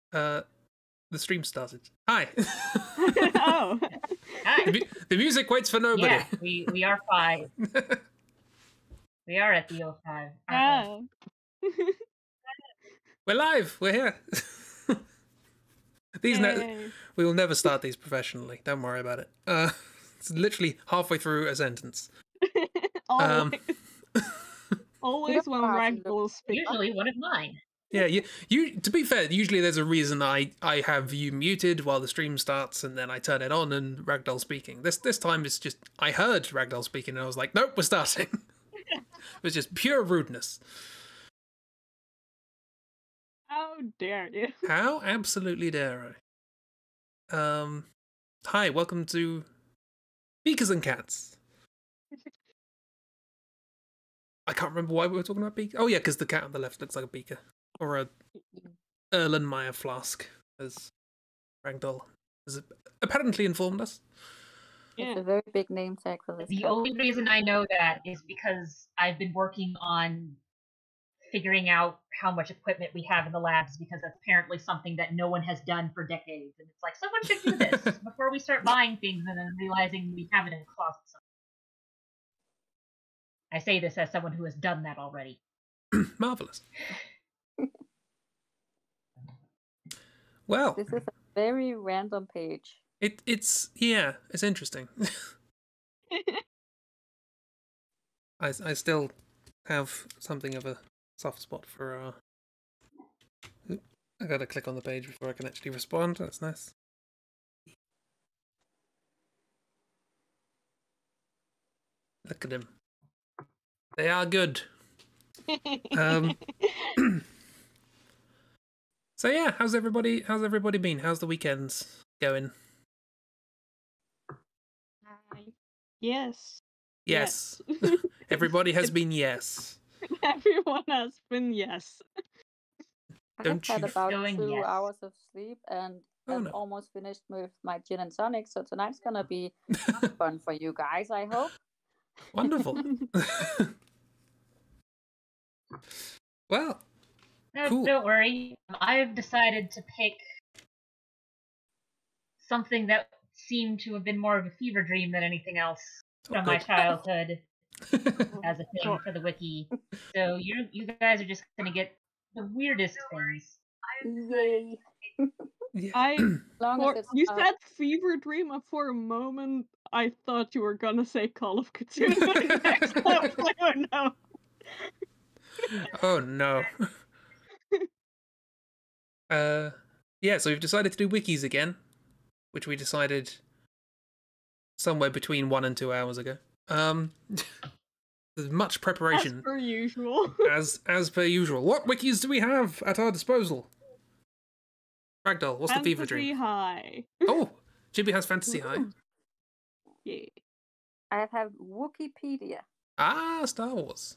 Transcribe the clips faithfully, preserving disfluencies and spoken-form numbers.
Uh, the stream started. Hi. Oh. Hi. The, the music waits for nobody. Yeah, we, we are five. We are at the O five. Oh. We're live. We're here. These ne Yay. we will never start these professionally. Don't worry about it. Uh, it's literally halfway through a sentence. Always, Um, always when Ragdoll speaks. Usually one of mine. Yeah, you, you. To be fair, usually there's a reason I I have you muted while the stream starts, and then I turn it on and Ragdoll speaking. This this time it's just I heard Ragdoll speaking, and I was like, nope, we're starting. It was just pure rudeness. How dare you? How absolutely dare I? Um, hi, welcome to Beakers and Cats. I can't remember why we were talking about beakers. Oh yeah, because the cat on the left looks like a beaker. Or a Erlenmeyer flask, as Ragdoll has apparently informed us. Yeah. It's a very big name tag for this. The cup. only reason I know that is because I've been working on figuring out how much equipment we have in the labs, because that's apparently something that no one has done for decades. And it's like, someone should do this before we start buying things and then realizing we have it in a closet somewhere. I say this as someone who has done that already. Marvelous. Well, This is a very random page. it it's yeah, it's interesting. I I still have something of a soft spot for uh. Oop, I gotta click on the page before I can actually respond. That's nice. Look at him. They are good. Um. So yeah, how's everybody? How's everybody been? How's the weekends going? Yes. Yes, Yes. everybody has been yes. Everyone has been yes. I Don't have had you- about Going two yes. hours of sleep and Oh, I'm no. almost finished with my gin and tonic. So tonight's gonna be fun for you guys, I hope. Wonderful. Well, No, Cool. don't worry. I've decided to pick something that seemed to have been more of a fever dream than anything else oh, from my good. childhood as a thing Cool. for the wiki. So you you guys are just gonna get the weirdest things. Yay! Yeah. I As long for, as it's you not- said fever dream, and for a moment I thought you were gonna say Call of Cthulhu next. I was like, oh no. Oh no. uh, yeah. So we've decided to do wikis again, which we decided somewhere between one and two hours ago. Um, there's much As preparation per usual. as as per usual. What wikis do we have at our disposal? Ragdoll, what's the fever Fantasy dream? High. Oh, Chibi has Fantasy High. Ooh. Yeah. I have Wikipedia. Ah, Star Wars.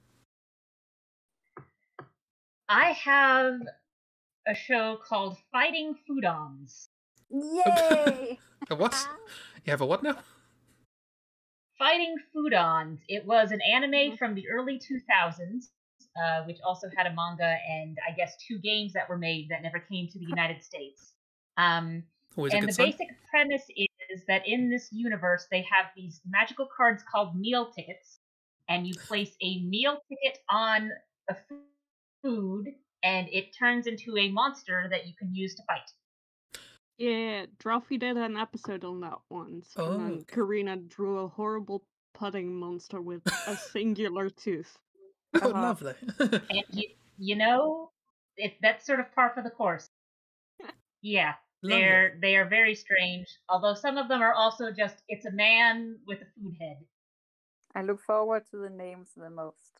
I have a show called Fighting Foodons. Yay! A what? You have a what now? Fighting Foodons. It was an anime Mhm. from the early two thousands, uh, which also had a manga and I guess two games that were made that never came to the United States. Um, Always a and good the sign. basic premise is that in this universe, they have these magical cards called meal tickets, and you place a meal ticket on a f- food, and it turns into a monster that you can use to fight. Yeah, Druffy did an episode on that once. Oh, and then okay. Karina drew a horrible pudding monster with a singular tooth. Oh, Uh-huh. lovely. And you, you know, it, that's sort of par for the course. Yeah, Lovely. they're they are very strange. Although some of them are also just it's a man with a food head. I look forward to the names the most.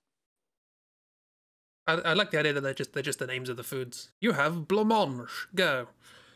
I, I like the idea that they're just they're just the names of the foods. You have blancmange. Go.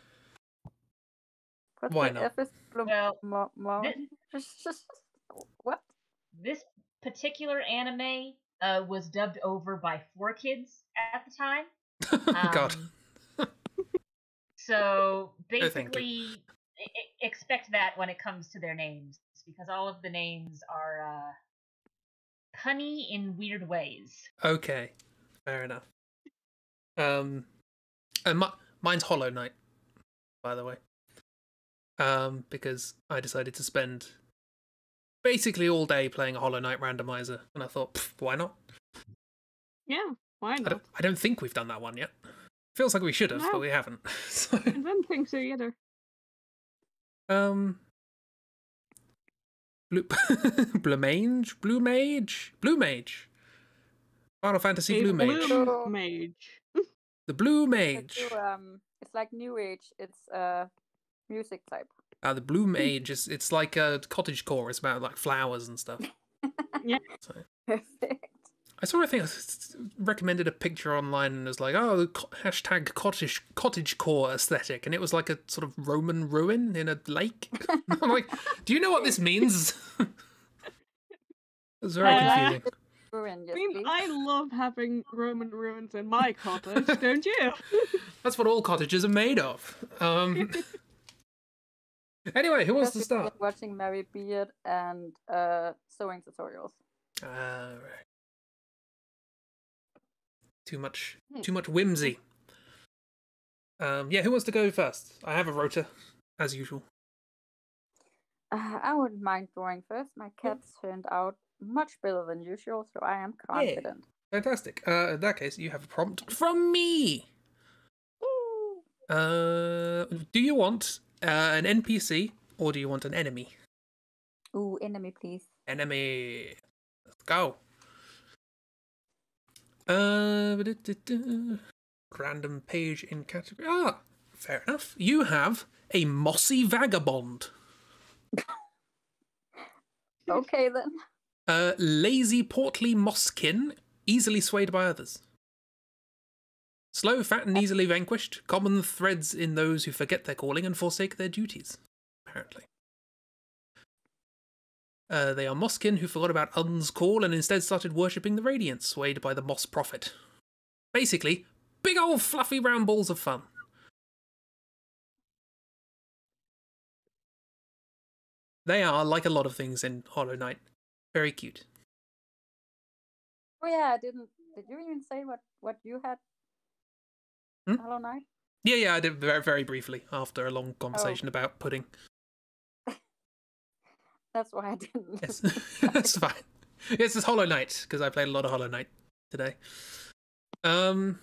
What Why the not? F is Blum- Well, mo- mo- What? This particular anime uh, was dubbed over by four kids at the time. Oh, God. Um, So thank you. basically, e- e- expect that when it comes to their names, because all of the names are uh, punny in weird ways. Okay, fair enough. Um, and my Mine's Hollow Knight, by the way. Um, because I decided to spend basically all day playing a Hollow Knight randomizer, and I thought, why not? Yeah, why not? I don't, I don't think we've done that one yet. Feels like we should have, No. but we haven't. So, I don't think so either. um, Blue, Blue Mage, Blue Mage, Blue Mage, Final Fantasy A Blue Mage, blue mage. the Blue It's, Mage. new, um, it's like New Age. It's uh, music type. Uh, the Blue Mage is it's like a cottage core. It's about like flowers and stuff. Yeah. So, Perfect. I saw I think I recommended a picture online and it was like, oh, the co- hashtag cottage cottage core aesthetic, and it was like a sort of Roman ruin in a lake. I'm like, do you know what this means? It was very Uh, confusing. Ruin, yes, I mean, please. I love having Roman ruins in my cottage, don't you? That's what all cottages are made of. Um. Anyway, who wants to Just start? watching Mary Beard and uh, sewing tutorials. Uh, right. Too much, too much whimsy. Um, yeah, who wants to go first? I have a rota, as usual. Uh, I wouldn't mind drawing first. My cats turned out much better than usual, so I am confident. Fantastic. Uh, in that case, you have a prompt from me. Ooh. Uh, do you want uh, an N P C or do you want an enemy? Ooh, enemy, please. Enemy. Let's go. Uh, ba-da-da-da. Random page in category. Ah, fair enough. You have a mossy vagabond. Okay then. Uh, lazy, portly mosskin, easily swayed by others. Slow, fat, and easily vanquished. Common threads in those who forget their calling and forsake their duties, apparently. Uh, they are mosskin who forgot about Un's call and instead started worshipping the radiance, swayed by the moss prophet. Basically, big old fluffy round balls of fun. They are, like a lot of things in Hollow Knight, very cute. Oh yeah, I didn't. Did you even say what what you had? Hmm? Hollow Knight. Yeah, yeah, I did very, very briefly after a long conversation about pudding. That's why I didn't. Yes, that's fine. Yes, it's Hollow Knight because I played a lot of Hollow Knight today. Um,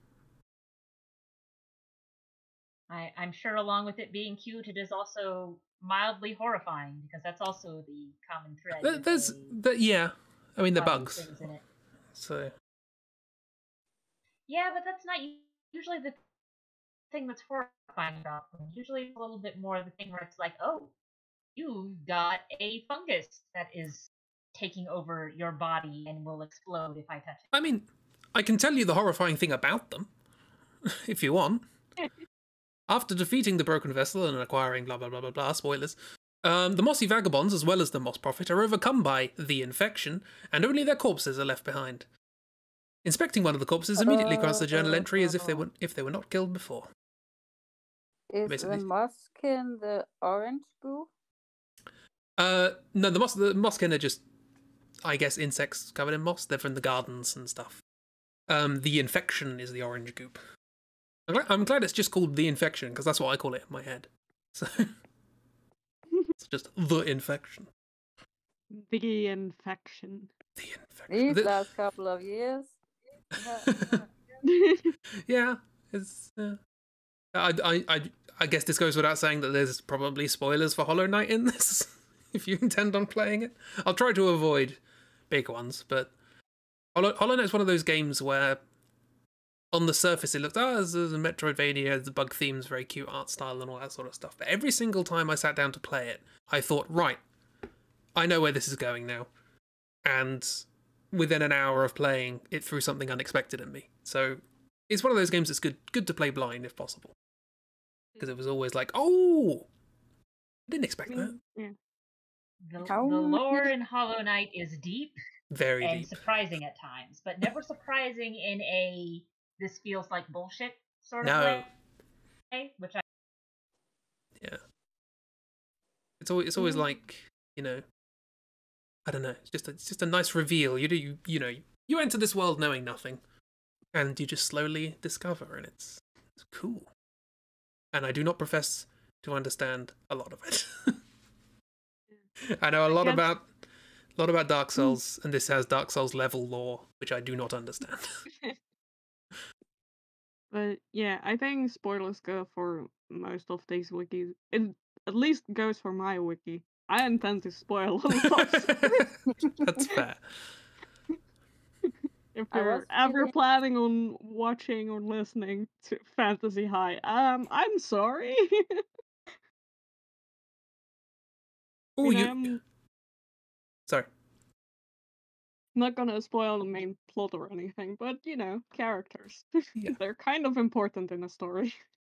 I, I'm sure along with it being cute, it is also mildly horrifying because that's also the common thread. th- with there's, a the, yeah, I mean, the lot of bugs. things in it. So, Yeah, but that's not usually the thing that's horrifying about them. Usually it's a little bit more the thing where it's like, oh, you've got a fungus that is taking over your body and will explode if I touch it. I mean, I can tell you the horrifying thing about them, if you want. After defeating the broken vessel and acquiring blah blah blah blah blah, spoilers, um, the mossy vagabonds, as well as the moss prophet, are overcome by the infection, and only their corpses are left behind. Inspecting one of the corpses immediately grants the journal entry as if they were if they were not killed before. Is Basically. the mosskin the orange goo? Uh, no, the moss the mosskin are just, I guess, insects covered in moss. They're from the gardens and stuff. Um, the infection is the orange goop. I'm glad, I'm glad it's just called the infection because that's what I call it in my head. So it's just the infection. The infection. The infection. These The- last couple of years. Yeah. yeah, it's. Uh, I, I, I, I guess this goes without saying that there's probably spoilers for Hollow Knight in this. If you intend on playing it, I'll try to avoid big ones. But Hollow, Hollow Knight's one of those games where, on the surface, it looks ah, this is a Metroidvania. The bug theme's very cute, art style, and all that sort of stuff. But every single time I sat down to play it, I thought, right, I know where this is going now, and within an hour of playing, it threw something unexpected at me. So it's one of those games that's good, good to play blind if possible. Because it was always like, oh, I didn't expect that. Yeah. The, How- the lore in Hollow Knight is deep Very and deep. surprising at times, but never surprising in a this feels like bullshit sort of No. way, which I Yeah. It's always, it's always Mhm. like, you know, I don't know. It's just a, it's just a nice reveal. You do, you, you know, you enter this world knowing nothing, and you just slowly discover, and it's, it's cool. and I do not profess to understand a lot of it. I know a lot about a lot about Dark Souls, and this has Dark Souls level lore, which I do not understand. But yeah, I think spoilers go for most of these wikis. It at least goes for my wiki. I intend to spoil a lot. That's fair. If I you're was ever feeling- planning on watching or listening to Fantasy High, um, I'm sorry. Oh, mean, you. I'm Sorry. not gonna spoil the main plot or anything, but you know, characters. Yeah. They're kind of important in a story.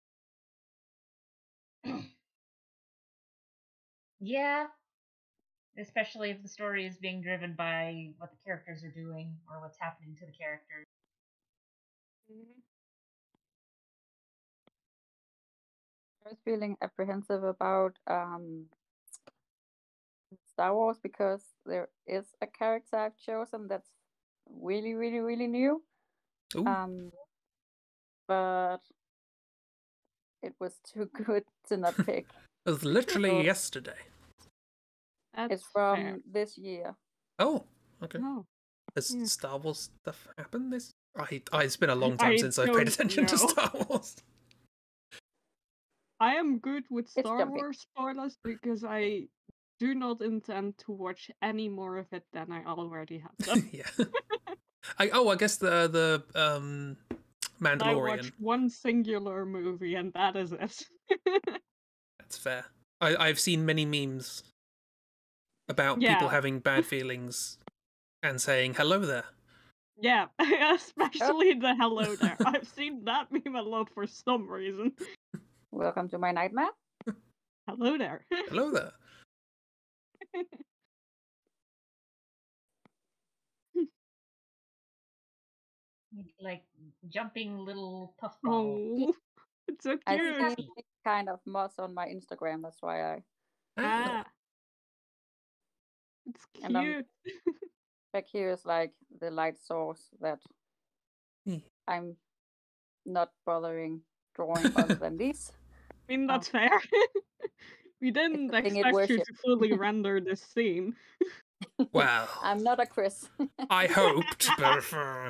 Yeah. Especially if the story is being driven by what the characters are doing or what's happening to the characters. I was feeling apprehensive about um, Star Wars because there is a character I've chosen that's really, really, really new. Ooh. Um, but it was too good to not pick. It was literally So yesterday. That's it's from fair. this year. Oh, okay. No. Has Yeah. Star Wars stuff happened this? I, I, it's been a long time I since I've paid don't attention to know. Star Wars. I am good with It's Star jumping. Wars spoilers because I do not intend to watch any more of it than I already have done. Yeah. I, oh, I guess the the um, I Mandalorian. watch one singular movie and that is it. That's fair. I, I've seen many memes about Yeah. people having bad feelings and saying hello there. Yeah, especially the hello there. I've seen that meme a lot for some reason. Welcome to my nightmare. Hello there. Hello there. Like jumping little puffball. Oh, it's so I cute. see these kind of mods on my Instagram. That's why I Ah, it's And, um, cute. back here is like the light source that Hmm. I'm not bothering drawing other than these. I mean, that's fair. We didn't the thing it expect you worship. to fully render this scene. Well, I'm not a Chris. I hoped, but uh,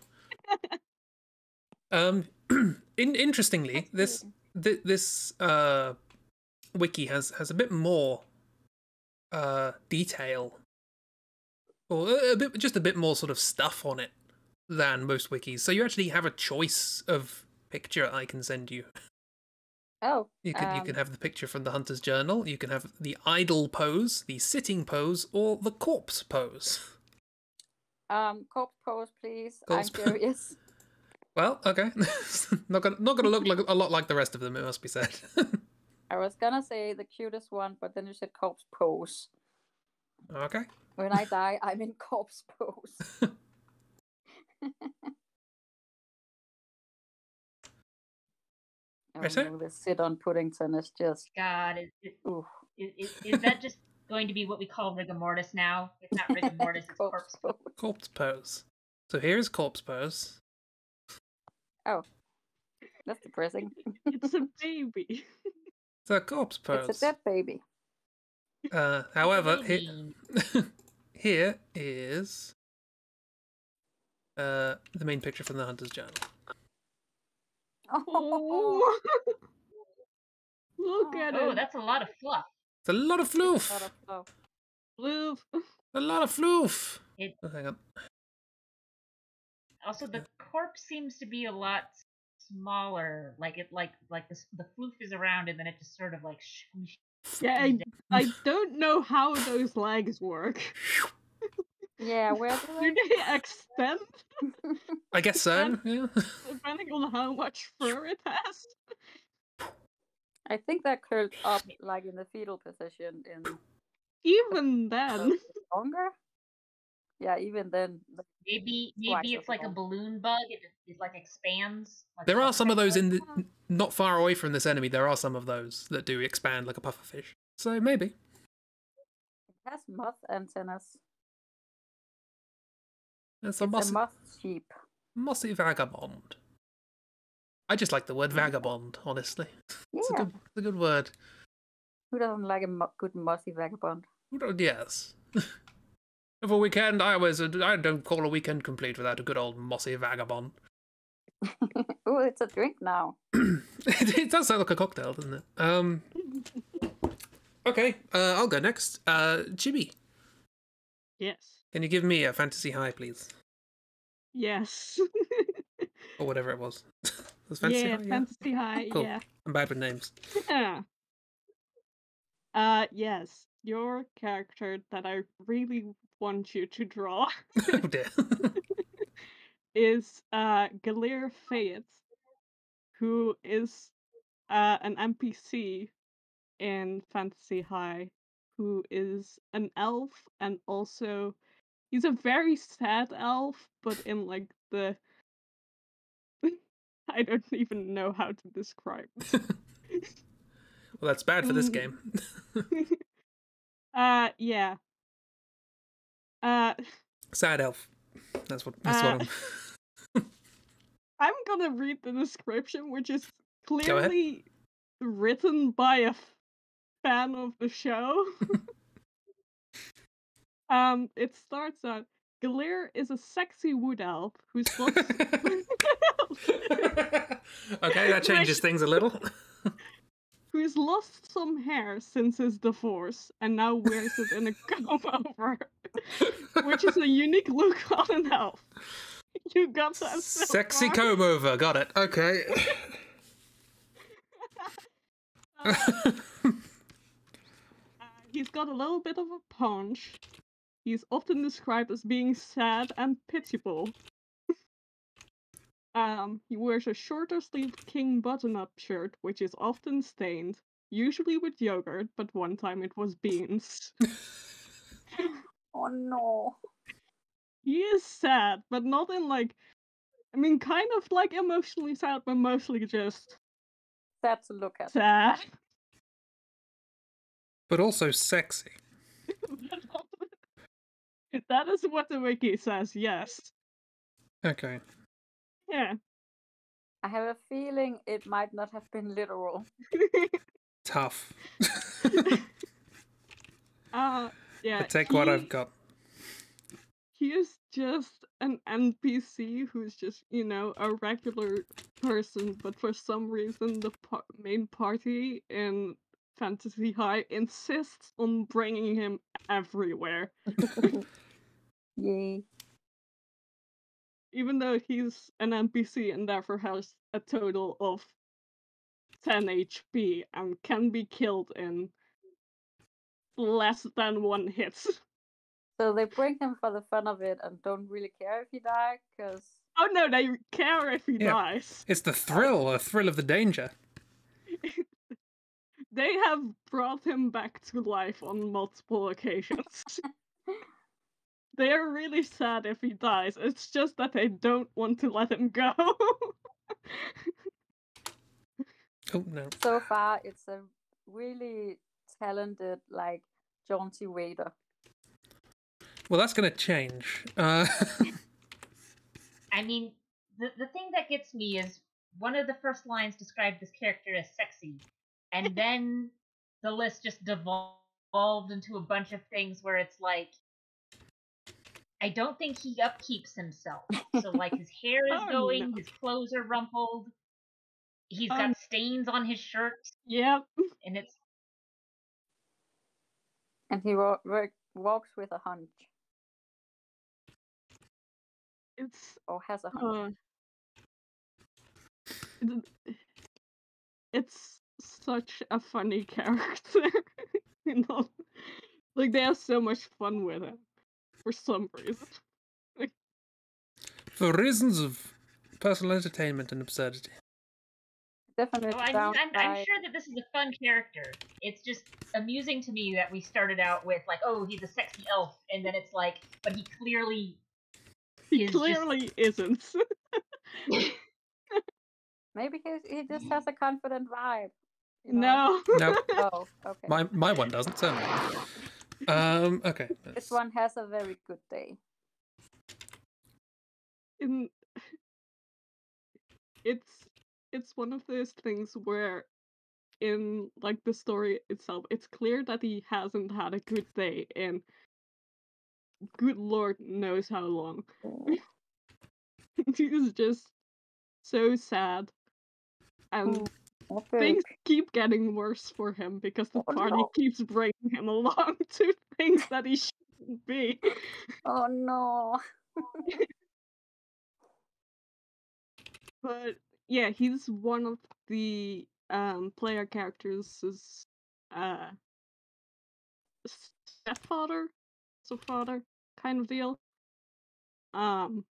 um, in, interestingly, this th- this uh wiki has has a bit more uh detail, or a, a bit just a bit more sort of stuff on it than most wikis. So you actually have a choice of picture I can send you. Oh, You can um, you can have the picture from the Hunter's Journal. You can have the idle pose, the sitting pose, or the corpse pose. um, corpse pose, please. Corpse I'm pose. curious. Well, okay, not gonna not gonna look like a lot like the rest of them. It must be said. I was gonna say the cutest one, but then you said corpse pose. Okay. When I die, I'm in corpse pose. Oh Right, so- no, the sit on Puddington is just. God, is, is, Ooh. is, is, is that just going to be what we call rigor mortis now? It's not rigor mortis, it's Corpse corpse pose. pose. Corpse pose. So here's corpse pose. Oh, that's depressing. It's a baby. It's a corpse pose. It's a dead baby. Uh, however, he- Baby. here is uh, the main picture from the Hunter's Journal. Oh. Look at Oh, it. that's a lot of fluff. It's a lot of floof. Lot of love. Blue. A lot of floof. It Oh, hang on. also the corpse seems to be a lot smaller. Like it, like like the the floof is around, and then it just sort of like. Sh- Yeah, I, I don't know how those legs work. Yeah, where do Do they? they extend I guess so. Yeah. depending on how much fur it has? I think they're curled up like in the fetal position in Even then. longer. Yeah, even then. the- Maybe Twice maybe as it's like a long. balloon bug. It it like expands. Like There a are some of those in the Yeah. not far away from this enemy. There are some of those that do expand like a pufferfish. So maybe. It has moth antennas. It's a It's mossy, a moth sheep. mossy vagabond. I just like the word vagabond, honestly. It's Yeah. a good, it's a good word. Who doesn't like a mo- good mossy vagabond? Who don't- Yes. Of a weekend, I was. A, I don't call a weekend complete without a good old mossy vagabond. Oh, it's a drink now. it, it does sound like a cocktail, doesn't it? Um. Okay, uh, I'll go next. Uh, Chibi, Yes. can you give me a fantasy high, please, Yes. or whatever it was? Was fantasy yeah, high? fantasy high. Cool. Yeah. I'm bad with names. Yeah. Uh, yes. Your character that I really want you to draw Oh dear. is uh Galir Fayette, who is uh an N P C in Fantasy High, who is an elf and also he's a very sad elf, but in like the I don't even know how to describe it. Well, that's bad for this Mm. game. uh yeah. Uh Sad elf. That's what. That's Uh, what I'm. I'm gonna read the description, which is Go ahead. clearly written by a f- fan of the show. um, it starts out: Galir is a sexy wood elf who's lost. Okay, that changes Which- things a little. who's lost some hair since his divorce and now wears it in a comb over, which is a unique look on an elf. You got that so Sexy far? comb over. Got it. Okay. Uh, he's got a little bit of a punch. He's often described as being sad and pitiable. um, he wears a shorter sleeved king button-up shirt, which is often stained, usually with yogurt, but one time it was beans. Oh no. He is sad, but not in like, I mean, kind of like emotionally sad, but mostly just Sad to look at. sad. But also sexy. That is what the wiki says, yes. Okay. Yeah. I have a feeling it might not have been literal. Tough. uh, yeah. I take what he- I've got. He is just an N P C who's just, you know, a regular person, but for some reason the par- main party in Fantasy High insists on bringing him everywhere. Yay. Even though he's an N P C and therefore has a total of ten H P and can be killed in less than one hit. So they bring him for the fun of it and don't really care if he dies, because... Oh no, they care if he Yeah. dies. It's the thrill, the thrill of the danger. They have brought him back to life on multiple occasions. They are really sad if he dies. It's just that they don't want to let him go. Oh no. So far, it's a really talented, like, jaunty waiter. Well, that's gonna change. Uh, I mean, the the thing that gets me is one of the first lines described this character as sexy, and then the list just devolved into a bunch of things where it's like, I don't think he upkeeps himself. So, like, his hair is Oh, going, no. his clothes are rumpled, he's Oh, got no. stains on his shirt, Yep. and it's And he wa- wa- walks with a hunch. It's Or has a hunch. uh, it- it's such a funny character. You know, like they have so much fun with it for some reason. for reasons of personal entertainment and absurdity. Definitely Oh, I mean, sounds I'm, I'm like... sure that this is a fun character. It's just amusing to me that we started out with, like, oh, he's a sexy elf, and then it's like, but he clearly He is clearly isn't. Maybe he, he just has a confident vibe. You know? No. Nope. Oh, okay. My my one doesn't, certainly. Um, okay. This one has a very good day. In, it's it's one of those things where in like the story itself, it's clear that he hasn't had a good day in good lord knows how long. Oh. He's just so sad. And Oh, okay. things keep getting worse for him because the Oh, party no. keeps bringing him along to things that he shouldn't be. Oh no. But yeah, he's one of the um player characters' uh stepfather, so father kind of deal. Um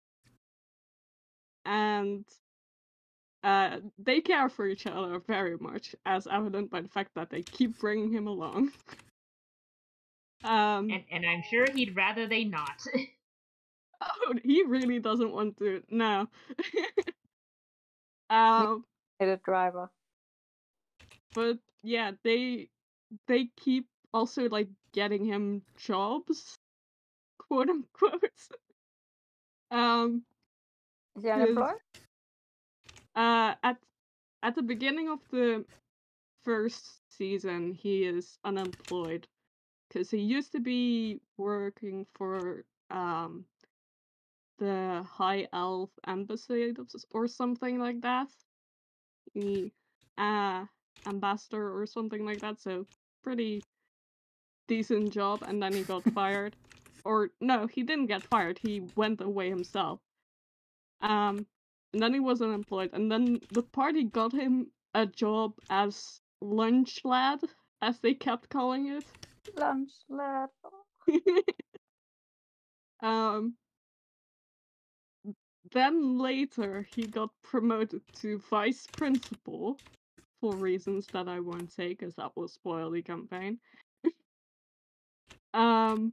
and uh they care for each other very much, as evident by the fact that they keep bringing him along. um And and I'm sure he'd rather they not. oh, he really doesn't want to. No. um Need a driver. but yeah, they they keep also like getting him jobs, quote unquote. um Is he 'cause, unemployed? uh at at the beginning of the first season he is unemployed because he used to be working for um the High Elf Embassy or something like that. He, uh ambassador or something like that, so pretty decent job, and then he got fired. Or no, he didn't get fired, he went away himself. Um and then he was unemployed, and then the party got him a job as lunch lad, as they kept calling it. Lunch lad. um then later he got promoted to vice principal for reasons that I won't say because that will spoil the campaign. um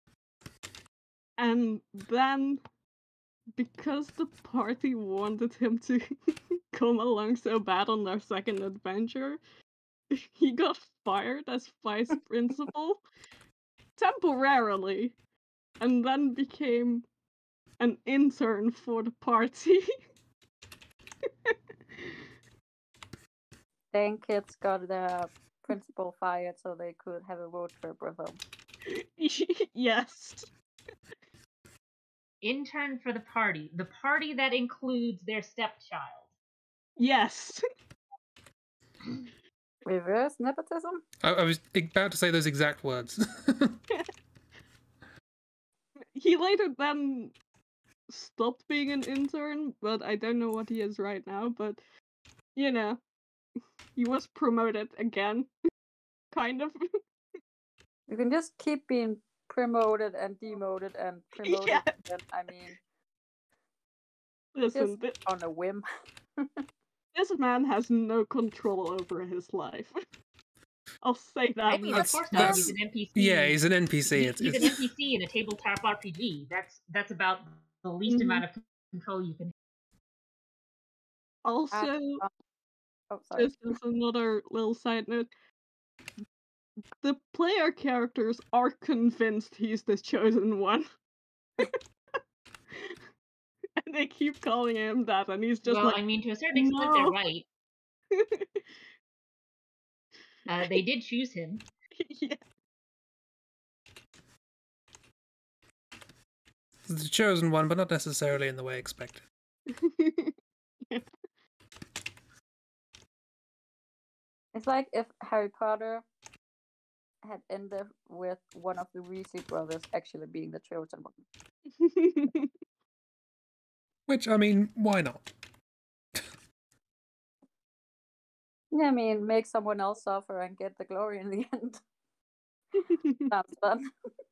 and then because the party wanted him to come along so bad on their second adventure, he got fired as vice principal temporarily, and then became an intern for the party. Then kids got the principal fired so they could have a road trip with him. Yes. Intern for the party. The party that includes their stepchild. Yes. Reverse nepotism? I, I was about to say those exact words. He later then stopped being an intern, but I don't know what he is right now, but you know, he was promoted again. Kind of. You can just keep being promoted and demoted and promoted. Yeah. And, I mean, Listen, just thi- on a whim. this man has no control over his life. I'll say that. I mean, of That's- course not. that's- He's an N P C. Yeah, he's an N P C. He- It's, he's it's... an N P C in a tabletop R P G. That's that's about the least Mhm. amount of control you can. Also, Uh, oh, sorry. just as another little side note, the player characters are convinced he's the chosen one. And they keep calling him that, and he's just well, like, I mean, to a certain extent, they're no. right. Uh, they did choose him. Yeah. the chosen one, but not necessarily in the way expected. Yeah. It's like if Harry Potter had ended with one of the Weasley brothers actually being the chosen one. Which, I mean, why not? Yeah, I mean, make someone else suffer and get the glory in the end. Sounds fun.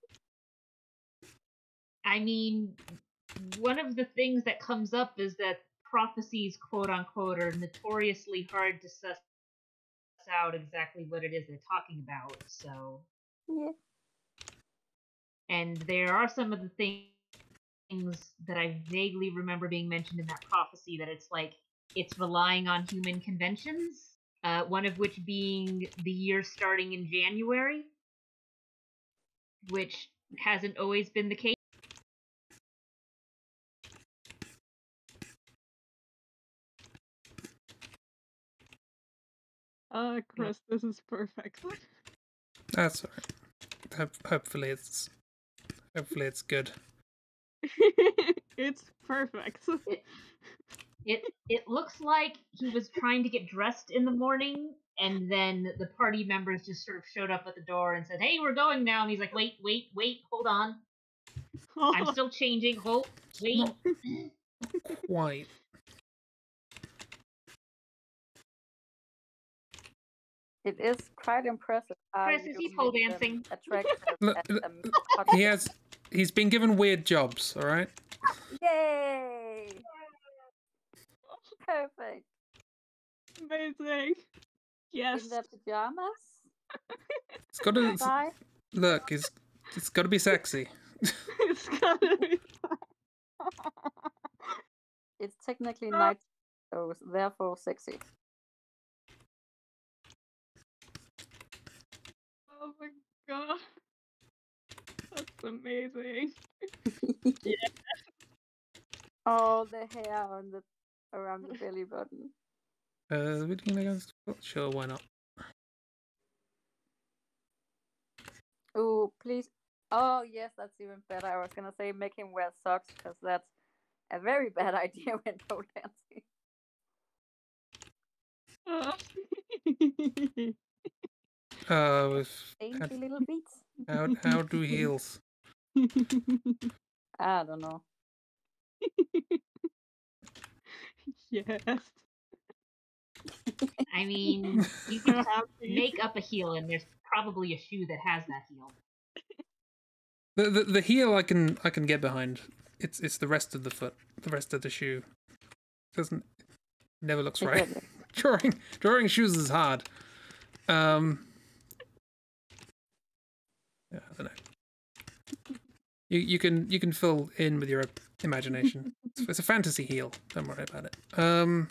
I mean, one of the things that comes up is that prophecies, quote unquote, are notoriously hard to suss out exactly what it is they're talking about. So, Yeah. and there are some of the things that I vaguely remember being mentioned in that prophecy that it's like it's relying on human conventions. Uh, one of which being the year starting in January, which hasn't always been the case. Uh, Chris, this is perfect. That's alright. Ho- hopefully it's hopefully it's good. It's perfect. It, it it looks like he was trying to get dressed in the morning, and then the party members just sort of showed up at the door and said, "Hey, we're going now." And he's like, "Wait, wait, wait, hold on. I'm still changing. Hold, wait." Not quite. It is quite impressive how Chris, is you he pole make them dancing? attractive Look, and look, um, He has he's been given weird jobs, alright? Yay! Perfect. Amazing. Yes. In their pajamas? It's gotta Bye. look, it's it's gotta be sexy. It's gotta be. It's technically night, so therefore sexy. Oh my god. That's amazing. Oh, the hair on the around the belly button. Uh, we can make us- sure, why not? Oh, please. Oh, yes, that's even better. I was gonna say make him wear socks because that's a very bad idea when pole dancing. Oh, if how, Dainty little feet. how how do heels? I don't know. Yes. I mean, you can just Happy. make up a heel, and there's probably a shoe that has that heel. The, the the heel I can I can get behind. It's it's the rest of the foot, the rest of the shoe. Doesn't never looks right. Exactly. drawing drawing shoes is hard. Um. Yeah, I don't know. You you can you can fill in with your imagination. It's, it's a fantasy heel. Don't worry about it. Um.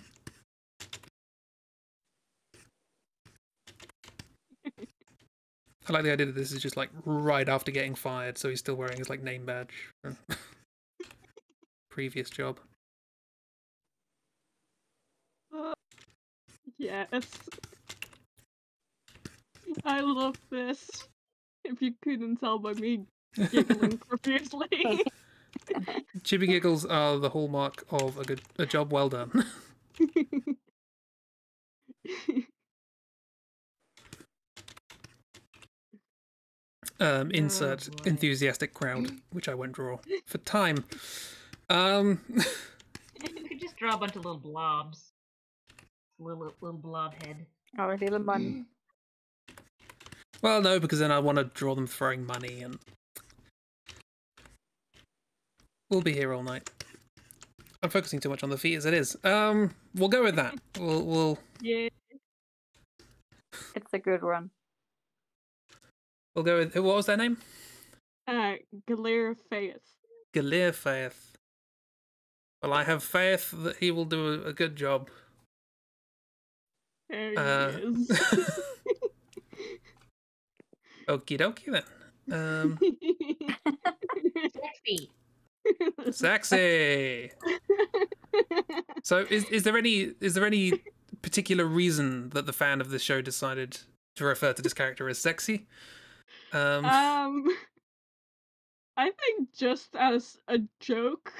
I like the idea that this is just like right after getting fired, so he's still wearing his like name badge from previous job. Uh, yes. I love this. If you couldn't tell by me giggling profusely. Chibi giggles are the hallmark of a good a job well done. um, insert boy. enthusiastic crowd, which I won't draw for time. Um, You could just draw a bunch of little blobs. Little little blob head. Or a little money. well, no, because then I want to draw them throwing money, and we'll be here all night. I'm focusing too much on the feet as it is. Um, we'll go with that. We'll we'll Yeah. It's a good one. we'll go with what was their name? Uh, Galir Faith. Galir Faith. Well, I have faith that he will do a, a good job. There he Uh, is. Okie dokie then. Um, Sexy. sexy. So, is is there any is there any particular reason that the fan of this show decided to refer to this character as sexy? Um, Um, I think just as a joke.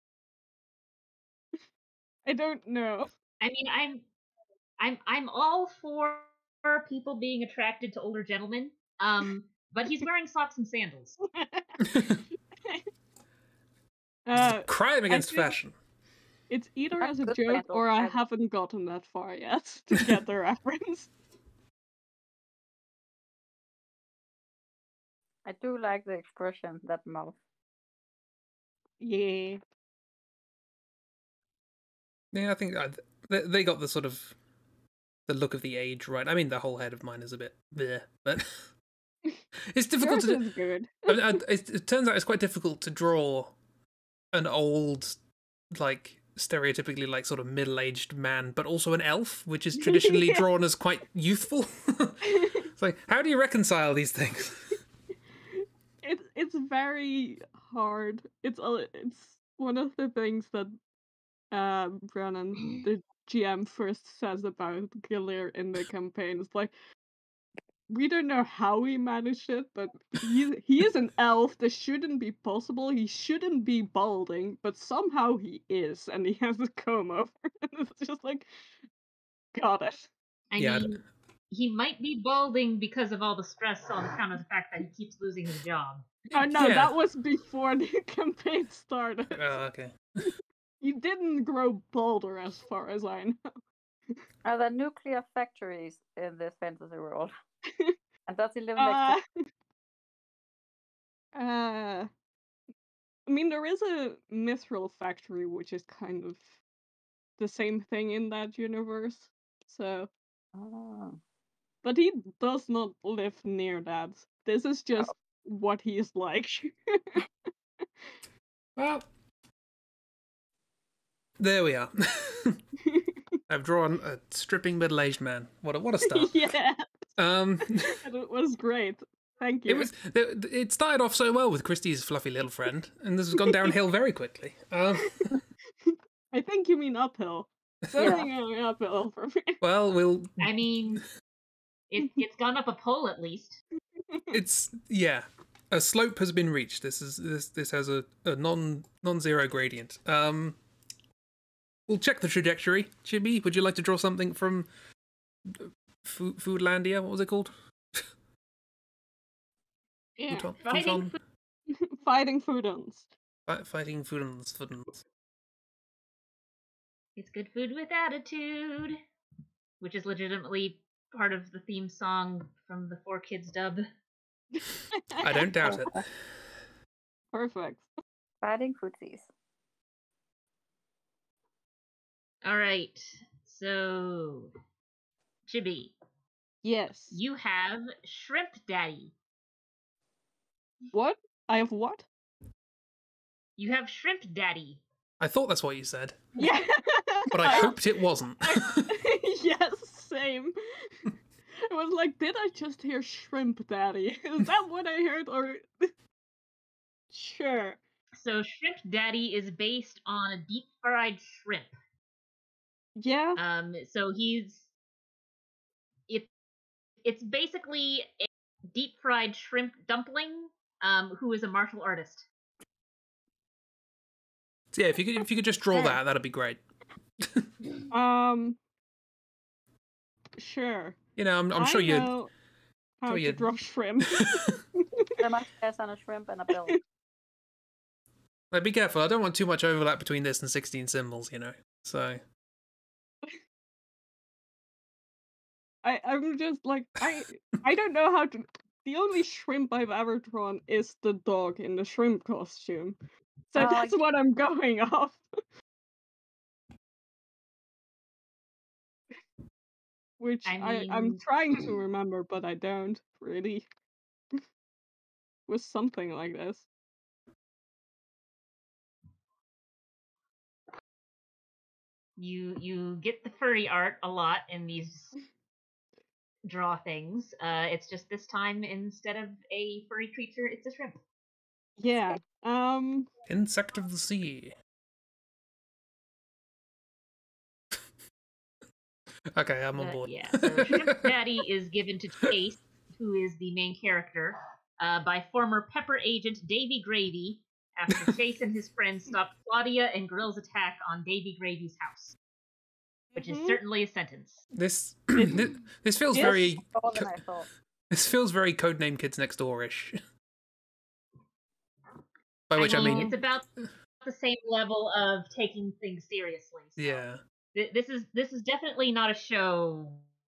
I don't know. I mean, I'm, I'm, I'm all for people being attracted to older gentlemen. Um, but he's wearing socks and sandals. uh, crime against feel- fashion. it's either That's as a good joke handle. or I I- haven't gotten that far yet to get the reference. I do like the expression, that mouth. Yeah. Yeah, I think I, they they got the sort of the look of the age right. I mean, the whole head of mine is a bit bleh, but it's difficult Yours to. is good. I mean, I, it, it turns out it's quite difficult to draw an old, like stereotypically like sort of middle-aged man, but also an elf, which is traditionally Yeah. drawn as quite youthful. It's like, how do you reconcile these things? It's it's very hard. It's a, it's one of the things that uh, Brennan did G M first says about Gilear in the campaign. It's like, we don't know how he managed it, but he he is an elf. This shouldn't be possible. He shouldn't be balding, but somehow he is, and he has a comb over. And it's just like, got it. I Yeah, I mean, he might be balding because of all the stress on account of the fact that he keeps losing his job. Oh no, Yeah. that was before the campaign started. Oh, okay. He didn't grow balder, as far as I know. Are there nuclear factories in this fantasy world? And does he live Uh, next to... uh, I mean, there is a mithril factory, which is kind of the same thing in that universe. So, Oh. but he does not live near that. This is just what he is like. Well, there we are. I've drawn a stripping middle-aged man. What a what a start. Yeah, Um, and it was great. Thank you. it was it, it started off so well with Christie's fluffy little friend, and this has gone downhill very quickly. Um, I think you mean uphill. It's Yeah. only going uphill for me. well, we'll. I mean, it, it's gone up a pole at least. It's yeah. A slope has been reached. This is this this has a, a non non-zero gradient. Um, we'll check the trajectory. Chibi, would you like to draw something from Food Foodlandia? What was it called? Yeah, Futon- fighting Futon? fighting Foodons. Fi- Fighting Foodons. Foodons. It's good food with attitude, which is legitimately part of the theme song from the Four Kids dub. I don't doubt it. Perfect. Fighting footsies. All right, so Chibi, Yes. you have Shrimp Daddy. What? I have what? You have Shrimp Daddy. I thought that's what you said, Yeah. but I hoped it wasn't. Yes, same. It was like, did I just hear shrimp daddy? Is that what I heard? Or sure. So Shrimp Daddy is based on a deep fried shrimp. Yeah. Um, so he's it. It's basically a deep fried shrimp dumpling. Um, who is a martial artist. So yeah, if you could if you could just draw Yeah. that, that'd be great. Um. Sure. You know, I'm I'm I sure you. know how sure to you'd- draw shrimp. There must be on a shrimp and a bill. Like, be careful. I don't want too much overlap between this and sixteen symbols. You know, so. I I'm just like I I don't know how to. The only shrimp I've ever drawn is the dog in the shrimp costume. So Oh, that's what I'm going off. Which I I, I'm mean- trying to remember, but I don't really. It was something like this. You you get the furry art a lot in these draw things. Uh, it's just this time instead of a furry creature, it's a shrimp. Yeah. Um. Insect of the sea. Okay, I'm on Uh, board. yeah. So Shrimp Daddy is given to Chase, who is the main character, uh, by former Pepper agent Davy Gravy, after Chase and his friends stopped Claudia and Grill's attack on Davy Gravy's house. Which is Mhm. certainly a sentence. This this, this feels Yes. very More than I thought. this feels very Codename Kids Next Door-ish. By which I mean, mean, it's about the same level of taking things seriously. So yeah. th- this is this is definitely not a show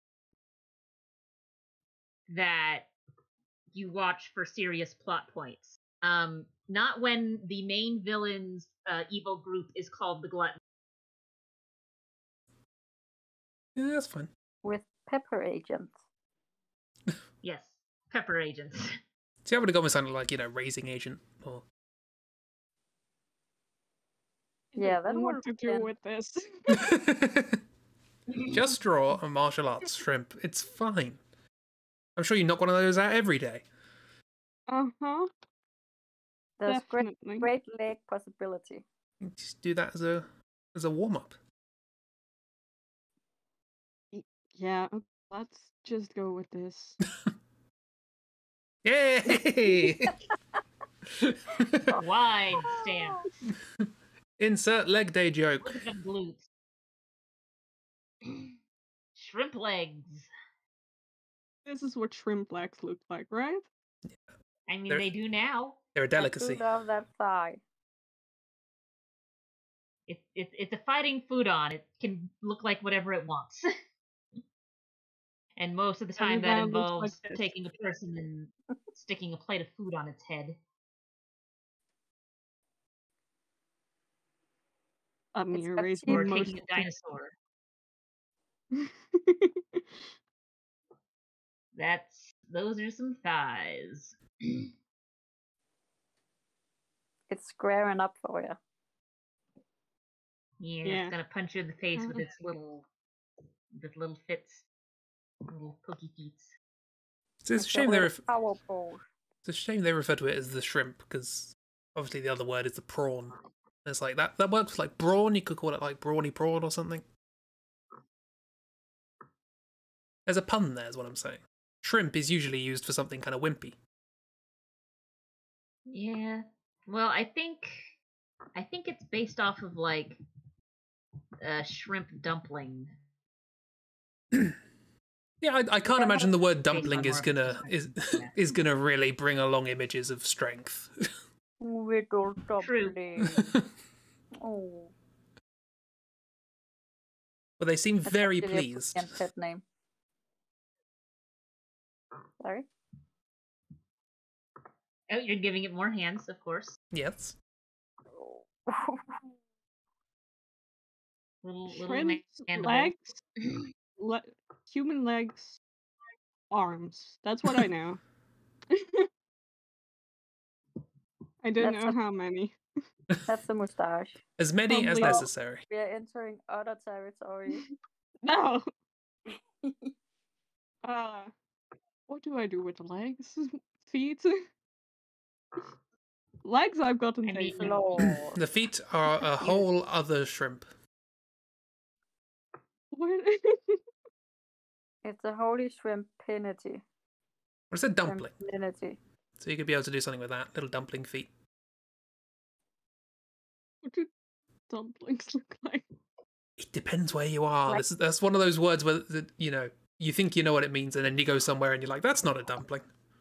that you watch for serious plot points. Um, not when the main villain's uh, evil group is called the Glutton. Yeah, that's fine. With pepper agents. Yes, Pepper agents. See, I would have gone with something like, you know, Raising Agent or Yeah, I that don't know would what to have do been- with this. just draw a martial arts shrimp. It's fine. I'm sure you knock one of those out every day. Uh huh. There's great, Definitely. great leg possibility. You just do that as a as a warm up. Yeah, let's just go with this. Yay! Wide stance. Insert leg day joke. Look at them glutes. Shrimp legs. This is what shrimp legs look like, right? I mean, They're- they do now. They're a Let's delicacy. shoot off that thigh. It's it's it's a fighting foodon. It can look like whatever it wants. And most of the time, that Everyone looks involves like this. taking a person and sticking a plate of food on its head. I mean, It's you're got raising teeth. Or most taking a dinosaur. That's those are some thighs. It's squaring up for you. Yeah, Yeah. it's gonna punch you in the face with Uh. its little, with little fits, little pokey feet. It's a It's shame a they little ref- power pole. it's a shame they refer to it as the shrimp because obviously the other word is the prawn. It's like that that works like brawn. You could call it like brawny prawn or something. There's a pun there, is what I'm saying. Shrimp is usually used for something kind of wimpy. Yeah. Well, I think, I think it's based off of like, a shrimp dumpling. Yeah, I, I can't imagine the word Based on dumpling is more of its gonna is description, yeah. is gonna really bring along images of strength. Little True. dumpling. Oh. But they seem That's very actually a pleased. brilliant pet name. Sorry? Oh, you're giving it more hands, of course. Yes. Little little Shrimp's mandibles. legs, le- human legs, arms. That's what I know. I don't That's know a- how many. That's a mustache. As many as Probably- necessary. We are entering other territory. No. Uh, what do I do with the legs? Feet? Legs I've gotten I mean, taken. Floor. The feet are a whole other shrimp. What? It's a holy shrimpinity. Or is it dumpling? Shrimpinity. So you could be able to do something with that. Little dumpling feet. What do dumplings look like? It depends where you are. Like- This is, that's one of those words where, the, you know, you think you know what it means and then you go somewhere and you're like, that's not a dumpling.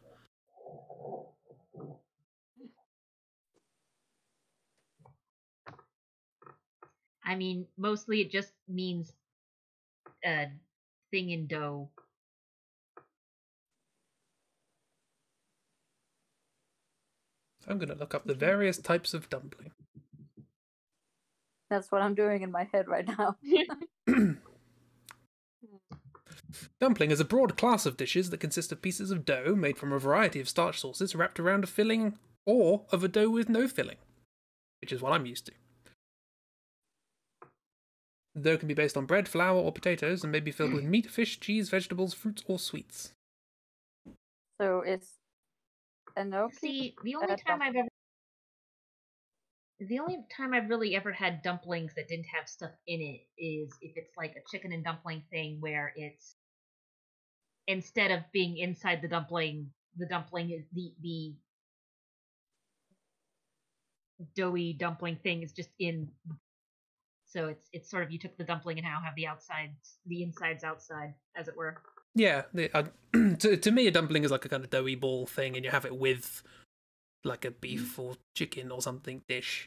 I mean, mostly it just means a thing in dough. I'm going to look up the various types of dumpling. That's what I'm doing in my head right now. Dumpling is a broad class of dishes that consist of pieces of dough made from a variety of starch sources wrapped around a filling or of a dough with no filling, which is what I'm used to. The dough can be based on bread, flour, or potatoes and may be filled with meat, fish, cheese, vegetables, fruits, or sweets. So it's enoki. See, the only uh, time I've ever the only time I've really ever had dumplings that didn't have stuff in it is if it's like a chicken and dumpling thing where it's instead of being inside the dumpling, the dumpling is the the doughy dumpling thing is just in. So it's it's sort of you took the dumpling and now have the outsides, the insides outside, as it were. Yeah, the, uh, to, to me a dumpling is like a kind of doughy ball thing and you have it with like a beef or chicken or something dish.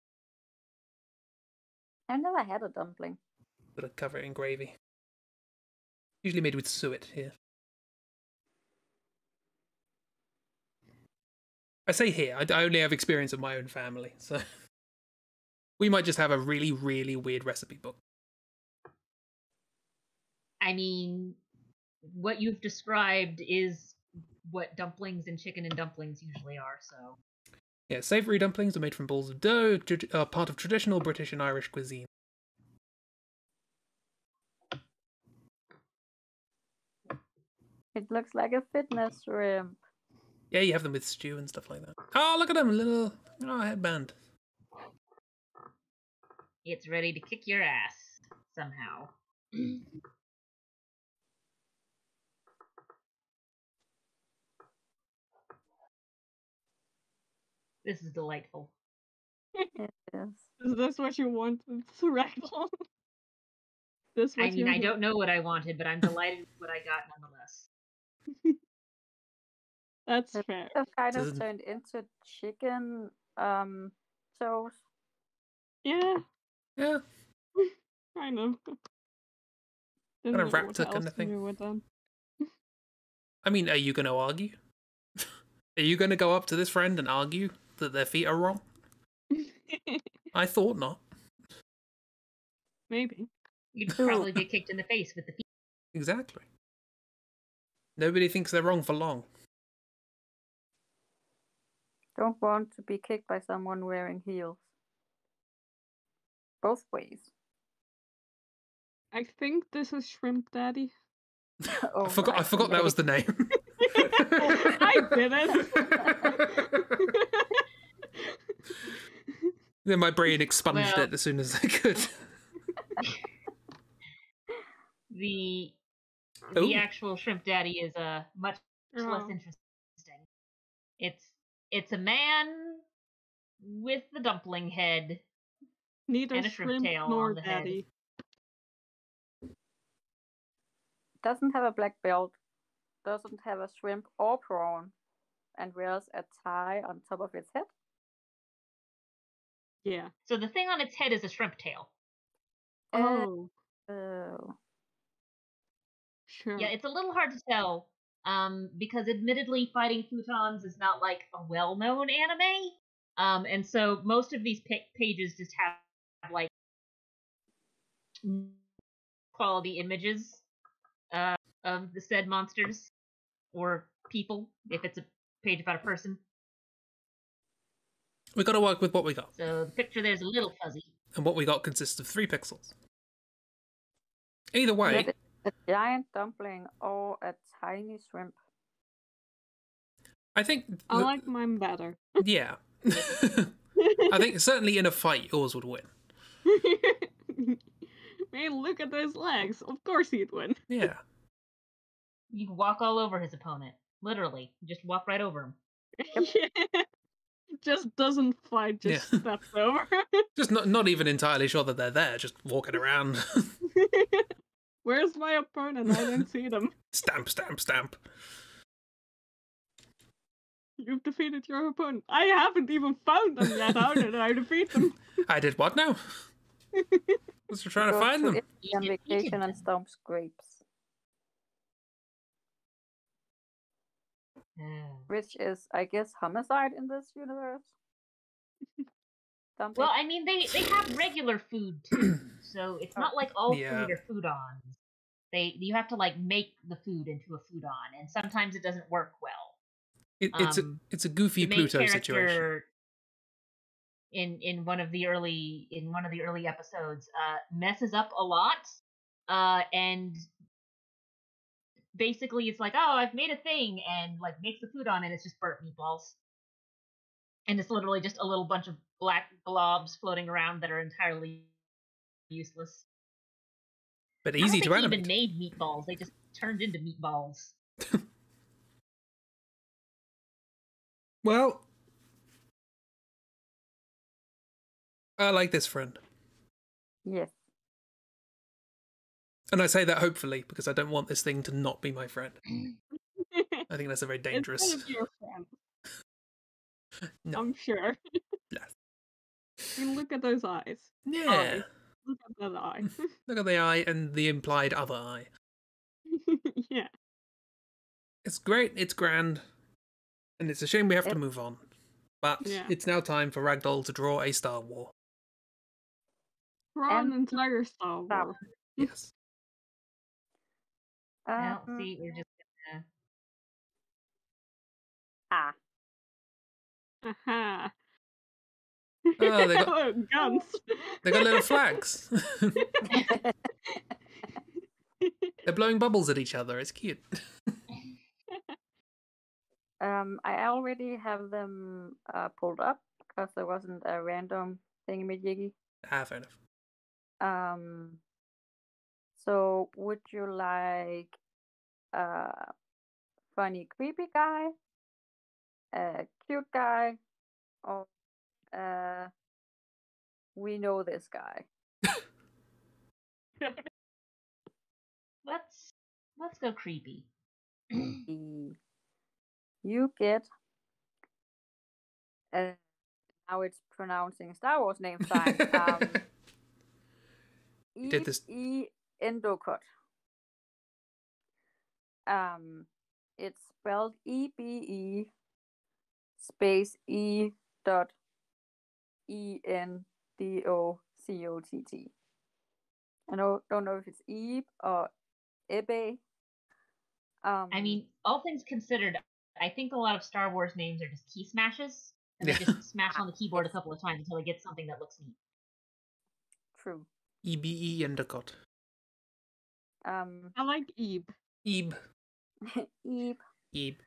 I've never had a dumpling. But I cover it in gravy. Usually made with suet here. I say here, I, I only have experience of my own family, so we might just have a really, really weird recipe book. I mean, what you've described is what dumplings and chicken and dumplings usually are, so. Yeah, savoury dumplings are made from balls of dough, are part of traditional British and Irish cuisine. It looks like a fitness shrimp. Yeah, you have them with stew and stuff like that. Oh, look at them, a little oh, headband. It's ready to kick your ass somehow. This is delightful. It is. Is this what you want, Ragdoll? This what I mean, you're I don't know what I wanted, but I'm delighted with what I got nonetheless. That's It fair. have kind of Doesn't- turned into chicken um toes. Yeah, Yeah, kind of. Didn't Kind of know what raptor kind else of to thing. do with them. I mean, are you going to argue? Are you going to go up to this friend and argue that their feet are wrong? I thought not. Maybe. You'd Ooh. probably get kicked in the face with the feet. Exactly. Nobody thinks they're wrong for long. Don't want to be kicked by someone wearing heels. Both ways. I think this is Shrimp Daddy. Oh, I forgot. I right, forgot that was the okay. name. I didn't. Then my brain expunged Well- it as soon as I could. The Ooh. the actual Shrimp Daddy is uh, much less Oh. interesting. It's it's a man with the dumpling head Neither and a shrimp shrimp tail nor on the head. daddy. Doesn't have a black belt. Doesn't have a shrimp or prawn. And wears a tie on top of its head. Yeah. So the thing on its head is a shrimp tail. Oh, Oh. sure. Yeah, it's a little hard to tell, um, because admittedly, fighting futons is not like a well-known anime, um, and so most of these pa- pages just have like quality images uh, of the said monsters or people, if it's a page about a person. We got to work with what we got, So the picture there's a little fuzzy. and what we got consists of three pixels. Either way, Yet it's a giant dumpling or a tiny shrimp. I think. I th- like mine better. Yeah. I think certainly in a fight, yours would win. Man, look at those legs. Of course he'd win. Yeah. You can walk all over his opponent, literally. Just walk right over him. Yeah. Just doesn't fight, just Yeah. steps over. Just not not even entirely sure that they're there, just walking around. Where's my opponent? I don't see them. Stamp, stamp, stamp. You've defeated your opponent. I haven't even found them yet. How did I defeat them? I did what now? Was trying to Goes find them. Italy on You did- you vacation did and them. stomps grapes. Which is, I guess, homicide in this universe. Something. Well, I mean, they, they have regular food too, so it's not like all Yeah. food are foodons. They you have to like make the food into a foodon, and sometimes it doesn't work well. It, it's Um, a it's a goofy the main Pluto situation. character in in one of the early in one of the early episodes uh, messes up a lot, uh, and basically it's like, oh, I've made a thing, and like makes the food on, and it's just burnt meatballs, and it's literally just a little bunch of black blobs floating around that are entirely useless. But I don't easy think to they animate. even made meatballs; they just turned into meatballs. Well, I like this friend. Yes. And I say that hopefully because I don't want this thing to not be my friend. It's I think that's a very dangerous. gonna be your friend. No. I'm sure. Yes. I mean, look at those eyes. Yeah. Eye. Look at that eye. Look at the eye and the implied other eye. Yeah. It's great, it's grand, and it's a shame we have to It- move on. But Yeah. it's now time for Ragdoll to draw a Star War. We're on And- an entire Star Star Wars. Yes. Well, Um, see, we're just gonna. ah. Aha. Oh, they got Oh, guns. they got little flags. They're blowing bubbles at each other. It's cute. um, I already have them uh, pulled up because there wasn't a random thingamajiggy. Ah, fair enough. Um, so would you like a funny, creepy guy, a cute guy, or uh, we know this guy. Let's let's go creepy. E- You get. Uh, now it's pronouncing Star Wars names time. Um, You did this. E Endocott. Um, it's spelled E B E space E dot E N D O C O T T. I don't, don't know if it's Ebe or Ebe. Um, I mean, all things considered, I think a lot of Star Wars names are just key smashes, and Yeah. they just smash on the keyboard a couple of times until they get something that looks neat. true. E B E Endicott. Um, I like Ebe. Ebe. Ebe. Ebe.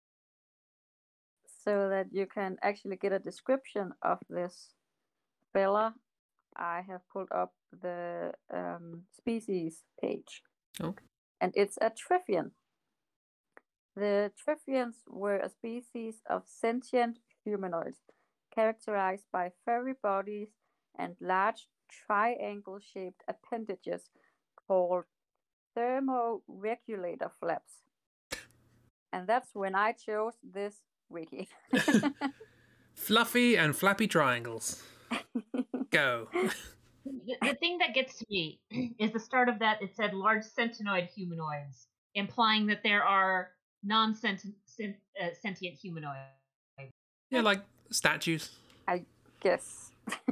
So that you can actually get a description of this fella, I have pulled up the um, species page. Oh. And it's a Triffian. The Triffians were a species of sentient humanoids characterized by furry bodies and large triangle-shaped appendages called thermoregulator flaps. And that's when I chose this wiki. Fluffy and flappy triangles. Go. The, the thing that gets to me is the start of that. It said large sentinoid humanoids, implying that there are non-sentient uh, sentient humanoids. Yeah, like statues. I guess.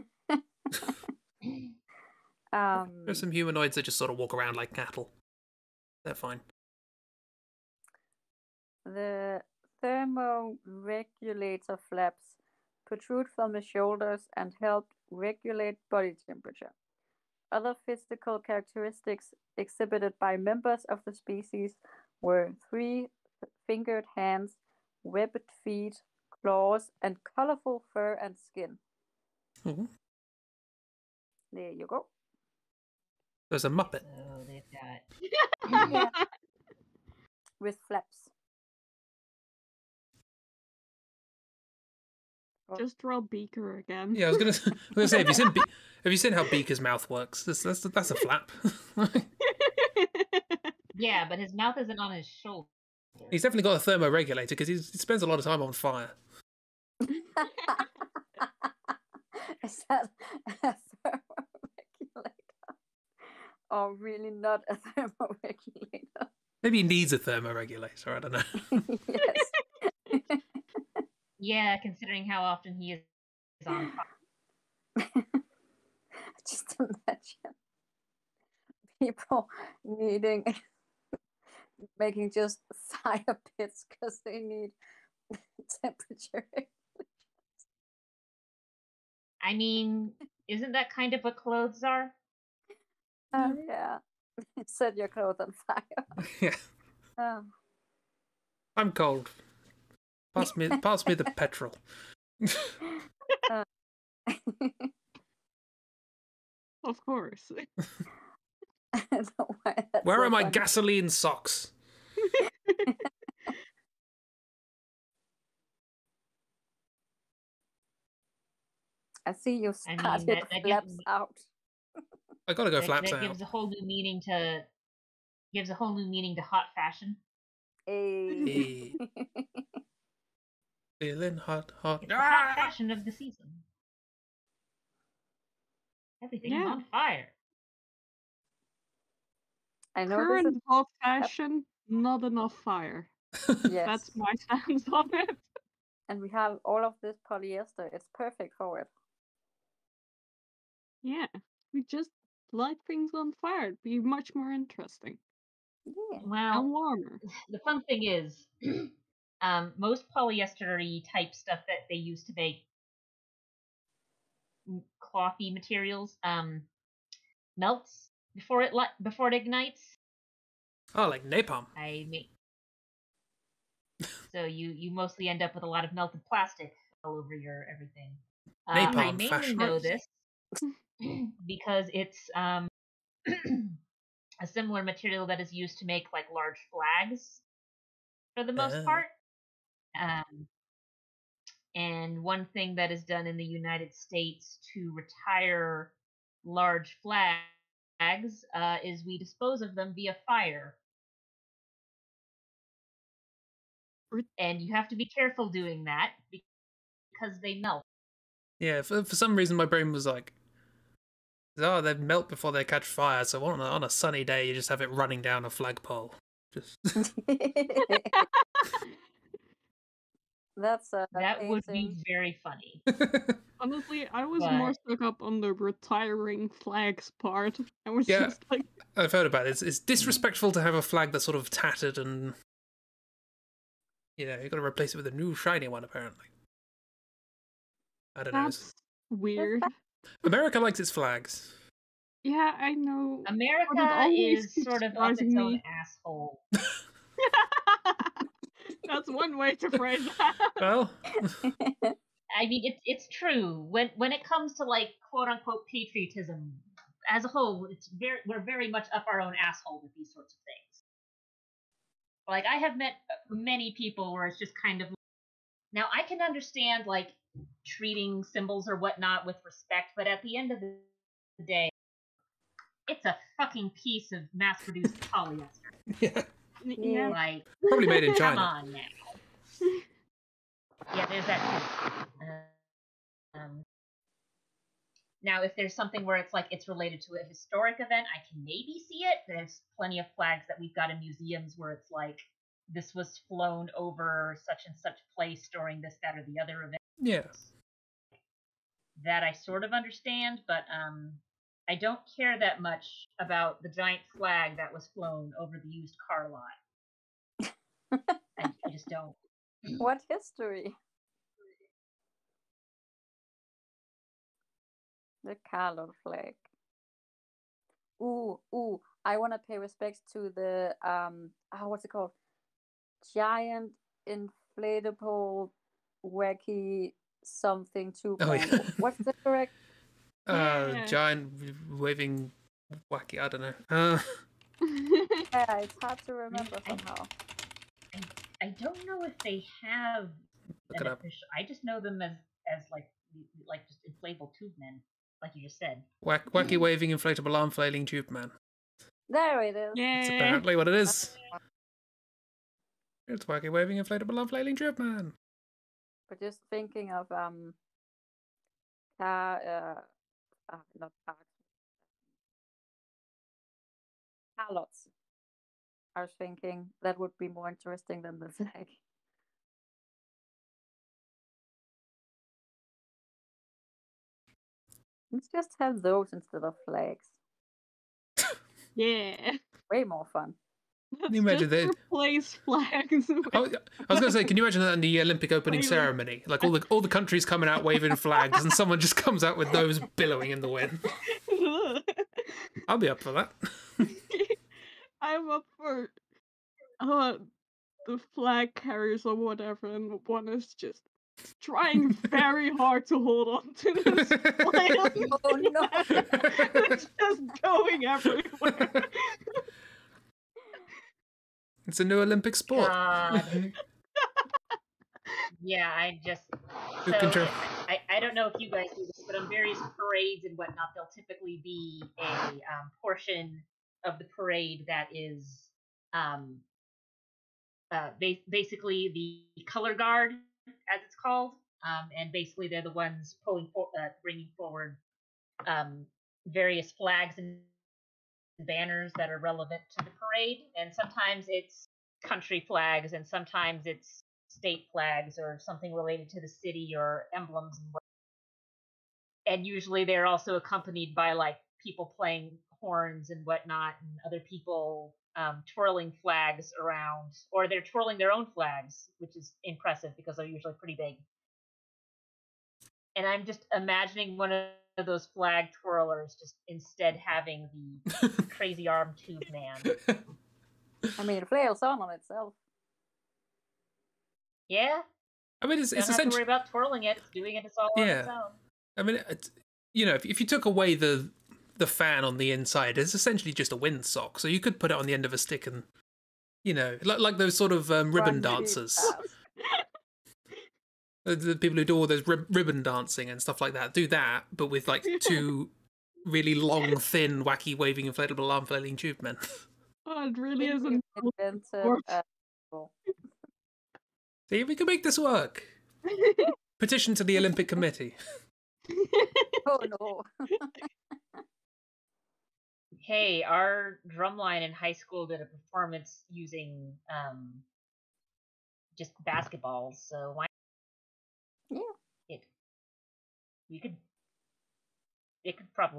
um, There's some humanoids that just sort of walk around like cattle. They're fine. The thermoregulator flaps protrude from the shoulders and help regulate body temperature. Other physical characteristics exhibited by members of the species were three-fingered hands, webbed feet, claws, and colorful fur and skin. Ooh. There you go. There's a Muppet. Oh, they've got. Yeah. With flaps. Just draw Beaker again. Yeah, I was gonna, I was gonna say, have you seen Be- have you seen how Beaker's mouth works? That's that's, that's a flap. Yeah, but his mouth isn't on his shoulder. He's definitely got a thermoregulator because he spends a lot of time on fire. Is that a thermoregulator? Or really not a thermoregulator? Maybe he needs a thermoregulator. I don't know. Yes. Yeah, considering how often he is on fire. Just imagine people needing making just fire pits because they need temperature. I mean, isn't that kind of what clothes are? Uh, yeah, set your clothes on fire. Yeah. Oh. I'm cold. Pass me, pass me the petrol. Uh. Of course. I don't know why that's Where so are my funny. gasoline socks? I see you I mean, started that- that flaps gives- out. I gotta go That, flaps that out. gives a whole new meaning to gives a whole new meaning to hot fashion. Hey. Feeling hot, hot. It's the hot fashion of the season. Everything's Yeah. on fire. I know Current this is hot fashion, not enough fire. yes. That's my stance on it. And we have all of this polyester. It's perfect for it. Yeah, we just light things on fire. It'd be much more interesting Yeah. Well, and warmer. the fun thing is, um, most polyester-y type stuff that they use to make clothy materials um, melts before it li- before it ignites. Oh, like napalm. I make so you you mostly end up with a lot of melted plastic all over your everything. Uh, I Napalm mainly fashion. know this because it's um, a similar material that is used to make like large flags for the most Oh. part. Um, And one thing that is done in the United States to retire large flags uh, is we dispose of them via fire. And you have to be careful doing that because they melt. Yeah, for, for some reason my brain was like, oh, they melt before they catch fire, so on a, on a sunny day you just have it running down a flagpole. Just That's uh, that amazing. would be very funny. Honestly, I was But- more stuck up on the retiring flags part. I was Yeah. just like, I've heard about it. It's, it's disrespectful to have a flag that's sort of tattered and, you know, you've got to replace it with a new shiny one, apparently. I don't know. It's- that's weird. America likes its flags. Yeah, I know. America always is keeps sort of up surprising its own me. asshole. That's one way to phrase that. Well, I mean, it's it's true. When when it comes to like quote unquote patriotism, as a whole, it's very we're very much up our own asshole with these sorts of things. Like I have met many people where it's just kind of now I can understand like treating symbols or whatnot with respect, but at the end of the day, it's a fucking piece of mass-produced polyester. yeah. Yeah. Like Probably made in come China. on now. Yeah, there's that too. Uh, um, now, if there's something where it's like it's related to a historic event, I can maybe see it. There's plenty of flags that we've got in museums where it's like this was flown over such and such place during this, that, or the other event. Yeah. That I sort of understand, but um, I don't care that much about the giant flag that was flown over the used car lot. I, I just don't. What history? The Carlo flag. Ooh, ooh! I want to pay respects to the um. Oh, what's it called? Giant inflatable, wacky something tube Oh, man. yeah. What's the correct? Uh, Yeah. giant waving wacky. I don't know. Uh, Yeah, it's hard to remember I- somehow. I don't know if they have look an it up. official. I just know them as as like like just inflatable tube men, like you just said. Wack, wacky waving inflatable arm flailing tube man. There it is. That's Yeah. apparently what it is. It's wacky waving inflatable arm flailing tube man. But just thinking of um, car, uh, uh not cars, car lots. I was thinking that would be more interesting than the flag. Let's just have those instead of flags. Yeah. Way more fun. Let's you imagine just that? replace flags with Oh, I was going to say, can you imagine that in the Olympic opening Waving. ceremony? Like all the all the countries coming out waving flags, and someone just comes out with those billowing in the wind. I'll be up for that. I'm up for uh the flag carriers or whatever, and one is just trying very hard to hold on to this flag. Oh no! It's just going everywhere. It's a new Olympic sport. God. Yeah, I just Who so control- I, I don't know if you guys do this, but on various parades and whatnot, there'll typically be a um, portion of the parade that is um, uh, ba- basically the color guard, as it's called, um, and basically they're the ones pulling, for- uh, bringing forward um, various flags and banners that are relevant to the parade, and sometimes it's country flags, and sometimes it's state flags or something related to the city or emblems and what. And usually they're also accompanied by like people playing horns and whatnot, and other people um, twirling flags around, or they're twirling their own flags, which is impressive because they're usually pretty big. And I'm just imagining one of those flag twirlers just instead having the crazy arm tube man. I mean, it flails on on itself. Yeah, I mean, it's, you it's don't have to worry essentially. about twirling it. It's doing it all on its Yeah. own. I mean, it's, you know, if, if you took away the the fan on the inside, it's essentially just a windsock. So you could put it on the end of a stick and, you know, like like those sort of um, ribbon Run really dancers. fast. The, the people who do all those rib- ribbon dancing and stuff like that do that, but with like two really long, thin, wacky, waving, inflatable arm flailing tube men. Oh, it really Didn't isn't. you invent it, work. uh, well, See, we can make this work. Petition to the Olympic Committee. oh no. Hey, our drumline in high school did a performance using um, just basketballs, so why? Yeah. It, you could, it could probably.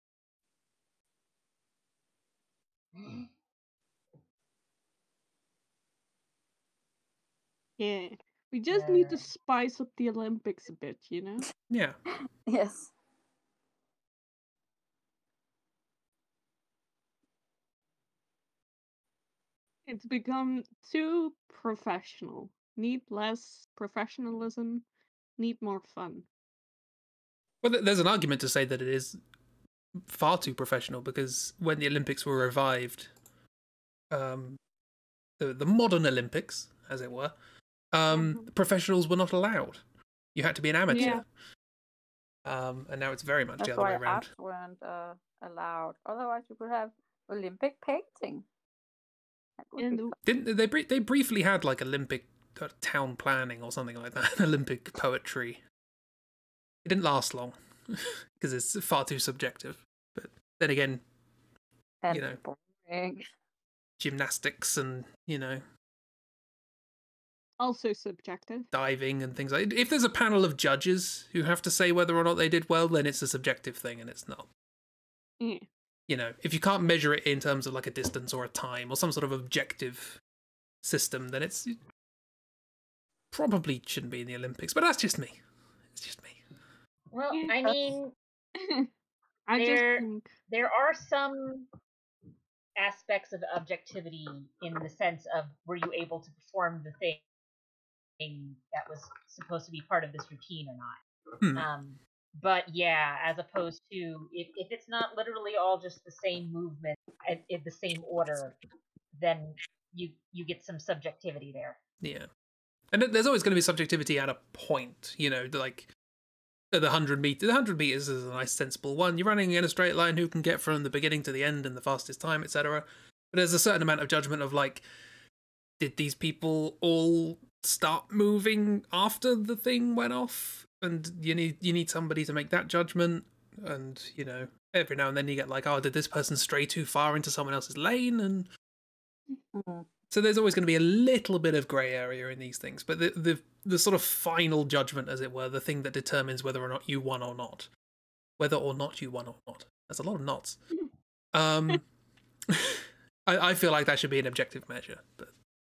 Yeah. We just need to Uh, spice up the Olympics a bit, you know? Yeah. Yes. It's become too professional. Need less professionalism, need more fun. Well, th- there's an argument to say that it is far too professional because when the Olympics were revived, um, the the modern Olympics, as it were, um, Mhm. professionals were not allowed. You had to be an amateur. Yeah. Um, and now it's very much That's the other way why around. arts weren't uh, allowed. Otherwise, we could have Olympic painting. That would be And fun. Didn't they? Br- they briefly had like Olympic uh, town planning or something like that. Olympic poetry. It didn't last long because it's far too subjective. But then again, And you know, boring. gymnastics and you know also subjective. diving and things like. If there's a panel of judges who have to say whether or not they did well, then it's a subjective thing, and it's not. Yeah. You know, if you can't measure it in terms of like a distance or a time or some sort of objective system, then it's it probably shouldn't be in the Olympics. But that's just me. It's just me. well, Yeah. I mean, I just There- think there are some aspects of objectivity in the sense of were you able to perform the thing that was supposed to be part of this routine or not. Hmm. Um, but yeah, as opposed to if, if it's not literally all just the same movement in, in the same order, then you you get some subjectivity there. Yeah. And there's always going to be subjectivity at a point, you know, like the one hundred meters. The one hundred meters is a nice, sensible one. You're running in a straight line, who can get from the beginning to the end in the fastest time, et cetera. But there's a certain amount of judgment of like, did these people all start moving after the thing went off? And you need you need somebody to make that judgment. And, you know, every now and then you get like, oh, did this person stray too far into someone else's lane? And Mhm. so there's always going to be a little bit of grey area in these things, but the, the the sort of final judgment, as it were, the thing that determines whether or not you won or not, whether or not you won or not. That's a lot of knots. Um, I, I feel like that should be an objective measure, but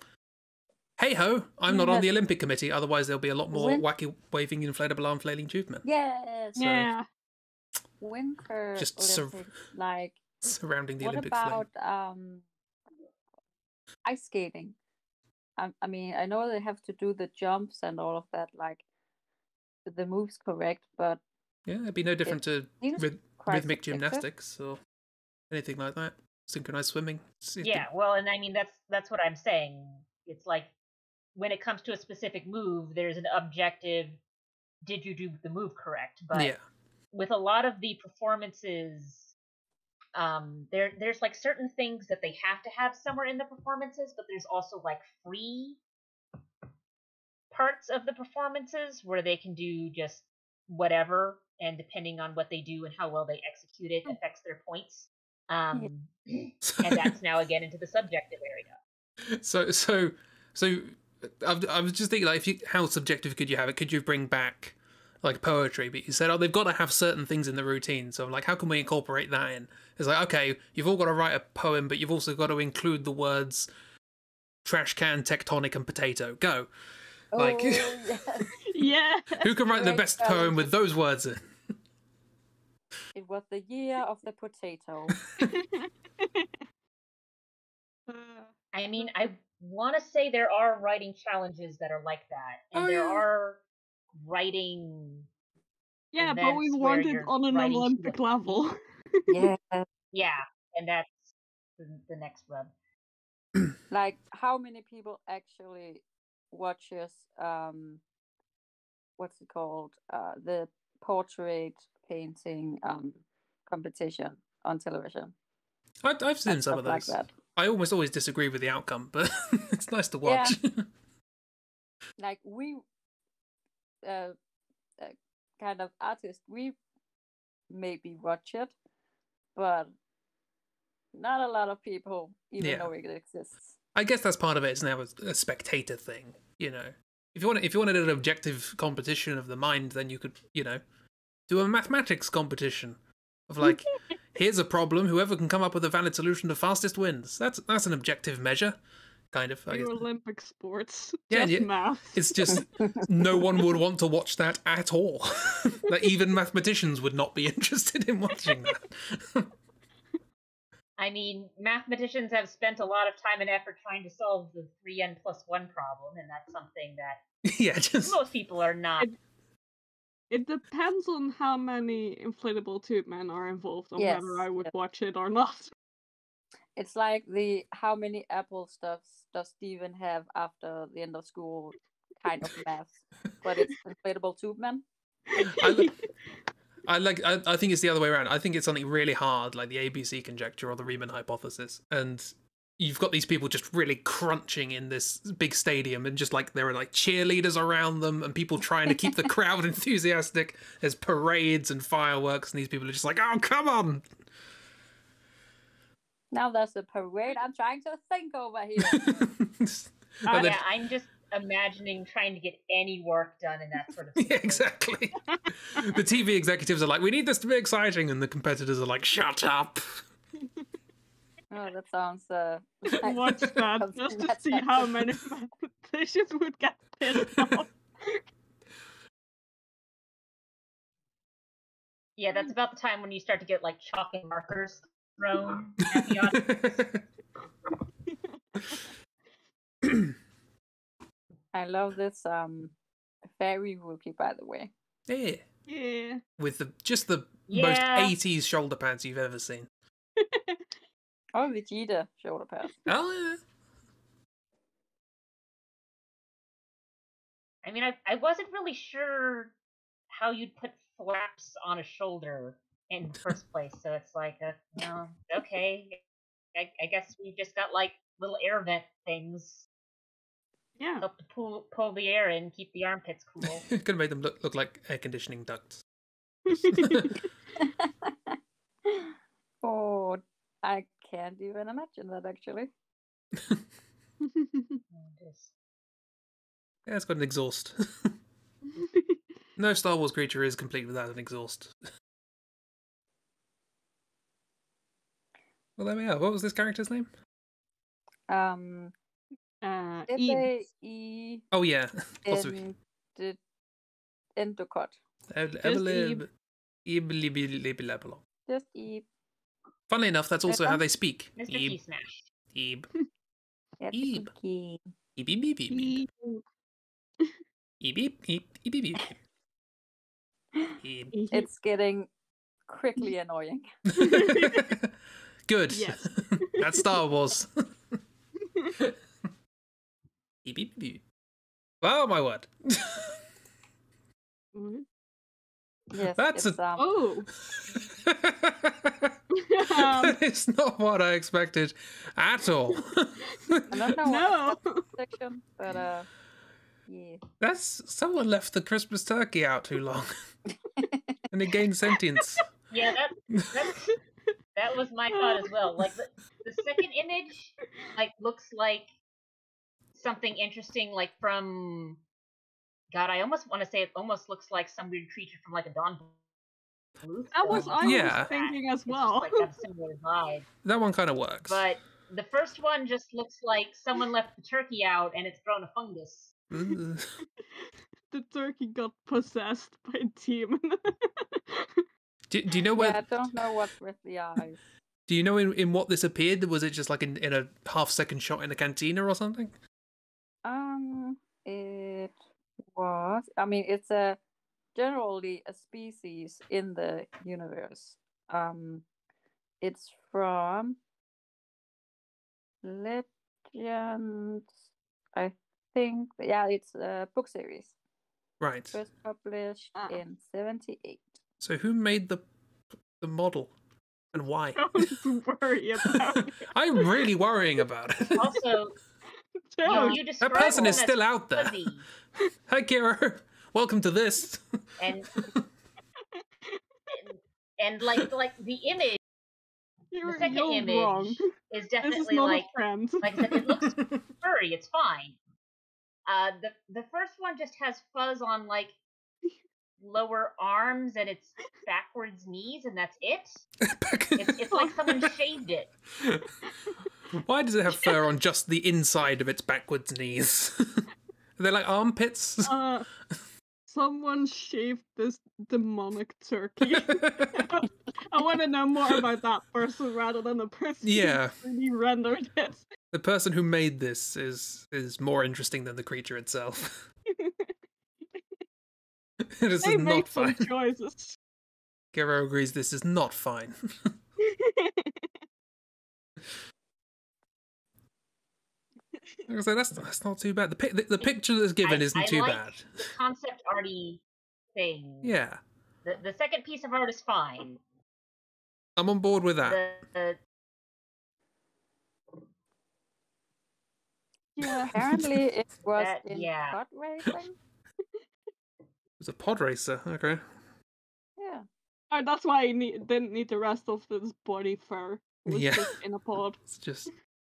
hey ho, I'm not on the Olympic Committee. Otherwise, there'll be a lot more Win- wacky waving inflatable arm flailing tube men Yes. So- yeah. Winter Just sur- Olympics, like surrounding the what Olympic flame. about um ice skating? I, I mean, I know they have to do the jumps and all of that, like the moves correct, but Yeah, it'd be no different to seems ryth- quite rhythmic subjective. gymnastics or anything like that. Synchronized swimming. It's- it's Yeah, well, and I mean that's that's what I'm saying. It's like when it comes to a specific move, there's an objective. Did you do the move correct? But yeah. with a lot of the performances, um, there there's like certain things that they have to have somewhere in the performances, but there's also like free parts of the performances where they can do just whatever, and depending on what they do and how well they execute it affects their points. Um, and that's now again into the subjective area. So, so, so, I, I was just thinking, like, if you, how subjective could you have it? Could you bring back like poetry? But you said, oh, they've got to have certain things in the routine. So, I'm like, how can we incorporate that in? It's like, okay, you've all got to write a poem, but you've also got to include the words trash can, tectonic, and potato. Go. Like, Oh, yes. Yeah. who can write the Great best challenge. poem with those words in? It was the year of the potato. Uh, I mean, I want to say there are writing challenges that are like that, and Oh, there yeah. are writing, yeah, but we events want where it you're on an writing to Olympic a- level. Yeah. yeah, and that's the, the next rub. Like, how many people actually watches um what's it called? Uh, the portrait painting um competition on television. I, I've seen and some stuff of like those. that. I almost always disagree with the outcome, but it's nice to watch. Yeah. Like we, uh, uh, kind of artists, we maybe watch it, but not a lot of people even Yeah. know it exists. I guess that's part of it. It's now a, a spectator thing, you know. If you want, if you wanted an objective competition of the mind, then you could, you know, do a mathematics competition of like, here's a problem. Whoever can come up with a valid solution the fastest wins. That's that's an objective measure, kind of. I guess. Your Olympic sports. Yeah, Just yeah. math. It's just no one would want to watch that at all. Like even mathematicians would not be interested in watching that. I mean, mathematicians have spent a lot of time and effort trying to solve the three n plus one problem, and that's something that Yeah, just most people are not. It, it depends on how many inflatable tube men are involved on Yes, whether I would yes. watch it or not. It's like the how many Apple stuffs does Steven have after the end of school kind of math, but it's inflatable tube man. I, li- I like. I, I think it's the other way around. I think it's something really hard, like the A B C conjecture or the Riemann hypothesis, and you've got these people just really crunching in this big stadium, and just like there are like cheerleaders around them, and people trying to keep the crowd enthusiastic. There's parades and fireworks, and these people are just like, "Oh, come on!" Now there's a parade. I'm trying to think over here. Uh, then- yeah, I'm just imagining trying to get any work done in that sort of Yeah, situation. exactly. The T V executives are like, "We need this to be exciting," and the competitors are like, "Shut up." Oh, that sounds. Uh, like Watch that something just to that's see how many happened. mathematicians would get pissed off. Yeah, that's about the time when you start to get like chalk and markers thrown at the audience. I love this um fairy Wiki, by the way. Yeah, Yeah. with the just the Yeah. most eighties shoulder pads you've ever seen. Oh, Vegeta shoulder pads. Oh yeah. I mean, I I wasn't really sure how you'd put flaps on a shoulder in the first place, so it's like, a, no, okay, I, I guess we just got like little air vent things, Yeah. help to pull pull the air in, keep the armpits cool. Could have made them look look like air conditioning ducts. Oh, I can't even imagine that actually. And just- Yeah, it's got an exhaust. No Star Wars creature is complete without an exhaust. Well, there we are. What was this character's name? Um, uh, F Eve. A E Oh yeah, possibly. in the Endocott. Evelyn. Evelyn. Just E. Funnily enough, that's also how they speak. Mister Ebe. T Smash. Ebe. That's Eve. Wiki. Ebe. Ebe. Ebe. Eve. Ebe. Ebe. Ebe. Ebe. Ebe. It's getting quickly annoying. Good. Yes. That's Star Wars. Ebe. Ebe. Oh my word. Mhm. Yes, That's it's, a- um, Oh. That is not what I expected at all. I don't know No. what section, but uh, yeah. That's someone left the Christmas turkey out too long, and it gained sentience. Yeah, that that's, that was my thought as well. Like the, the second image, like looks like something interesting, like from God. I almost want to say it almost looks like some weird creature from like a Dawn Bluth. That was film. I Yeah. was thinking as It's well. just, like got a similar vibe. That one kind of works. But the first one just looks like someone left the turkey out and it's grown a fungus. Ugh. The turkey got possessed by a demon. do, do you know where? Yeah, I don't know what's with the eyes. Do you know in, in what this appeared? Was it just like in, in a half second shot in a cantina or something? Um, it was. I mean, it's a generally a species in the universe. Um, it's from Legends. I think. Yeah, it's a book series. Right. First published Ah. in seventy-eight. So who made the the model and why? Don't worry about it. I'm really worrying about it. Also, you, Don't. you That described person them is as still out there. fuzzy, Hi, Kira. Welcome to this. and, and and like like the image, You're, the second you're image wrong. is This is definitely not like a friend. like I said, it looks furry. It's fine. Uh, the the first one just has fuzz on like lower arms and its backwards knees, and that's it. It's it's like someone shaved it. Why does it have fur on just the inside of its backwards knees? Are they like armpits? Uh, someone shaved this demonic turkey. I want to know more about that person rather than the person Yeah. who really rendered it. The person who made this is is more interesting than the creature itself. This They is make not some fine. choices. Gero agrees this is not fine. Like I say, that's that's not too bad. The pic, the, the picture that's given I, isn't I too like bad. the concept arty thing. Yeah, The the second piece of art is fine. I'm on board with that. The, the Yeah. Apparently, it was That- in yeah. pod racing. It's a pod racer. Okay. Yeah. Oh, that's why I need, didn't need the rest of this body fur. It was Yeah. just in a pod. It's just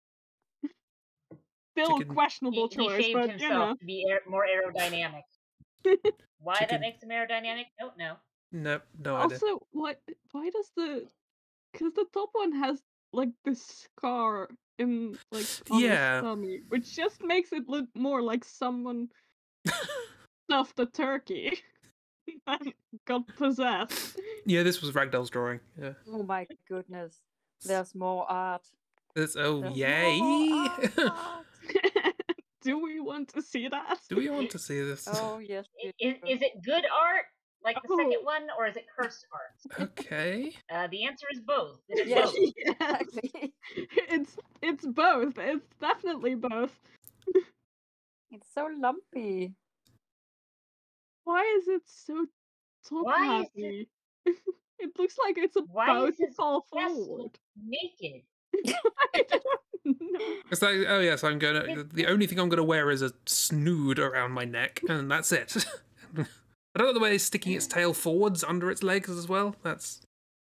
Still Chicken- questionable he, he choice, shaved but you himself know. to be aer- more aerodynamic. Why Chicken- that makes him aerodynamic? Don't know. no, no idea. Also, what? Why does the? Because the top one has like this scar in like on Yeah. his tummy, which just makes it look more like someone stuffed a turkey and got possessed. Yeah, this was Ragdoll's drawing. Yeah. Oh my goodness. There's more art. It's, oh There's yay! more art. Do we want to see that? Do we want to see this? Oh yes. I- we Is, do. is it good art, like the Oh. second one, or is it cursed art? Okay. Uh, the answer is both. It is Yes. both. Yes. Exactly. It's it's both. It's definitely both. It's so lumpy. Why is it so top Why is it- heavy? It looks like it's Why about is to his fall chest forward. look naked? I don't know. It's like, oh yes, I'm gonna. The only thing I'm gonna wear is a snood around my neck, and that's it. I don't know the way it's sticking its tail forwards under its legs as well. That's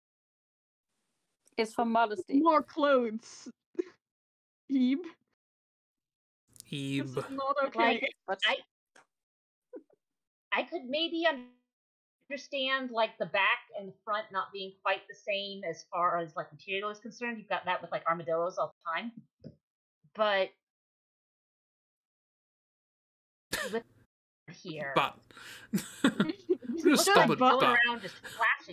It's for modesty. More clothes. Ebe. This Eve. is not okay. Like, But I I could maybe understand like the back and the front not being quite the same as far as like material is concerned. You've got that with like armadillos all the time, but with here, But look just like stop it. going But around just flashing.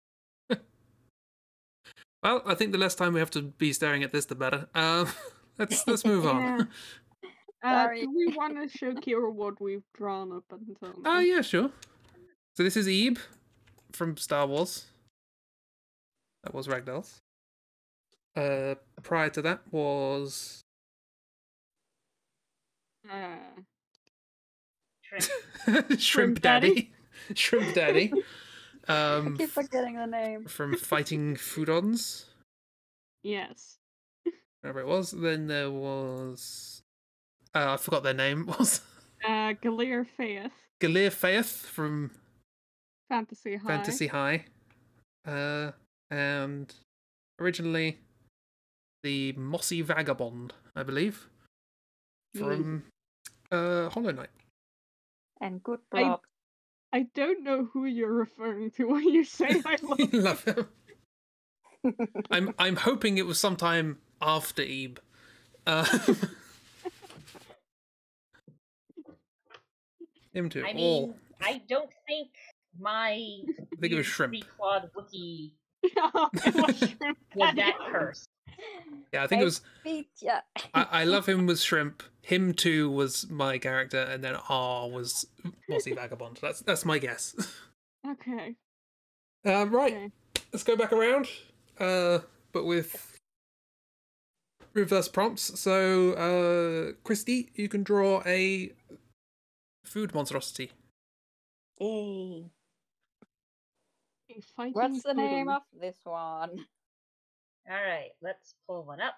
well, I think the less time we have to be staring at this, the better. Um, let's let's move on. Yeah. Uh, Sorry. do we want to show Kira what we've drawn up until now? Oh yeah, sure. So this is Ebe from Star Wars. That was Ragdoll's. Uh, prior to that was Uh, Shrimp. Shrimp Daddy. Daddy. Shrimp Daddy. I Um, keep forgetting the name. from Fighting Foodons. yes. Whatever it was. Then there was. Uh, I forgot their name. Was Uh, Galir Faith. Galir Faith from Fantasy High. Fantasy High. Uh, and originally the Mossy Vagabond, I believe, from uh, Hollow Knight. And good I- blob. I don't know who you're referring to when you say I love Love him. I'm I'm hoping it was sometime after Ebe. Uh, him too. I All. mean, I don't think my I think it was Shrimp. three-clawed Wiki It was Shrimp was Daddy. that cursed. Yeah, I think it was. Beat ya. I, I love him with Shrimp. Him too was my character, and then R was Mossy Vagabond. That's that's my guess. Okay. Uh, right, Okay. let's go back around, uh, but with reverse prompts. So, uh, Christi, you can draw a food monstrosity. Yay. A fighting What's the name poodle. of this one? All right, let's pull one up.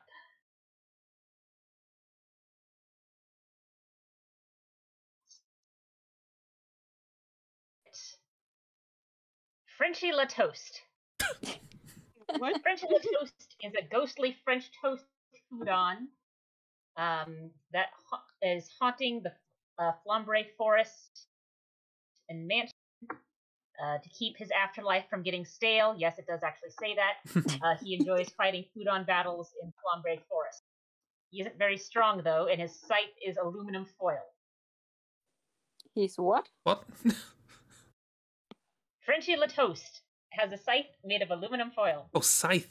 Frenchy La Toast. What? Frenchy La Toast is a ghostly French toast foodon um, that ha- is haunting the uh, Flambre forest and mansion uh, to keep his afterlife from getting stale. Yes, it does actually say that. uh, he enjoys fighting foodon battles in Flambre forest. He isn't very strong, though, and his scythe is aluminum foil. He's what? What? Frenchy La Toast has a scythe made of aluminum foil. Oh, scythe.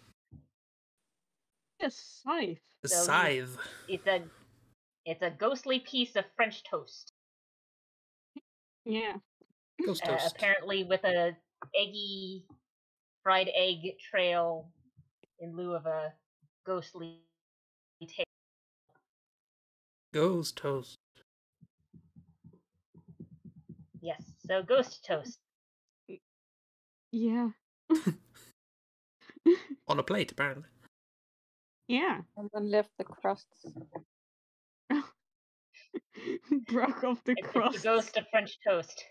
A scythe. The So scythe. It's a it's a ghostly piece of French toast. Yeah. Ghost Uh, toast. apparently with a eggy fried egg trail in lieu of a ghostly tail. Ghost toast. Yes, so ghost toast. Yeah. On a plate, apparently. Yeah. And then left the crusts. Broke off the It's, it's crust. the ghost of French toast.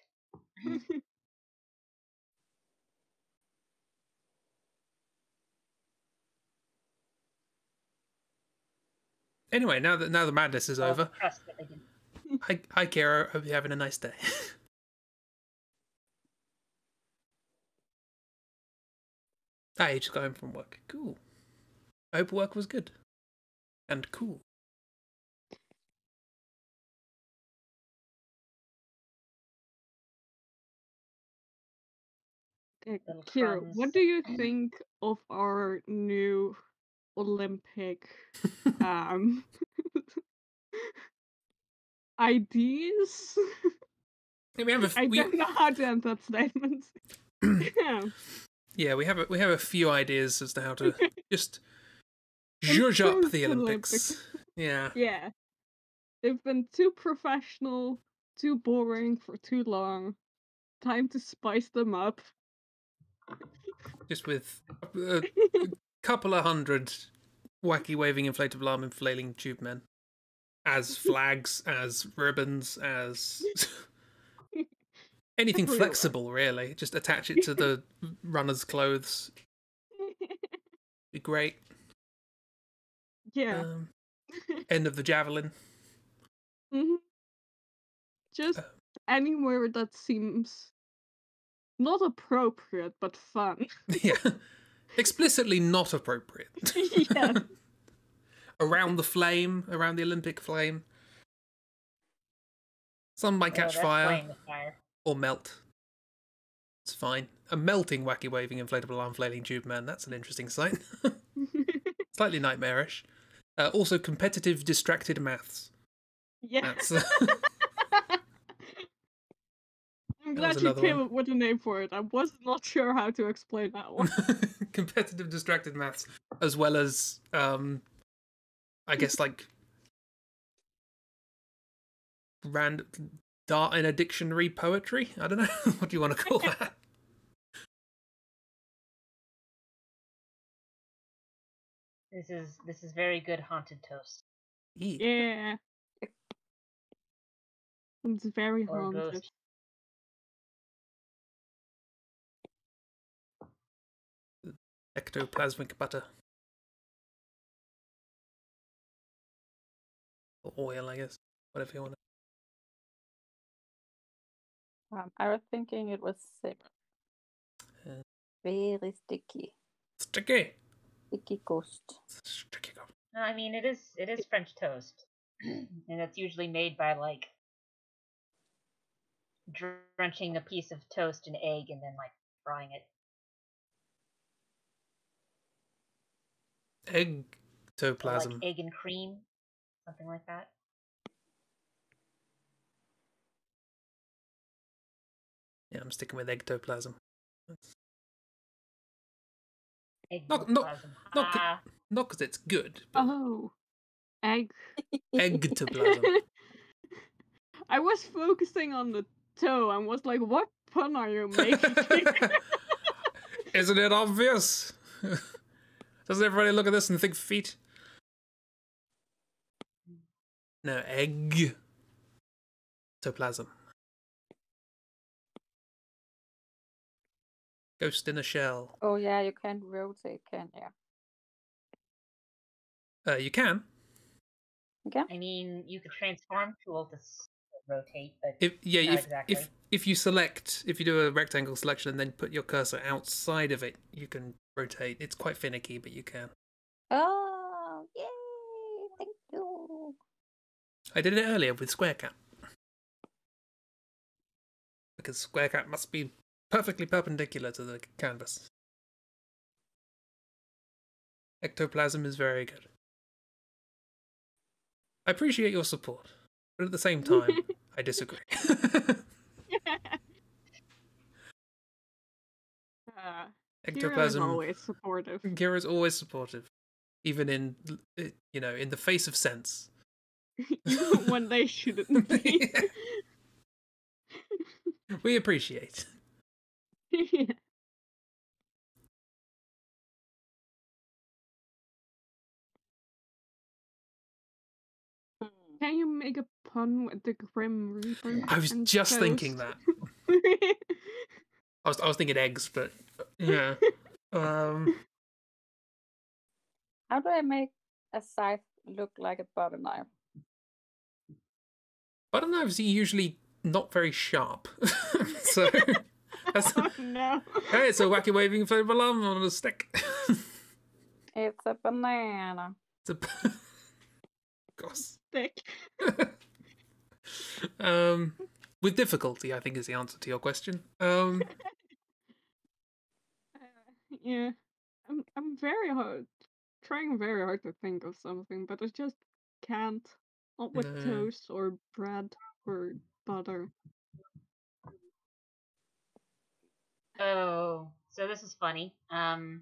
Anyway, now that now the madness is Oh, the over, crust that they did. hi, hi Kira. Hope you're having a nice day. Ah, you just got home from work. Cool. I hope work was good. And cool. Uh, Little Kira, crumbs. what do you think of our new Olympic um ideas? Yeah, we have a, I we, don't know how to end that statement. Yeah. yeah, we have a, we have a few ideas as to how to just zhuzh up Improve the the Olympics. Olympics. Yeah. Yeah. They've been too professional, too boring for too long. Time to spice them up. Just with a, a couple of hundred wacky waving inflatable arm inflating tube men. As flags, as ribbons, as anything Everywhere. flexible, really. Just attach it to the runner's clothes. Be great. Yeah. Um, end of the javelin. hmm Just Uh. anywhere that seems not appropriate but fun. Yeah. Explicitly not appropriate. Yeah. Around the flame, around the Olympic flame. Some might Oh, catch that's fire playing with fire. or melt. It's fine. A melting wacky waving inflatable arm flailing tube man. That's an interesting sight. Slightly nightmarish. Uh, also, competitive distracted maths. Yeah. That's uh, I'm that was glad you another came one. up with a name for it. I was not sure how to explain that one. competitive distracted maths, as well as um, I guess like random dart in a dictionary poetry. I don't know. What do you want to call that? This is this is very good haunted toast. Yeah. It's very Or haunted. ghost. Ectoplasmic butter. Or oil, I guess. Whatever you want to. Um, I was thinking it was seven. Uh, Very sticky. Sticky. Sticky ghost. Sticky ghost. No, I mean it is it is French toast, and it's usually made by like drenching a piece of toast in egg and then like frying it. Or, Ectoplasm. like egg and cream, something like that. Yeah, I'm sticking with ectoplasm. That's... Ectoplasm. Not, not, not, Ah. not because it's good, but Oh. Egg. ectoplasm. I was focusing on the toe and was like, what pun are you making here? Isn't it obvious? Doesn't everybody look at this and think feet? No, egg. Ectoplasm. Ghost in a shell. Oh yeah, you can't rotate, can you? Uh, you can. Okay. I mean, you could transform tool to rotate, but If yeah, not if exactly. if if you select, if you do a rectangle selection and then put your cursor outside of it, you can rotate. It's quite finicky, but you can. Oh, yay! Thank you. I did it earlier with Square Cat. Because Square Cat must be perfectly perpendicular to the canvas. Ectoplasm is very good. I appreciate your support, but at the same time, I disagree. uh, Kira is Ectoplasm. always supportive. Kira's always supportive, even in, you know, in the face of sense. Even when they shouldn't be. We appreciate. Yeah. Can you make a pun with the Grim Reaper? I was and just toast? thinking that. I was I was thinking eggs, but yeah. Um, How do I make a scythe look like a butter knife? butter knives are usually not very sharp, so that's, Oh no. hey, it's a wacky waving inflatable arm on a stick. It's a banana. It's a gosh. Thick. um, with difficulty, I think is the answer to your question. Um, Uh, yeah. I'm I'm very hard trying very hard to think of something, but I just can't. Not with No. toast or bread or butter. Oh, so this is funny. Um,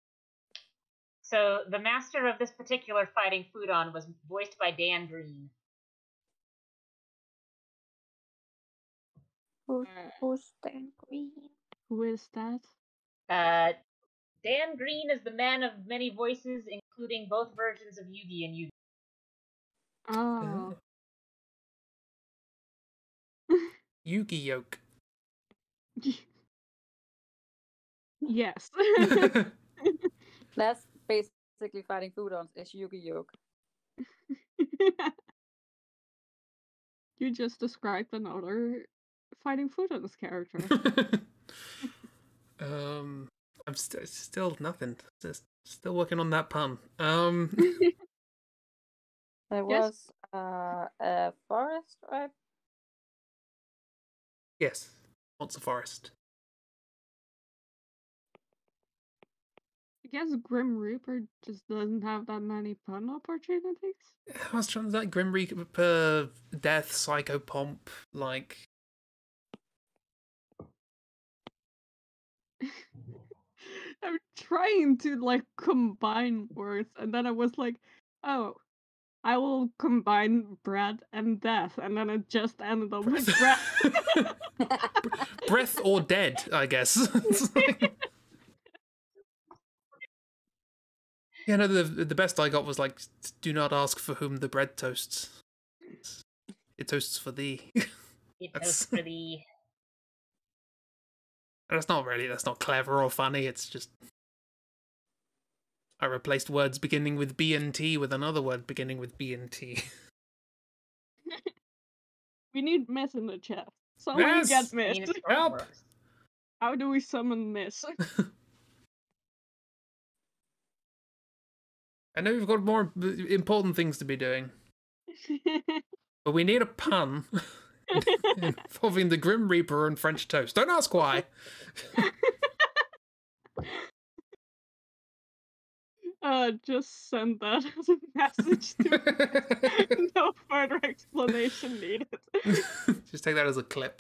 so the master of this particular fighting Foodon was voiced by Dan Green. Who's, Uh, who's Dan Green? who is that? Uh, Dan Green is the man of many voices, including both versions of Yugi and Yugi. Oh. Yugi yolk. Yes. That's basically fighting Foodons. It's Yugi Yolk. You just described another fighting Foodon's character. um, I'm st still nothing. Just still working on that pun. Um, There Yes. was uh, a forest, right? yes, what's a forest? I guess Grim Reaper just doesn't have that many pun opportunities. I was trying to like Grim Reaper, Death, Psychopomp, like. I'm trying to like combine words, and then I was like, oh, I will combine bread and death, and then it just ended up with breath. Breath or dead, I guess. It's like- Yeah, no, the the best I got was like, do not ask for whom the bread toasts. It toasts for thee. It That's- toasts for the. That's not really, that's not clever or funny, it's just... I replaced words beginning with B and T with another word beginning with B and T. We need Miss in the chat. Someone Yes! get I Miss. mean, it's Help! works. How do we summon Miss? I know we've got more important things to be doing, but we need a pun involving the Grim Reaper and French toast. Don't ask why. uh, just send that as a message to Miss. No further explanation needed. Just take that as a clip.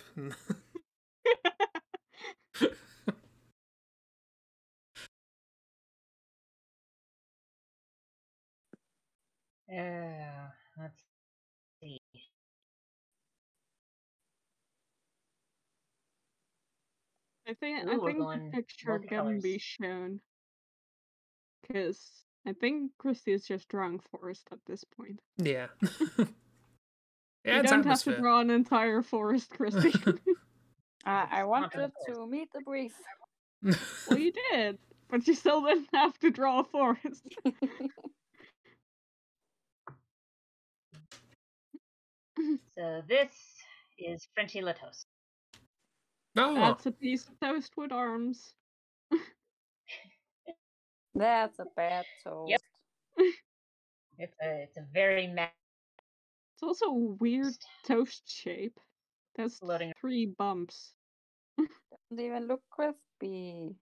Uh, let's see. I think Ooh, I we're think the going picture can be multicolors. shown because I think Christy is just drawing forest at this point. Yeah. You Yeah, it's don't have to atmosphere. draw an entire forest, Christy. Uh, I Haunted wanted forest. to meet the brief. Well, you did, but you still didn't have to draw a forest. So this is Frenchy La Toast. Oh, That's a piece of toast with arms. That's a bad toast. Yep. It's a it's a very ma- It's also a weird toast shape. There's Floating. three bumps. Doesn't even look crispy.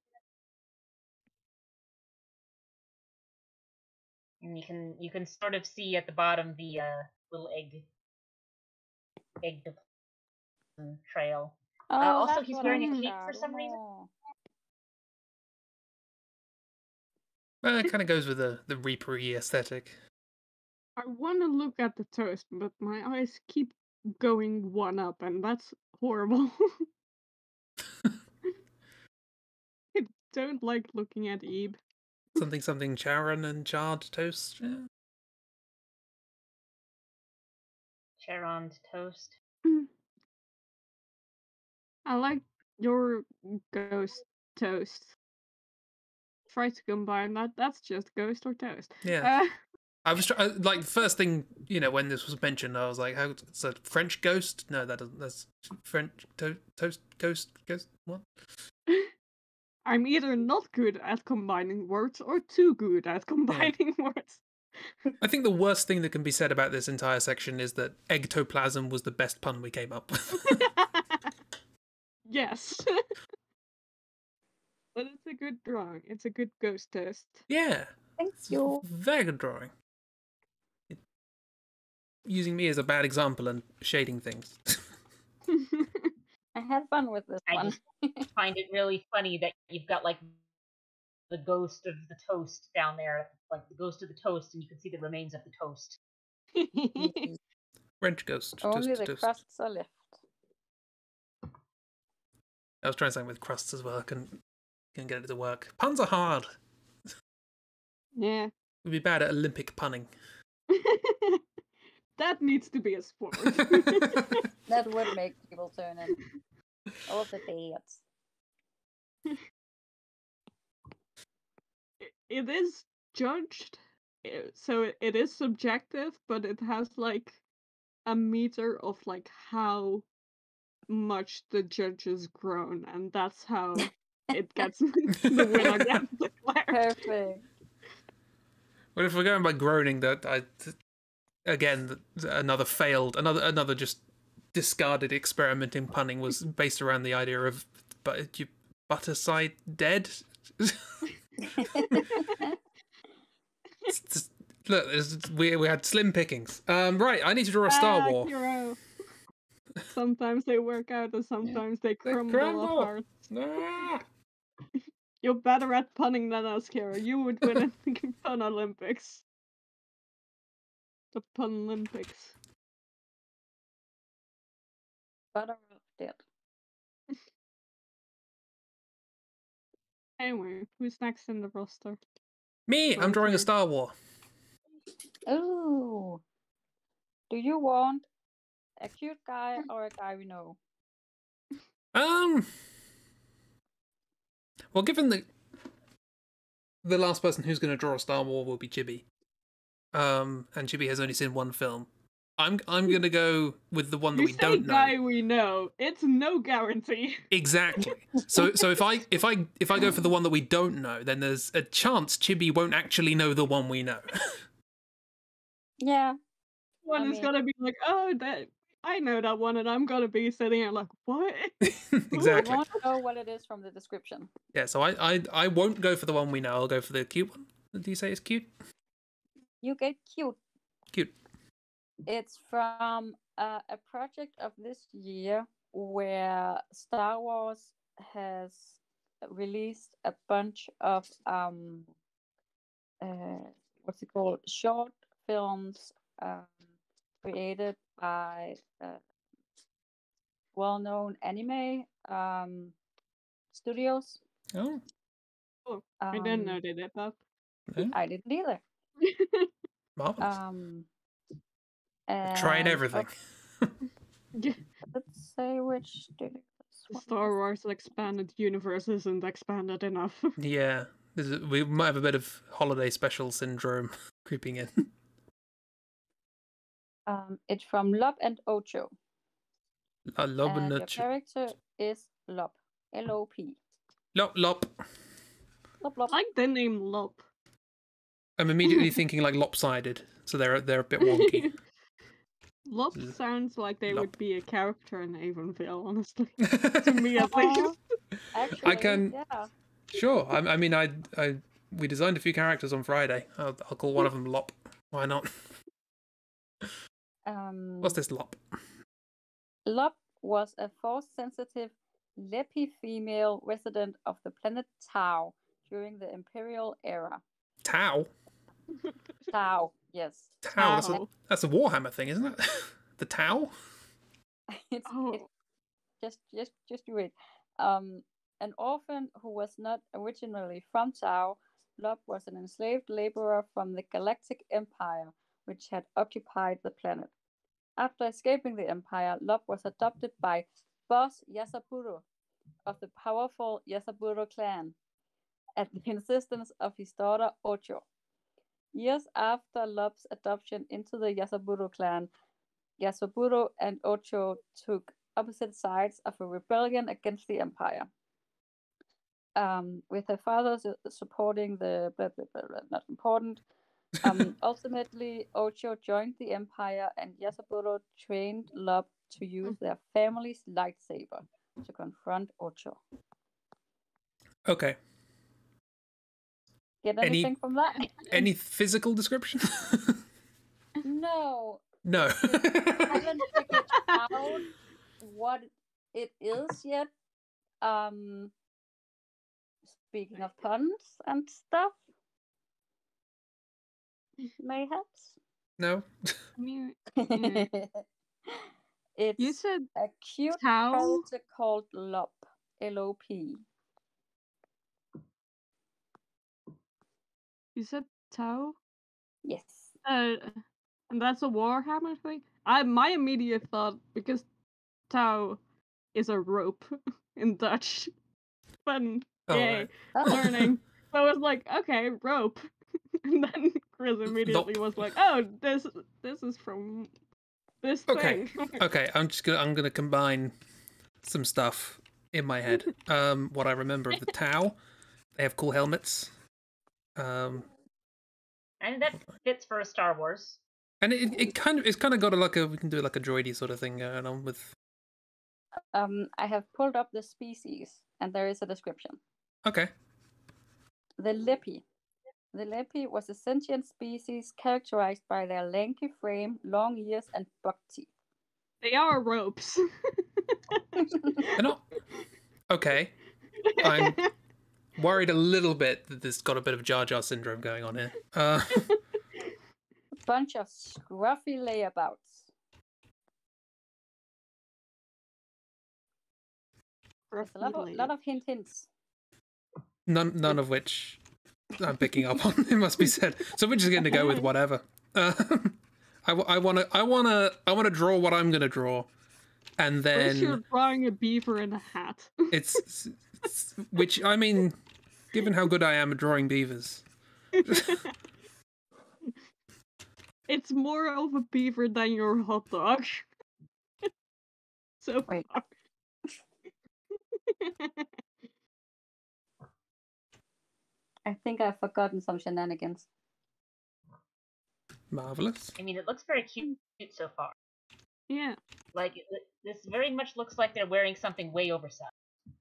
and you can you can sort of see at the bottom the uh, little egg egg de- trail. Oh, Uh, also, that's he's what wearing I a Mhm. cape forgot. for some reason. Oh. well, it kind of goes with the the Reaper-y aesthetic. I want to look at the toast, but my eyes keep going one up, and that's horrible. I don't like looking at Ebe. Something something Charon and charred toast. Yeah. Charon toast. I like your ghost toast. Try to combine that. That's just ghost or toast. Yeah. Uh, I was try- like the first thing, you know, when this was mentioned, I was like, "How? It's a French ghost? No, that doesn't. That's French to- toast ghost ghost. What? I'm either not good at combining words or too good at combining words. I think the worst thing that can be said about this entire section is that ectoplasm was the best pun we came up with. Yes. But it's a good drawing. It's a good ghost toast. Yeah, Thank it's you. very good drawing. It, using me as a bad example and shading things. I had fun with this I one. just find it really funny that you've got like the ghost of the toast down there, like the ghost of the toast, and you can see the remains of the toast. French ghost. Only toast, the toast. crusts are left. I was trying something with crusts as well. I couldn't, couldn't get it to work. Puns are hard. Yeah. We'd be bad at Olympic punning. That needs to be a sport. That would make people turn in. All the debates. It is judged, eh, so it- it is subjective, but it has like a meter of like how much the judges groan, and that's how it gets the winner gets declared. Perfect. Well, if we're going by groaning, that I again another failed, another another just discarded experiment in punning was based around the idea of but you butter side dead. It's just- look, it's- we we had slim pickings. Um, right, I need to draw a Star Ah, War. Kiro. Sometimes they work out, and sometimes they They crumble, crumble. apart. Ah. You're better at punning than us, Kiro. You would win in the Pun Olympics. The Pun Olympics. Butter dead. Anyway, who's next in the roster? Me, I'm drawing a Okay. Star War. Ooh. Do you want a cute guy or a guy we know? Um. Well, given the the last person who's going to draw a Star War will be Chibi, um, and Chibi has only seen one film, I'm I'm going to go with the one that You we say don't know. guy we know. It's no guarantee. Exactly. So so if I if I if I go for the one that we don't know, then there's a chance Chibi won't actually know the one we know. Yeah. One I is mean- gonna be like, oh, that I know that one, and I'm gonna be sitting here like, what? You Exactly. won't know what it is from the description. Yeah. So I, I I won't go for the one we know. I'll go for the cute one. Do you say it's cute? You get cute. Cute. It's from uh, a project of this year where Star Wars has released a bunch of um uh what's it called, short films um created by uh, well-known anime um Studios. Oh, Oh, I didn't Um, know they did that. yeah. I didn't either. Marvelous. Um, Trying and everything. Yeah. let's say which studio this one Star was. Wars expanded universe isn't expanded enough. Yeah. This is, we might have a bit of holiday special syndrome creeping in. Um, it's from Lop and Ocho. I love And and your nurture. character is Lop. L O P. Lop, lop. Lop, Lop. I like the name Lop. I'm immediately thinking like lopsided, so they're they're a bit wonky. Lop Ugh. sounds like they Lop. would be a character in Avonville, honestly. To me, at least. Actually, I can yeah. sure. I, I mean, I I we designed a few characters on Friday. I'll, I'll call one of them Lop. Why not? Um, What's this Lop? Lop was a force-sensitive Lepi female resident of the planet Tau during the Imperial era. Tau. Tau, yes. Tau. That's a, Tau. that's a Warhammer thing, isn't it? The Tau. it's, Oh. it's just just just do it. Um, an orphan who was not originally from Tau, Lop was an enslaved laborer from the Galactic Empire, which had occupied the planet. After escaping the Empire, Lop was adopted by Boss Yasaburo of the powerful Yasaburo clan, at the insistence of his daughter Ocho. Years after Lop's adoption into the Yasaburo clan, Yasaburo and Ocho took opposite sides of a rebellion against the Empire. Um, with her father su- supporting the blah, blah, blah, blah, not important. Um, ultimately, Ocho joined the Empire, and Yasaburo trained Lop to use their family's lightsaber to confront Ocho. Okay. Get Any- anything from that? Any physical description? No. No. I haven't figured out what it is yet. Um, speaking of puns and stuff, mayhaps. No. I mean, yeah. It's You said a cute Tau? character called Lop. L O P. You said Tau? Yes. Uh, and that's a Warhammer thing? I My immediate thought, because Tau is a rope in Dutch. Fun. Oh, Yay. right. Learning. So I was like, okay, rope. And then Chris immediately Lop. was like, oh, this this is from this Okay. thing. Okay, I'm just gonna I'm gonna combine some stuff in my head. Um, what I remember of the Tau, they have cool helmets. Um, And that fits for a Star Wars. and it, it kind of it's kind of got a, like a we can do like a droidy sort of thing going on with. Um, I have pulled up the species, and there is a description. Okay. The Lippy. The Lippy was a sentient species characterized by their lanky frame, long ears, and buck teeth. They are ropes. They're not. Okay. I'm worried a little bit that there's got a bit of Jar Jar syndrome going on here. Uh, A bunch of scruffy layabouts. There's a lot of, lot of hint hints. none none of which I'm picking up on. It must be said. So we're just going to go with whatever. Uh, I, I want to I want to I want to draw what I'm going to draw, and Chris, you're then drawing a beaver in a hat. it's, it's which I mean, given how good I am at drawing beavers. It's more of a beaver than your hot dog. So Wait. far. I think I've forgotten some shenanigans. Marvelous. I mean, it looks very cute so far. Yeah. Like, it, this very much looks like they're wearing something way oversized.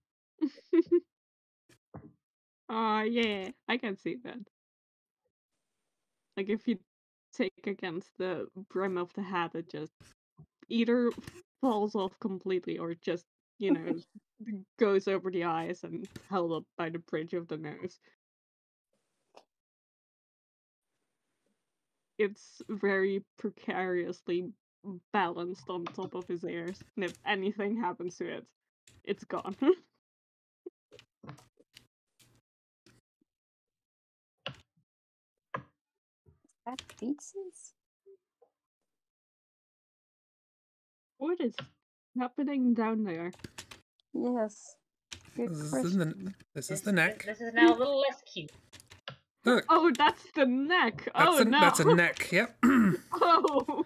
Aw, uh, yeah, I can see that. Like, if you take against the brim of the hat, it just either falls off completely or just, you know, goes over the eyes and held up by the bridge of the nose. It's very precariously balanced on top of his ears, and if anything happens to it, it's gone. That feces? What is happening down there? Yes. Good This is, question. the, this is This, the neck. This, this is now a little less cute. Look, Oh, that's the neck. that's, Oh a, no. that's a neck, yep. Oh.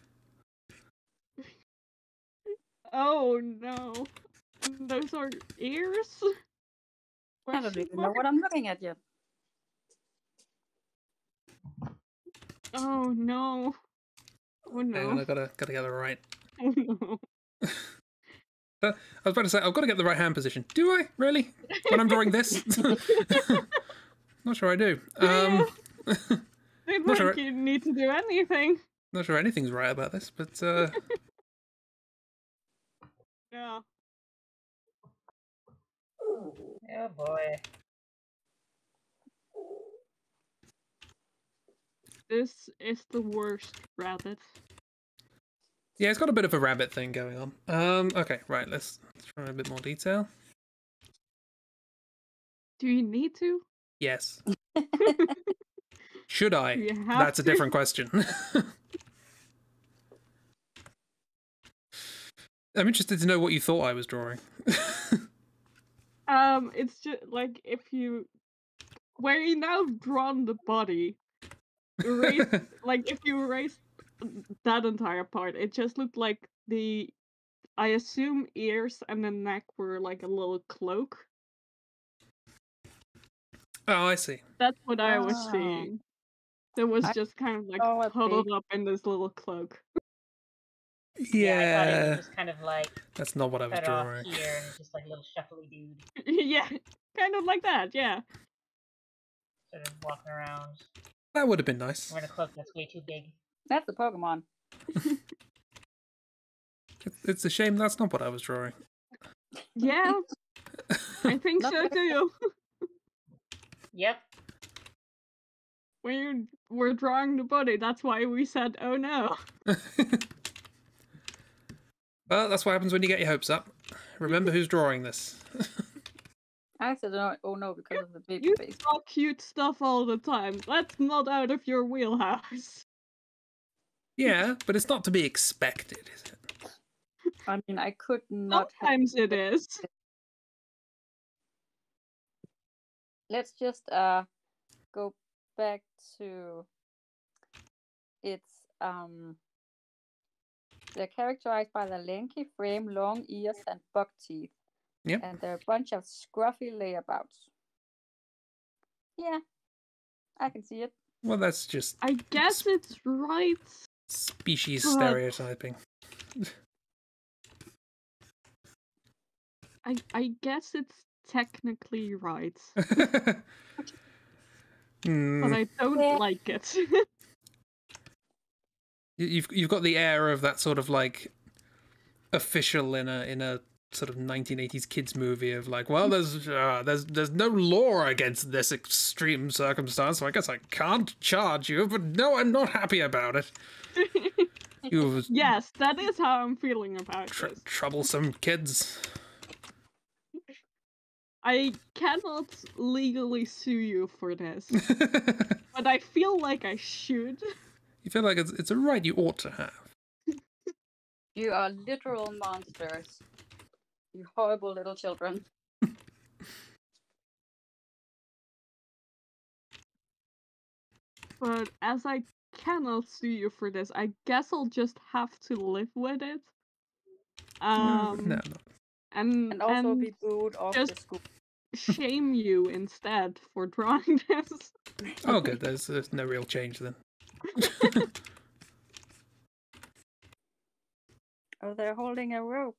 Oh no. Those are ears? I don't Question even know mark? what I'm looking at yet. Oh no. Oh Hang on, no. I gotta, gotta get the right. Oh no. Uh, I was about to say, I've got to get the right hand position. Do I? Really? When I'm drawing this? Not sure I do. Um, I don't not think sure, you need to do anything. not sure anything's right about this, but uh, Yeah. Oh boy. This is the worst rabbit. yeah, it's got a bit of a rabbit thing going on. Um, okay, right, let's try a bit more detail. Do you need to? Yes. Should I? You have That's a to. different question. I'm interested to know what you thought I was drawing. Um, it's just like if you, where you now drawn the body, erase, like if you erase that entire part, it just looked like the, I assume ears and the neck were like a little cloak. Oh, I see. That's what I was Ah. seeing. It was I just kind of like saw a huddled big- up in this little cloak. Yeah, I thought it Yeah, was just kind of like that's not what I was cut off drawing. here and just like a little shuffly dude Yeah, kind of like that, yeah. sort of walking around That would have been nice. wearing a cloak that's way too big. That's a Pokemon. It- It's a shame that's not what I was drawing. Yeah, I think Not so bad. too. Yep. When you were drawing the body, that's why we said, oh no. Well, that's what happens when you get your hopes up. Remember who's drawing this. I said no, oh no because of the baby You face. draw cute stuff all the time. That's not out of your wheelhouse. Yeah, but it's not to be expected, is it? I mean, I could not. have- Sometimes it is. Let's just uh go back to it's um they're characterized by the lanky frame, long ears, and buck teeth. Yep. And they're a bunch of scruffy layabouts. Yeah, I can see it. Well, that's just I guess it's right. species But- stereotyping. I I guess it's technically right, Hmm. but I don't Yeah. like it. You- You've you've got the air of that sort of like official in a in a sort of nineteen eighties kids movie of like, well, there's uh, there's there's no law against this extreme circumstance, so I guess I can't charge you. But no, I'm not happy about it. You Yes, that is how I'm feeling about tr- this. troublesome kids. I cannot legally sue you for this, but I feel like I should. You feel like it's it's a right you ought to have. You are literal monsters. You horrible little children. But as I cannot sue you for this, I guess I'll just have to live with it. Um, no, no. and And also and be booed off just- the school. shame you instead for drawing this. Oh, good. There's, there's no real change then. Oh, they're holding a rope.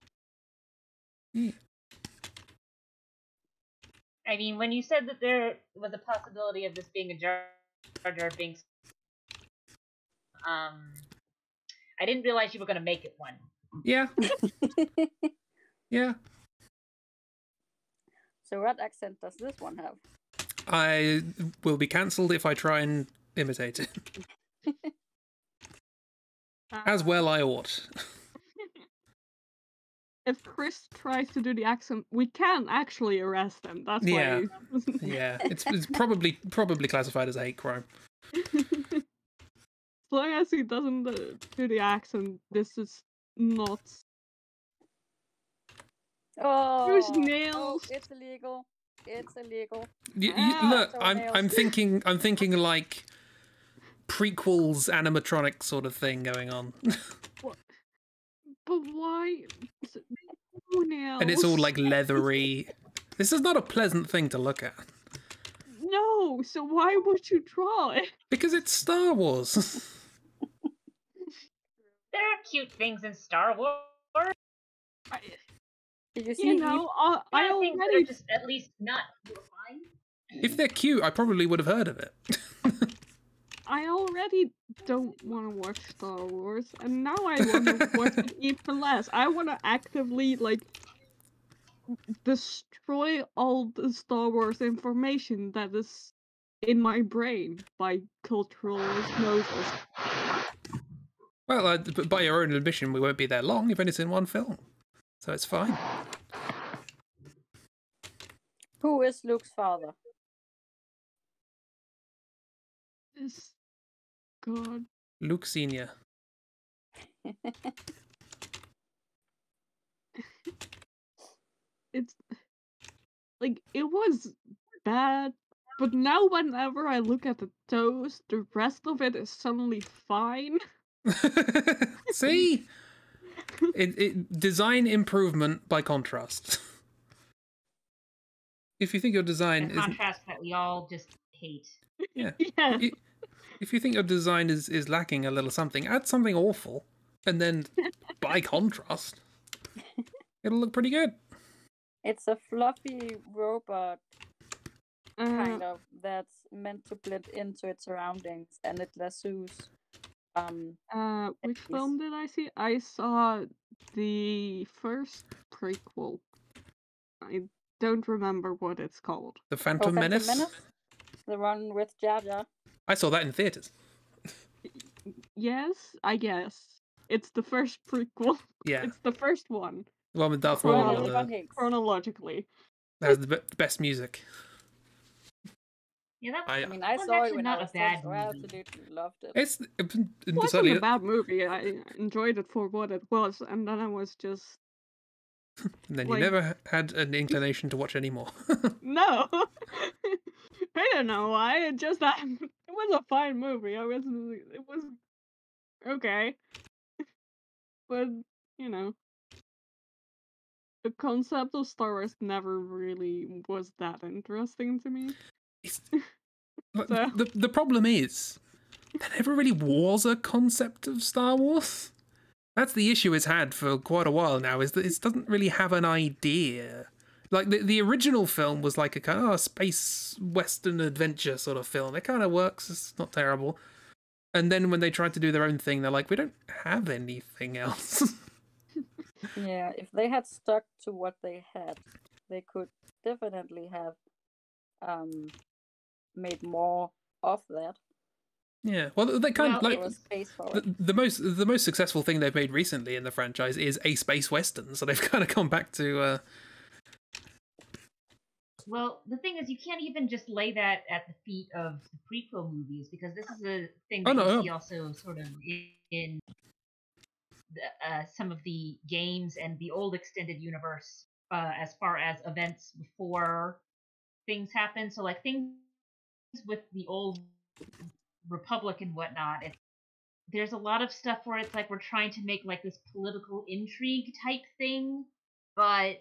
I mean, when you said that there was a possibility of this being a Jar Jar Binks, um, I didn't realize you were going to make it one. Yeah, yeah. So what accent does this one have? I will be cancelled if I try and imitate it. As well I ought. if Chris tries to do the accent, we can actually arrest him. That's Yeah. why. Yeah, it's it's probably probably classified as a hate crime. As long as he doesn't uh, do the accent, this is not. Oh, There's oh, nails. it's illegal. It's illegal. You, you, Ah, look, I'm toenails. I'm thinking I'm thinking like prequels animatronic sort of thing going on, But why? Toenails. and it's all like leathery. This is not a pleasant thing to look at No, so why would you draw it? because it's Star Wars. There are cute things in Star Wars. I, Did you see? you know, uh, I There are things that are already just at least not horrifying. If they're cute, I probably would have heard of it. I already don't want to watch Star Wars, and now I want to watch it even less. I want to actively, like, destroy all the Star Wars information that is in my brain by cultural osmosis. Well, uh, but by your own admission, we won't be there long. You've only seen one film, so it's fine. Who is Luke's father? This God. Luke Senior It's like it was bad, but now whenever I look at the toes, the rest of it is suddenly fine. See, it, it design improvement by contrast. If you think your design The isn't, contrast that we all just hate. yeah, Yeah. I- if you think your design is is lacking a little something, add something awful, and then by contrast, it'll look pretty good. It's a fluffy robot Uh, kind of that's meant to blend into its surroundings, and it lassos. Um, uh, which Yes. film did I see? I saw the first prequel. I don't remember what it's called. The oh, Phantom Phantom Menace. Menace, the one with Jar Jar. I saw that in theaters. Yes, I guess. It's the first prequel. Yeah, It's the first one, the one with Darth Well, Maul. Ronald Uh, Van Hicks. chronologically. that has the be- best music. Yeah, that I, I mean, I was saw it actually when I not a was ten, bad so I movie. absolutely loved it. it's it, it, It wasn't certainly- a bad movie. I enjoyed it for what it was, and then I was just and then like- you never ha- had an inclination to watch anymore. no. I don't know why. It just that it was a fine movie. I was it was okay, but you know, the concept of Star Wars never really was that interesting to me. It's, like, So- the the problem is there never really was a concept of Star Wars. That's the issue it's had for quite a while now, is that it doesn't really have an idea. Like the the original film was like a kind of space western adventure sort of film. It kind of works. It's not terrible. And then when they tried to do their own thing, they're like, we don't have anything else. Yeah, if they had stuck to what they had, they could definitely have um made more of that. Yeah. Well, they kind of Well, like There was space for the, it. the most the most successful thing they've made recently in the franchise is a space western. So they've kind of come back to. Uh, Well, the thing is, you can't even just lay that at the feet of the prequel movies, because this is a thing Oh, that no, you no. see also sort of in the, uh, some of the games and the old extended universe, uh, as far as events before things happen. So, like things with the old Republic and whatnot, it, there's a lot of stuff where it's like we're trying to make like this political intrigue type thing, but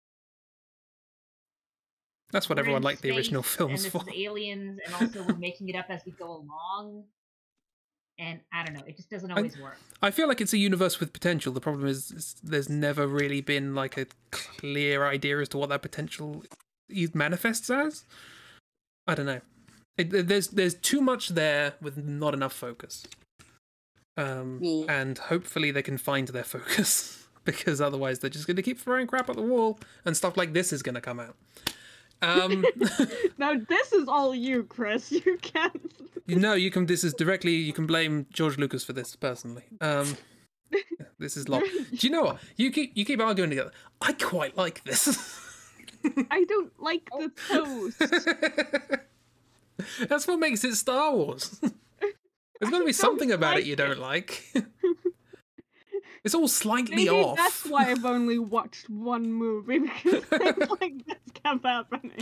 that's what we're everyone in liked the original space, films and for. this is aliens, and also we're making it up as we go along. And I don't know, it just doesn't always work. I feel like it's a universe with potential. The problem is, is there's never really been like a clear idea as to what that potential is- manifests as. I don't know. It, there's there's too much there with not enough focus. Um, Yeah. And hopefully they can find their focus, because otherwise they're just going to keep throwing crap at the wall, and stuff like this is going to come out. Um, Now this is all you, Chris. You can't. no, you can. This is directly. You can blame George Lucas for this personally. Um, This is Lop. Do you know what? You keep you keep arguing together. I quite like this. I don't like the toast. That's what makes it Star Wars. There's got to be something about like it you don't it. like. It's all slightly Maybe off. that's why I've only watched one movie, because things like this kept happening.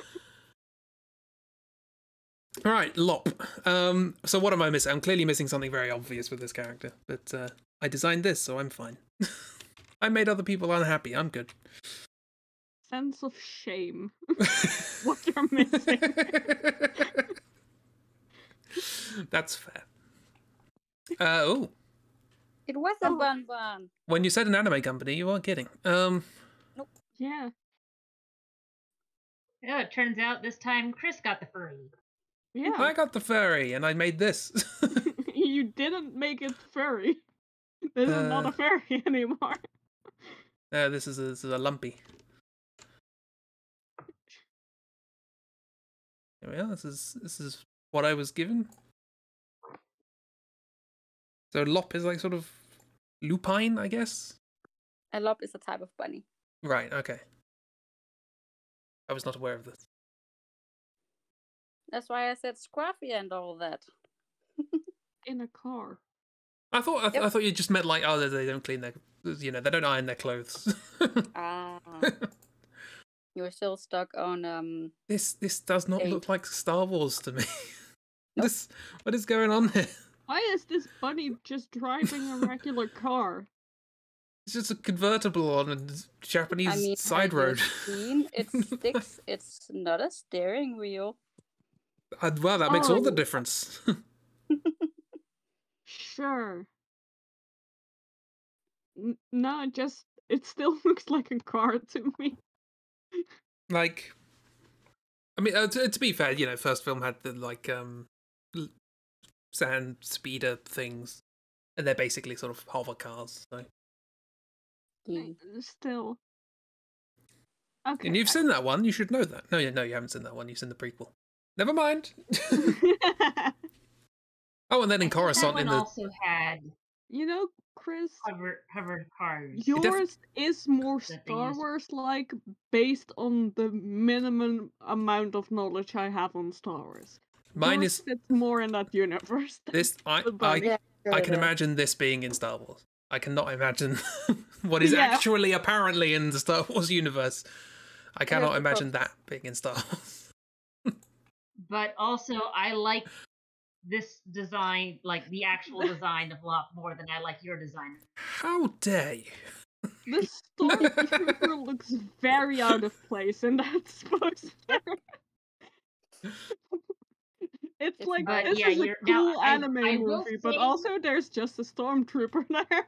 All right, Lop. Um, so what am I missing? I'm clearly missing something very obvious with this character, but uh, I designed this, so I'm fine. I made other people unhappy. I'm good. Sense of shame. What you're missing. That's fair. Uh, oh. It was a Oh. bun bun. When you said an anime company, you weren't kidding. Um, Yeah. Oh, it turns out this time Chris got the furry. Yeah. I got the furry, and I made this. You didn't make it furry. This is not Uh. a furry anymore. Uh, this is a, this is a lumpy. There we are. This is this is what I was given. So Lop is like sort of lupine, I guess. A lop is a type of bunny. Right. Okay. I was not aware of this. That's why I said scruffy and all that. In a car. I thought I, th- Yep. I thought you just meant like, oh, they, they don't clean their, you know, they don't iron their clothes. Ah. You were still stuck on um This this does not Eight. look like Star Wars to me. Nope. This what is going on here? Why is this bunny just driving a regular car? It's just a convertible on a Japanese I mean side have you road. seen it sticks, it's not a steering wheel. Uh, well, that makes all the Oh. difference. Sure. N- no, it just it still looks like a car to me. Like, I mean, uh, to, to be fair, you know, first film had the like um, l- sand speeder things, and they're basically sort of hover cars. So. Mm. Still. Okay. And you've seen that one. You should know that. No, yeah, no, you haven't seen that one. You've seen the prequel. Never mind. Oh, and then in That Coruscant one in the also had You know, Chris, hovered, hovered cars. def- yours is more that they Star used. Wars-like based on the minimum amount of knowledge I have on Star Wars. mine Yours is fits more in that universe. than this. I the I bunny. Yeah, sure I it can is. imagine this being in Star Wars. I cannot imagine what is Yeah. actually apparently in the Star Wars universe. I cannot to imagine that being in Star Wars. But also, I like this design, like the actual design of Lop, more than I like your design. How dare you? The stormtrooper looks very out of place in that poster. It's It's like, But this yeah, is a you're now. cool I, anime I will movie, but say- also there's just a stormtrooper there.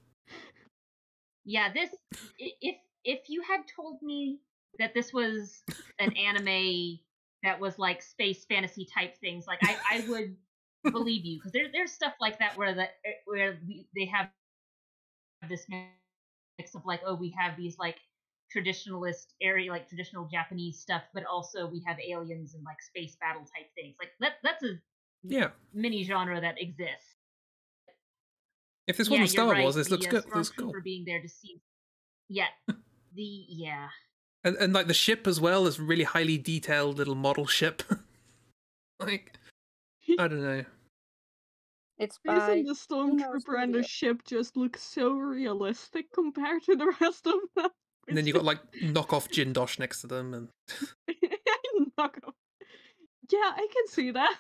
Yeah, this. i- If if you had told me that this was an anime that was like space fantasy type things, like I, I would believe you, because there there's stuff like that where the where we, they have this mix of like, oh, we have these like traditionalist area, like traditional Japanese stuff, but also we have aliens and like space battle type things. Like that that's a Yeah. mini genre that exists. If this Yeah, wasn't you're Star right, Wars, this the, looks uh, good. Looks Stormtrooper cool. being there to see. Yeah, the yeah. And, and like the ship as well is really highly detailed little model ship. Like, I don't know. It's by Isn't the stormtrooper and the Studio. ship just look so realistic compared to the rest of them? And then you got like knockoff Jindosh next to them, and Knock off. Yeah, I can see that.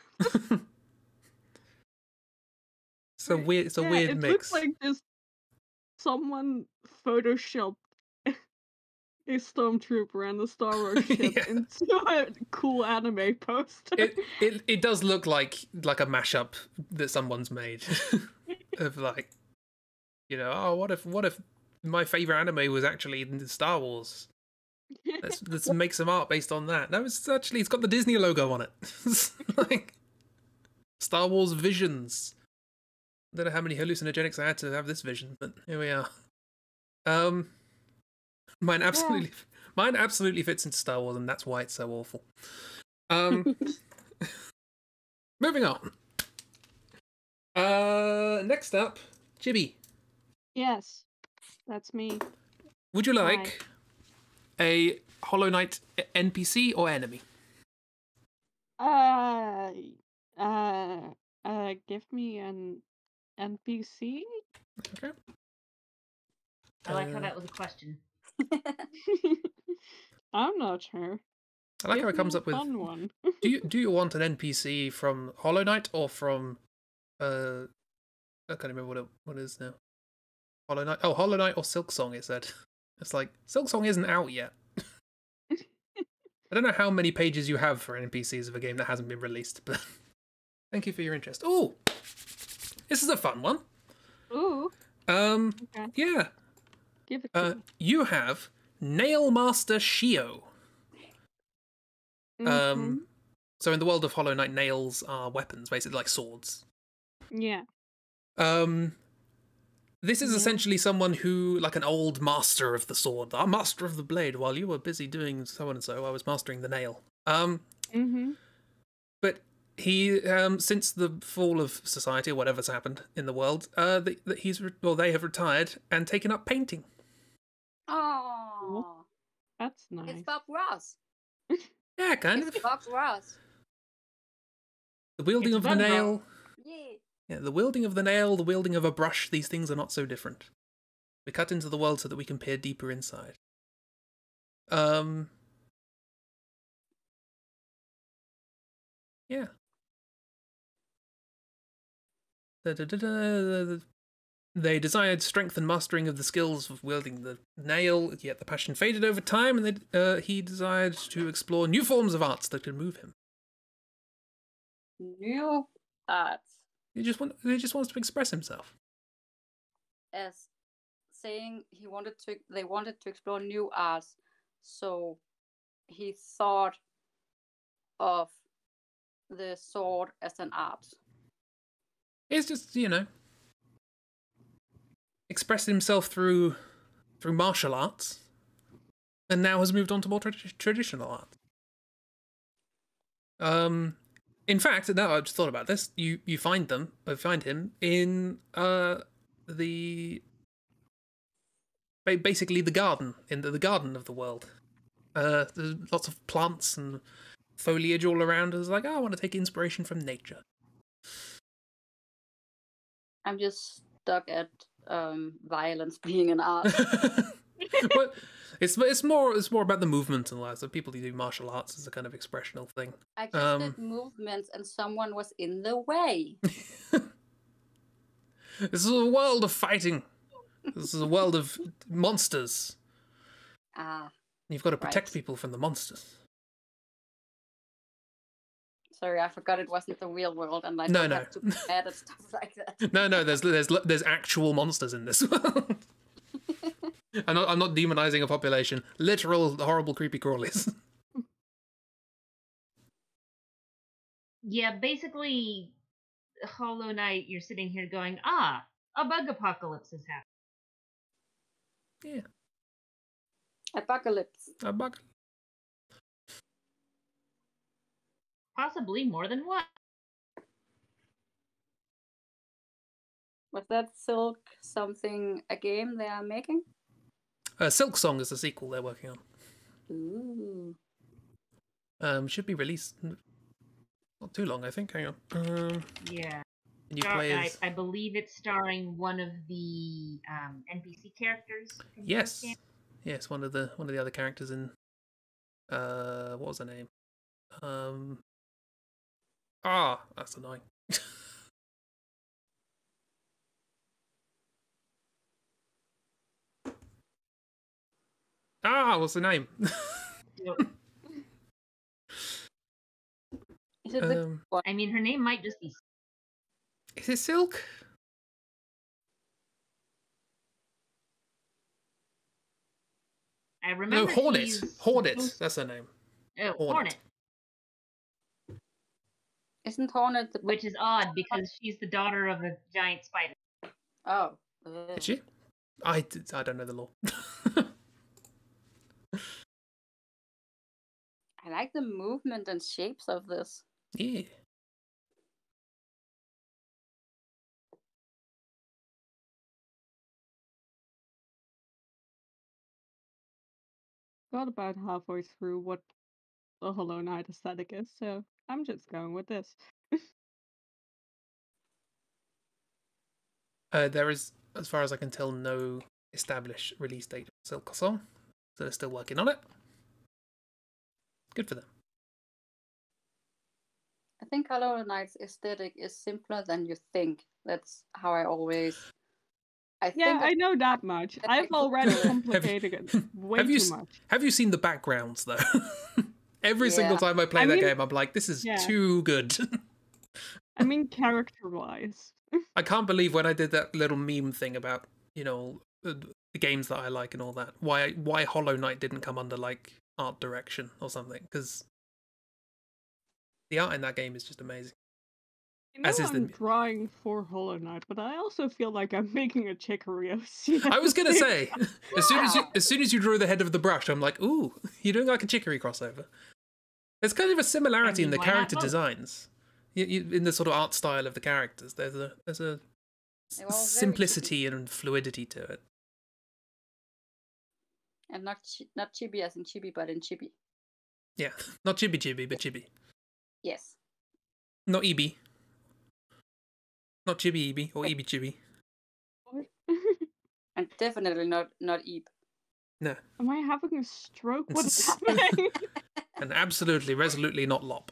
it's a weird. It's a Yeah, weird it mix. looks like just someone photoshopped a stormtrooper and the Star Wars ship Yeah. into a cool anime poster. it, it it does look like like a mashup that someone's made of like, you know, oh, what if what if my favorite anime was actually in Star Wars? Let's let's make some art based on that. No, it's actually it's got the Disney logo on it. It's like Star Wars visions. I don't know how many hallucinogenics I had to have this vision, but here we are. Um, mine absolutely, mine absolutely fits into Star Wars, and that's why it's so awful. Um, moving on. Uh, next up, Chibi. Yes, that's me. Would you like a Hollow Knight N P C or enemy? Uh, uh, uh, give me an N P C. Okay. I like how Uh, that was a question. I'm not sure. I like Give how it comes me a up with. fun one. Do you do you want an N P C from Hollow Knight or from uh I can't remember what it what it is now. Hollow Knight. Oh, Hollow Knight or Silksong. It said. It's like Silksong isn't out yet. I don't know how many pages you have for N P Cs of a game that hasn't been released, but thank you for your interest. Oh, this is a fun one. Ooh. Um, Okay. yeah. Give it to Uh, me. you have Nail Master Shio. Mhm. Um, so in the world of Hollow Knight, nails are weapons, basically like swords. Yeah. Um, this is Yeah. essentially someone who, like an old master of the sword, a master of the blade. While you were busy doing so and so, I was mastering the nail. Um, Mhm. but he, um, since the fall of society or whatever's happened in the world, uh, the, the, he's re- well, they have retired and taken up painting. Oh, That's it's nice. Bob Ross. Yeah, kind It's of. Bob Ross. The wielding It's of the Bug nail. Ross. Yeah. Yeah, the wielding of the nail, the wielding of a brush, these things are not so different. We cut into the world so that we can peer deeper inside. Um. Yeah. Da, da, da, da, They desired strength and mastering of the skills of wielding the nail, yet the passion faded over time, and they, uh, he desired to explore new forms of arts that could move him. New arts. He just want, he just wants to express himself. As saying he wanted to, they wanted to explore new arts, so he thought of the sword as an art. He's just, you know, expressed himself through through martial arts, and now has moved on to more tra- traditional art. Um, in fact, now I've just thought about this. You you find them, I find him in uh the basically the garden in the, the garden of the world. Uh, there's lots of plants and foliage all around. It's like, oh, I want to take inspiration from nature. I'm just stuck at um, violence being an art. But it's it's more it's more about the movement and less. So people who do martial arts as a kind of expressional thing. I just Um, did movements and someone was in the way. This is a world of fighting. This is a world of monsters. Ah, You've got to protect right. people from the monsters. Sorry, I forgot it wasn't the real world, and I No, don't no. have to be mad at stuff like that. No, no. There's there's there's actual monsters in this world. I'm not I'm not demonizing a population. Literal horrible creepy crawlies. Yeah, basically, Hollow Knight, you're sitting here going, ah, a bug apocalypse has happened. Yeah. Apocalypse. A bug. Possibly more than one. Was that Silk something, a game they are making? Uh, Silk Song is the sequel they're working on. Ooh. Um, should be released not too long, I think. Hang on. Um, Yeah. can you Star- play I, as... I believe it's starring one of the um, N P C characters. From the Yes, first game. yes. One of the one of the other characters in. Uh, what was her name? Um. Ah, that's annoying. Ah, what's the name? So, Is it the um, one? I mean, her name might just be. is it Silk? I No, remember Hornet. she's Hornet. supposed- That's her name. Oh, Hornet. Hornet. Isn't Hornet the Which is odd because she's the daughter of a giant spider. Oh. Is she? I, d- I don't know the law. I like the movement and shapes of this. Yeah. got about halfway through what the Hollow Knight aesthetic is, so I'm just going with this. Uh, there is, as far as I can tell, no established release date for Silk Song, so they're still working on it. Good for them. I think Hollow Knight's aesthetic is simpler than you think. That's how I always. I Yeah, think I know that much. I've already complicated it way have you, too much. Have you seen the backgrounds, though? Every Yeah. single time I play I that mean, game, I'm like, this is yeah. too good. I mean, character-wise. I can't believe when I did that little meme thing about, you know, the, the games that I like and all that, why why Hollow Knight didn't come under, like, art direction or something, because the art in that game is just amazing. I know As is I'm the... drawing for Hollow Knight, but I also feel like I'm making a Chicory O C. I was gonna say, as soon as you as soon as you drew the head of the brush, I'm like, ooh, you're doing like a Chicory crossover. There's kind of a similarity I mean, in the why not character both? designs, you, you, in the sort of art style of the characters. There's a there's a They're all very simplicity and fluidity to it. And not chi- not Chibi as in Chibi, but in Chibi. Yeah, not Chibi Chibi, but Chibi. Yes. Not Ebi. Not Chibi Ebi or Ebi Chibi. And definitely not not Eep. No. Am I having a stroke? What is happening? And absolutely, resolutely not Lop.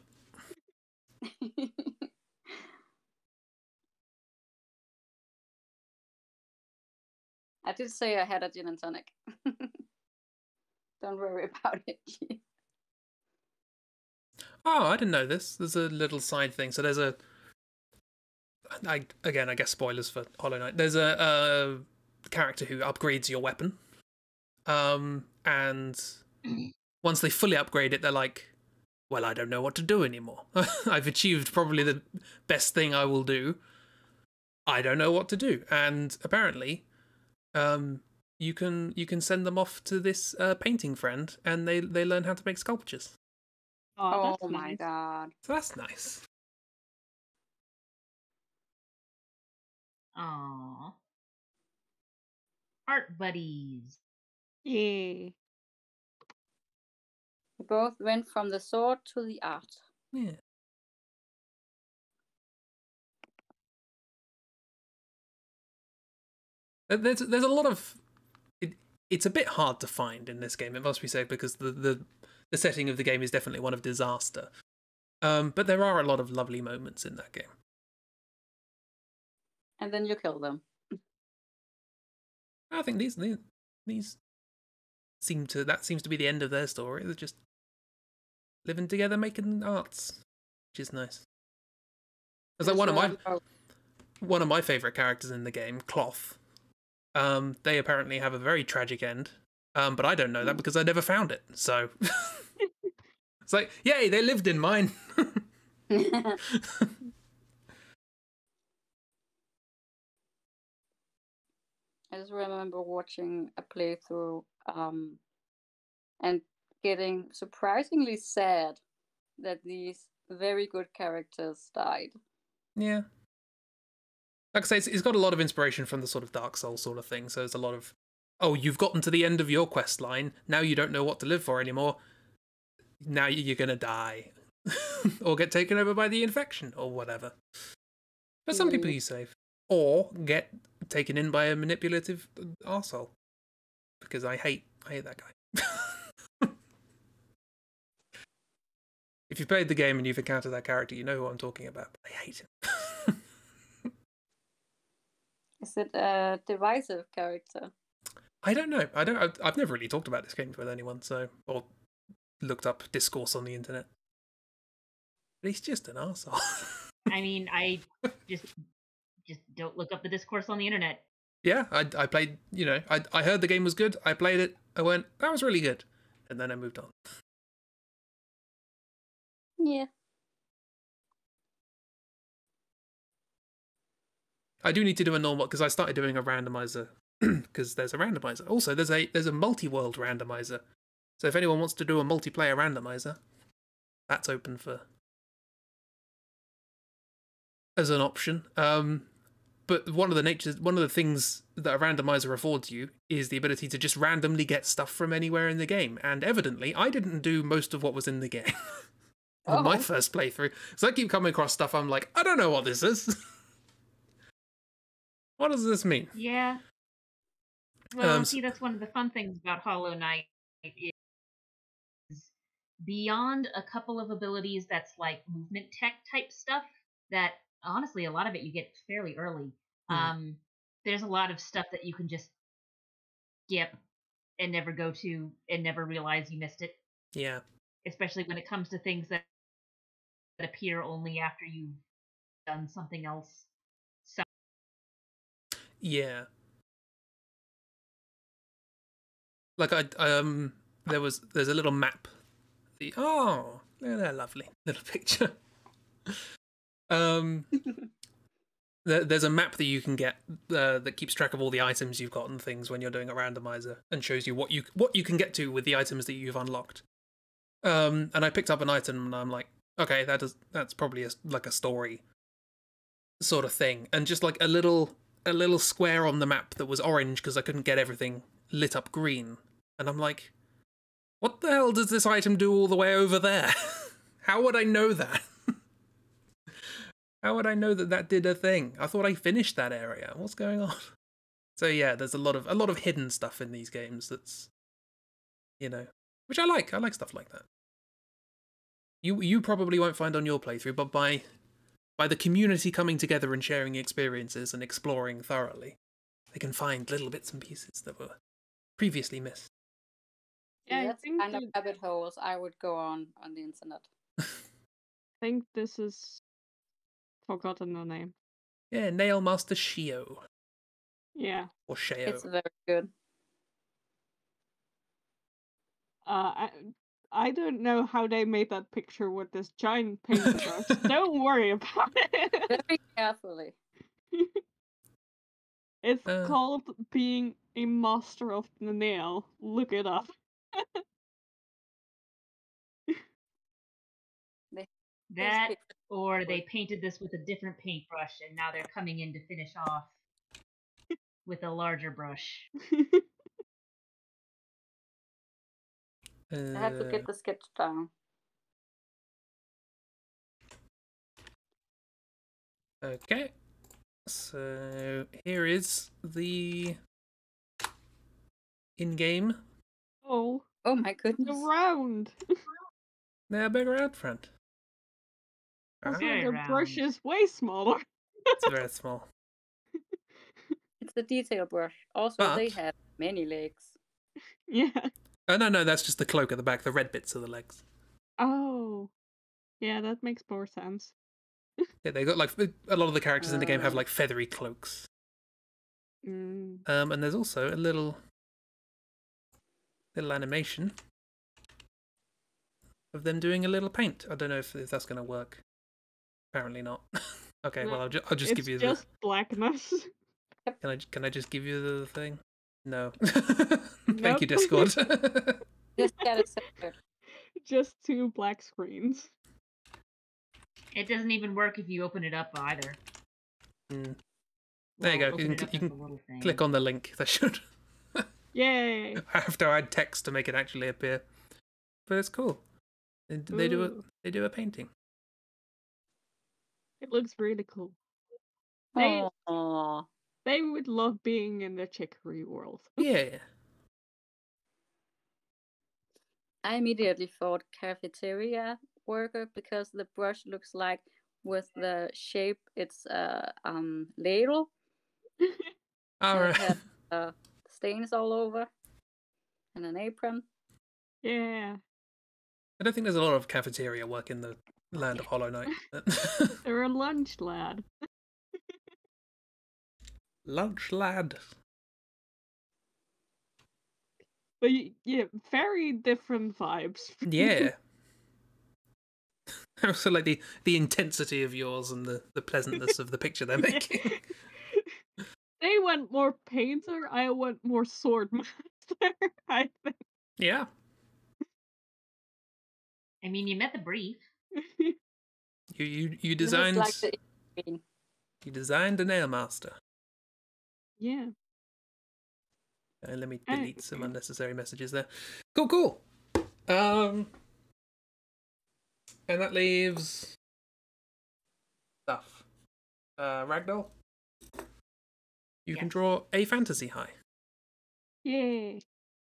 I did say I had a gin and tonic. Don't worry about it. Oh, I didn't know this. There's a little side thing. So there's a... I, again, I guess spoilers for Hollow Knight. There's a, a character who upgrades your weapon. Um, and once they fully upgrade it, they're like, well, I don't know what to do anymore. I've achieved probably the best thing I will do. I don't know what to do. And apparently, um, you can you can send them off to this uh, painting friend, and they, they learn how to make sculptures. Oh, Oh, that's my nice. god. So that's nice. Aww. Art buddies. Yeah. We both went from the sword to the art. Yeah. There's there's a lot of it, it's a bit hard to find in this game, it must be said, because the, the the setting of the game is definitely one of disaster. Um, but there are a lot of lovely moments in that game. And then you kill them. I think these these, these seem to that seems to be the end of their story. They're just living together, making arts, which is nice. It's like one of my one of my favorite characters in the game, Cloth. Um, they apparently have a very tragic end, um, but I don't know that because I never found it. So it's like, yay, they lived in mine. I just remember watching a playthrough um, and getting surprisingly sad that these very good characters died. Yeah. Like I say, it's, it's got a lot of inspiration from the sort of Dark Souls sort of thing. So there's a lot of, oh, you've gotten to the end of your quest line. Now you don't know what to live for anymore. Now you're going to die. Or get taken over by the infection or whatever. But some people you save. Or get taken in by a manipulative arsehole. Because I hate, I hate that guy. If you've played the game and you've encountered that character, you know who I'm talking about. I hate him. Is it a divisive character? I don't know. I don't. I've, I've never really talked about this game with anyone, so or looked up discourse on the internet. But he's just an arsehole. I mean, I just just don't look up the discourse on the internet. Yeah, I I played. You know, I I heard the game was good. I played it. I went, that was really good, and then I moved on. Yeah. I do need to do a normal because I started doing a randomizer because there's a randomizer. Also, there's a there's a multi-world randomizer. So if anyone wants to do a multiplayer randomizer, that's open for as an option. Um, but one of the natures, one of the things that a randomizer affords you is the ability to just randomly get stuff from anywhere in the game. And evidently, I didn't do most of what was in the game on Oh. my first playthrough. So I keep coming across stuff. I'm like, I don't know what this is. What does this mean? Yeah. Well, Um, see, that's one of the fun things about Hollow Knight is beyond a couple of abilities that's like movement tech type stuff that honestly a lot of it you get fairly early. Mhm. Um, there's a lot of stuff that you can just skip and never go to and never realize you missed it, Yeah. especially when it comes to things that, that appear only after you've done something else. So Yeah. Like I um there was there's a little map. The oh, look at that lovely little picture. um there, there's a map that you can get uh, that keeps track of all the items you've got and things when you're doing a randomizer and shows you what you what you can get to with the items that you've unlocked. Um and I picked up an item and I'm like, okay, that is that's probably a, like a story sort of thing, and just like a little a little square on the map that was orange because I couldn't get everything lit up green. And I'm like, what the hell does this item do all the way over there? How would I know that? How would I know that that did a thing? I thought I finished that area. What's going on? So yeah, there's a lot of a lot of hidden stuff in these games that's, you know, which I like. I like stuff like that. You you probably won't find on your playthrough, but by by the community coming together and sharing experiences and exploring thoroughly, they can find little bits and pieces that were previously missed. Yeah, I That's think kind of that- rabbit holes I would go on on the internet. I think this is forgotten the name. Yeah, Nail Master Shio. Yeah. Or Sheo. It's very good. Uh, I, I don't know how they made that picture with this giant paintbrush. Don't worry about it. Very carefully. It's Uh. called being a master of the nail. Look it up. that or they painted this with a different paintbrush and now they're coming in to finish off with a larger brush. I have to Uh, get the sketch down. okay. So here is the in-game. Oh, Oh my goodness. around. They're bigger out front. Also, Ah, Very the brush round. is way smaller. it's very small. It's the detail brush. Also, they But- have many legs. Yeah. Oh no, no, that's just the cloak at the back. The red bits are the legs. Oh. Yeah, that makes more sense. Yeah, they got like a lot of the characters in the game have Oh. like feathery cloaks. Mm. Um, and there's also a little little animation of them doing a little paint. I don't know if, if that's going to work. Apparently not. Okay, No, well I'll, ju- I'll just it's give you just blackness. the. Can I can I just give you the thing? No. Thank you, Nope. Discord. Just get it separate. Just two black screens. It doesn't even work if you open it up either. Mm. There you go, you open can it cl- up you as can a little thing. Click on the link. That should. Yay! I have to add text to make it actually appear, but it's cool. They, they do a Ooh. they do a painting. It looks really cool. They Aww. they would love being in the chicory world. Yeah. I immediately thought cafeteria worker because the brush looks like with the shape it's a uh, um ladle. All and it right. has uh, stains all over and an apron. Yeah. I don't think there's a lot of cafeteria work in the land of Hollow Knight. but- They're a lunch lad. Lunch lad. But y- yeah, very different vibes. Yeah. I also like the, the intensity of yours and the, the pleasantness of the picture they're making. They went more painter, I went more sword master, I think. Yeah. I mean, you met the brief. You you you This is designed like the in-between. You designed a nail master. Yeah. Uh, let me Uh, delete some unnecessary messages there. Cool, cool. Um, and that leaves stuff. Uh, Ragdoll, you can Yes. draw a fantasy high. Yay.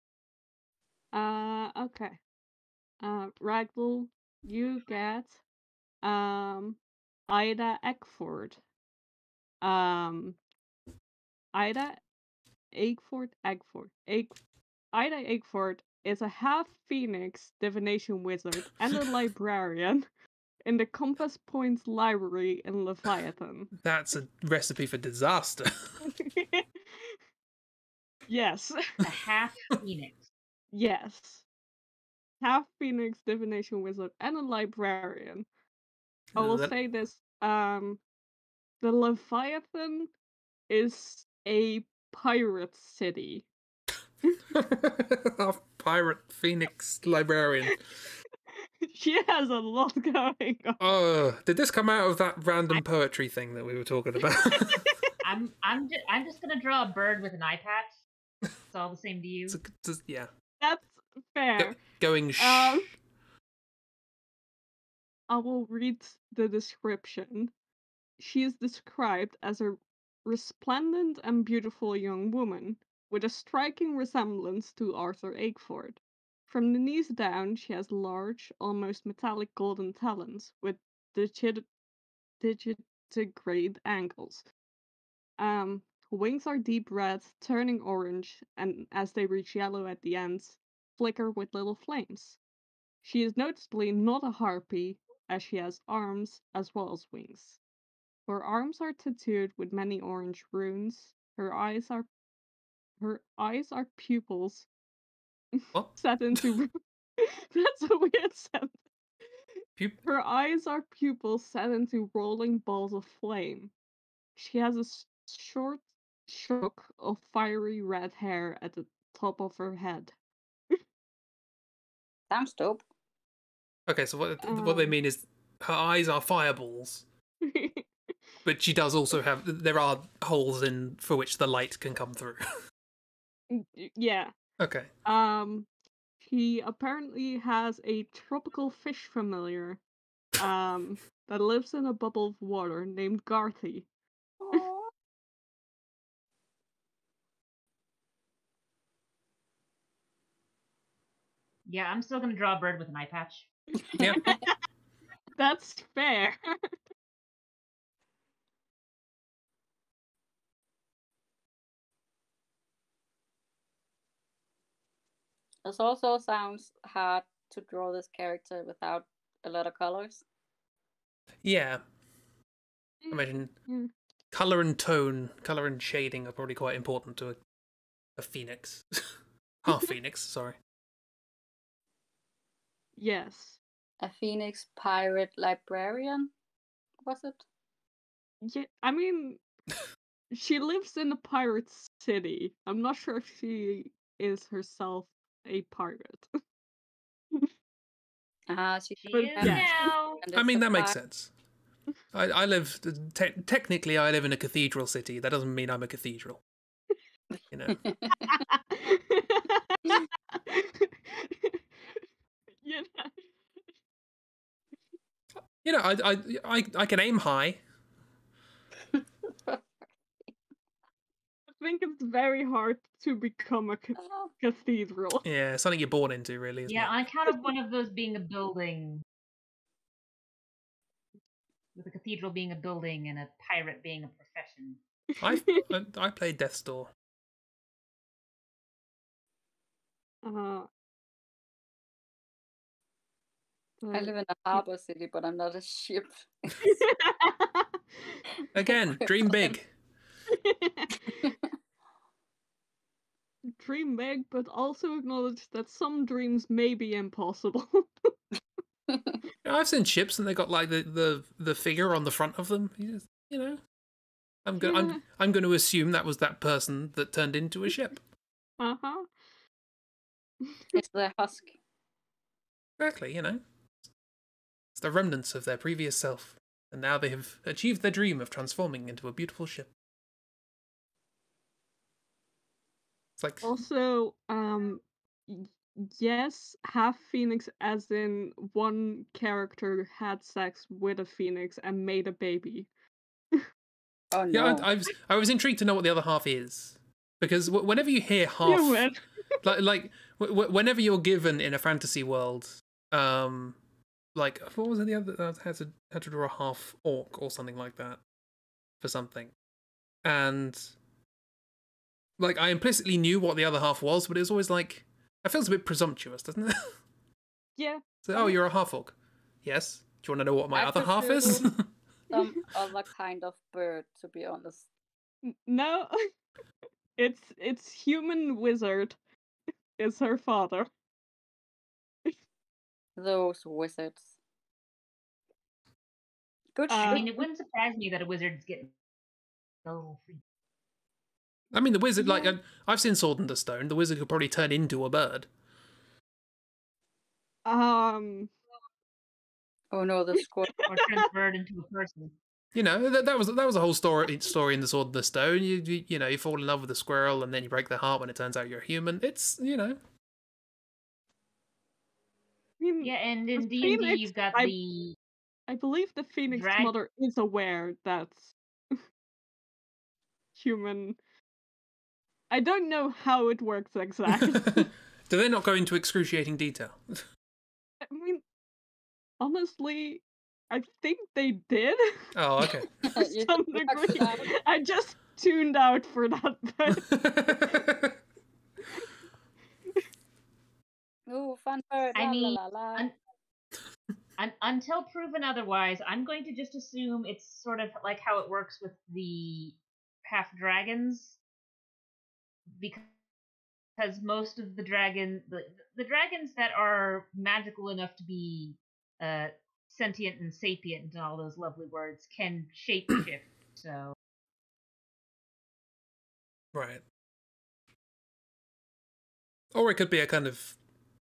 Uh, okay. Uh, Ragdoll, you get um Ida Eckford. Um, Ida Eckford, Eckford, Egg, Ida Eckford is a half phoenix divination wizard and a librarian in the Compass Point Library in Leviathan. That's a recipe for disaster. Yes, A half phoenix. yes. Half phoenix divination wizard and a librarian. I will That- say this: um, the Leviathan is a pirate city. Our pirate phoenix librarian. She has a lot going on. Oh, did this come out of that random poetry thing that we were talking about? I'm I'm just I'm just gonna draw a bird with an eye patch. It's all the same to you. It's a- it's- yeah. That's Go- fair. going shh. Um, I will read the description. She is described as a resplendent and beautiful young woman with a striking resemblance to Arthur Akeford. From the knees down, she has large, almost metallic golden talons with digit digitigrade angles. Um, wings are deep red, turning orange, and as they reach yellow at the ends, flicker with little flames. She is noticeably not a harpy, as she has arms as well as wings. Her arms are tattooed with many orange runes. Her eyes are her eyes are pupils What? set into That's a weird sentence. Pup- Her eyes are pupils set into rolling balls of flame. She has a s- short shock of fiery red hair at the top of her head. Sounds dope. Okay, so what what they Um, mean is her eyes are fireballs, but she does also have there are holes in for which the light can come through. yeah. Okay. Um, he apparently has a tropical fish familiar, um, that lives in a bubble of water named Garthy. Aw. Yeah, I'm still gonna draw a bird with an eye patch. Yeah. That's fair. This also sounds hard to draw this character without a lot of colors. Yeah. I imagine Yeah. color and tone, color and shading are probably quite important to a, a phoenix. Half phoenix, sorry. Yes. A phoenix pirate librarian, was it? Yeah. I mean, she lives in a pirate city. I'm not sure if she is herself a pirate. Ah, she She But is yeah. now. and I it's mean, a that makes pi- sense. I, I live, te- technically, I live in a cathedral city. That doesn't mean I'm a cathedral. You know. You know, You know, I, I, I, I can aim high. I think it's very hard to become a ca- Oh, cathedral. Yeah, it's something you're born into, really, isn't Yeah, it? on account of one of those being a building, with a cathedral being a building and a pirate being a profession. I've, I, I played Death's Door. Uh, I but- live in a harbor city, but I'm not a ship. Again, dream big. Dream big, but also acknowledge that some dreams may be impossible. You know, I've seen ships and they got like the, the, the figure on the front of them. You just- you know, I'm going Yeah. I'm I'm going to assume that was that person that turned into a ship. Uh huh. It's the husk. Exactly, you know. It's the remnants of their previous self and now they have achieved their dream of transforming into a beautiful ship. It's like Also, um, y- yes, half phoenix, as in one character had sex with a phoenix and made a baby. Oh no. yeah, I, I was I was intrigued to know what the other half is, because w- whenever you hear half, Human. like like w- w- whenever you're given in a fantasy world, um, like what was it the other that had to had to draw a half orc or something like that for something, and like I implicitly knew what the other half was, but it was always like it feels a bit presumptuous, doesn't it? Yeah. So, oh, you're a half orc. Yes. Do you want to know what my I other half is? prefer Some other kind of bird, to be honest. N- No, it's it's human wizard is her father. Those wizards. Good Uh, I shit. mean, it wouldn't surprise me that a wizard's getting a little freaky. I mean, the wizard, like, Yeah. I- I've seen Sword in the Stone. The wizard could probably turn into a bird. Um, Oh no, the squirrel. Or turns bird into a person. You know, that, that was that was a whole story story in the Sword in the Stone. You, you you know, you fall in love with a squirrel and then you break their heart when it turns out you're a human. It's, you know. I mean, Yeah, and the in D and D phoenix, you've got I- the I believe the phoenix Drag- mother is aware that human. I don't know how it works exactly. Do they not go into excruciating detail? I mean, honestly, I think they did Oh, okay. to You some blacked degree. out. I just tuned out for that bit. Ooh, fun bird. I la, mean, la, la, la. un- un- until proven otherwise, I'm going to just assume it's sort of like how it works with the half dragons, because because most of the dragon the, the dragons that are magical enough to be uh, sentient and sapient and all those lovely words can shapeshift. So Right. Or it could be a kind of.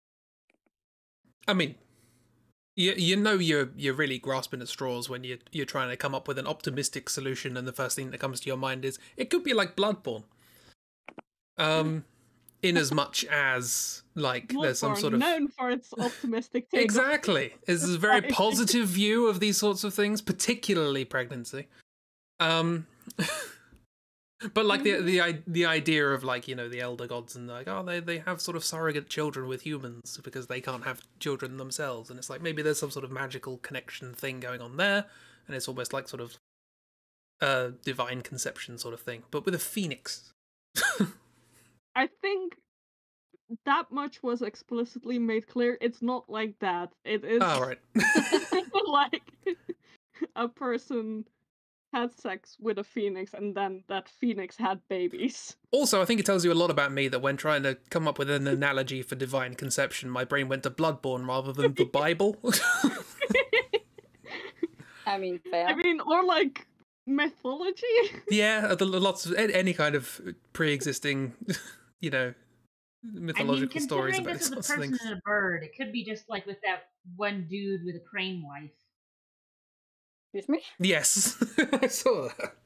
I mean, you you know you're you're really grasping at straws when you you're trying to come up with an optimistic solution, and the first thing that comes to your mind is it could be like Bloodborne. Um, in as much as like there's some Bloodborne, sort of known for its optimistic take. on- exactly. It's a very Right. positive view of these sorts of things, particularly pregnancy. Um. But like the the i- the idea of like, you know, the elder gods and like, oh, they they have sort of surrogate children with humans because they can't have children themselves, and it's like maybe there's some sort of magical connection thing going on there, and it's almost like sort of a divine conception sort of thing, but with a phoenix. I think that much was explicitly made clear. It's not like that. It is Oh, right. like a person had sex with a phoenix and then that phoenix had babies. Also, I think it tells you a lot about me that when trying to come up with an analogy for divine conception, my brain went to Bloodborne rather than the Bible. I mean, fair. I mean, or like mythology. Yeah, the lots of any kind of pre-existing, you know, mythological I mean, stories considering about this these is a sorts of person things. and a bird, it could be just like with that one dude with a crane wife. Excuse me? Yes, I saw that.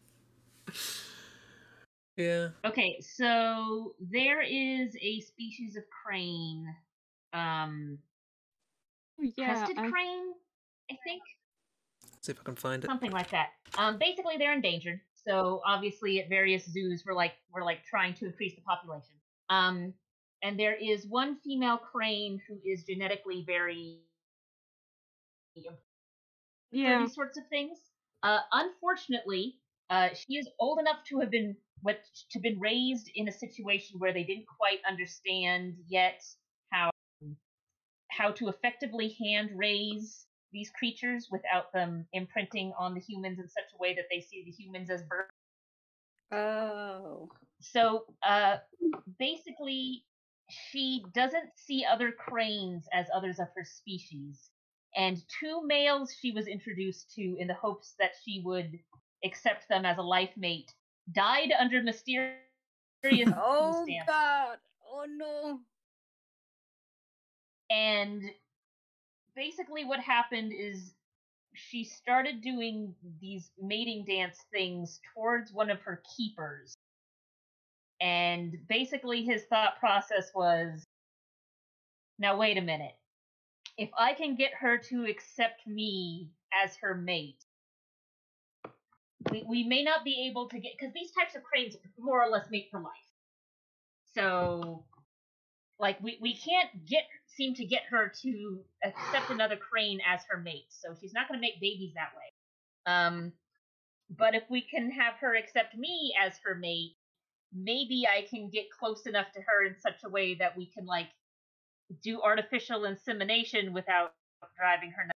Yeah. Okay, so there is a species of crane, um, Yeah, crested I, crane, I think. See if I can find it. Something like that. Um, basically, they're endangered. So obviously, at various zoos, we're like we're like trying to increase the population. Um, and there is one female crane who is genetically very for yeah. these sorts of things. Uh, unfortunately, uh, she is old enough to have been what to been raised in a situation where they didn't quite understand yet how how to effectively hand raise these creatures without them imprinting on the humans in such a way that they see the humans as birds. Oh. So uh, basically, she doesn't see other cranes as others of her species. And two males she was introduced to in the hopes that she would accept them as a life mate died under mysterious Oh circumstances. god. Oh no. And basically what happened is she started doing these mating dance things towards one of her keepers. And basically his thought process was, now wait a minute. If I can get her to accept me as her mate, we, we may not be able to get, because these types of cranes more or less mate for life. So, like, we, we can't get seem to get her to accept another crane as her mate. So she's not going to make babies that way. Um, but if we can have her accept me as her mate, maybe I can get close enough to her in such a way that we can, like, do artificial insemination without driving her nuts.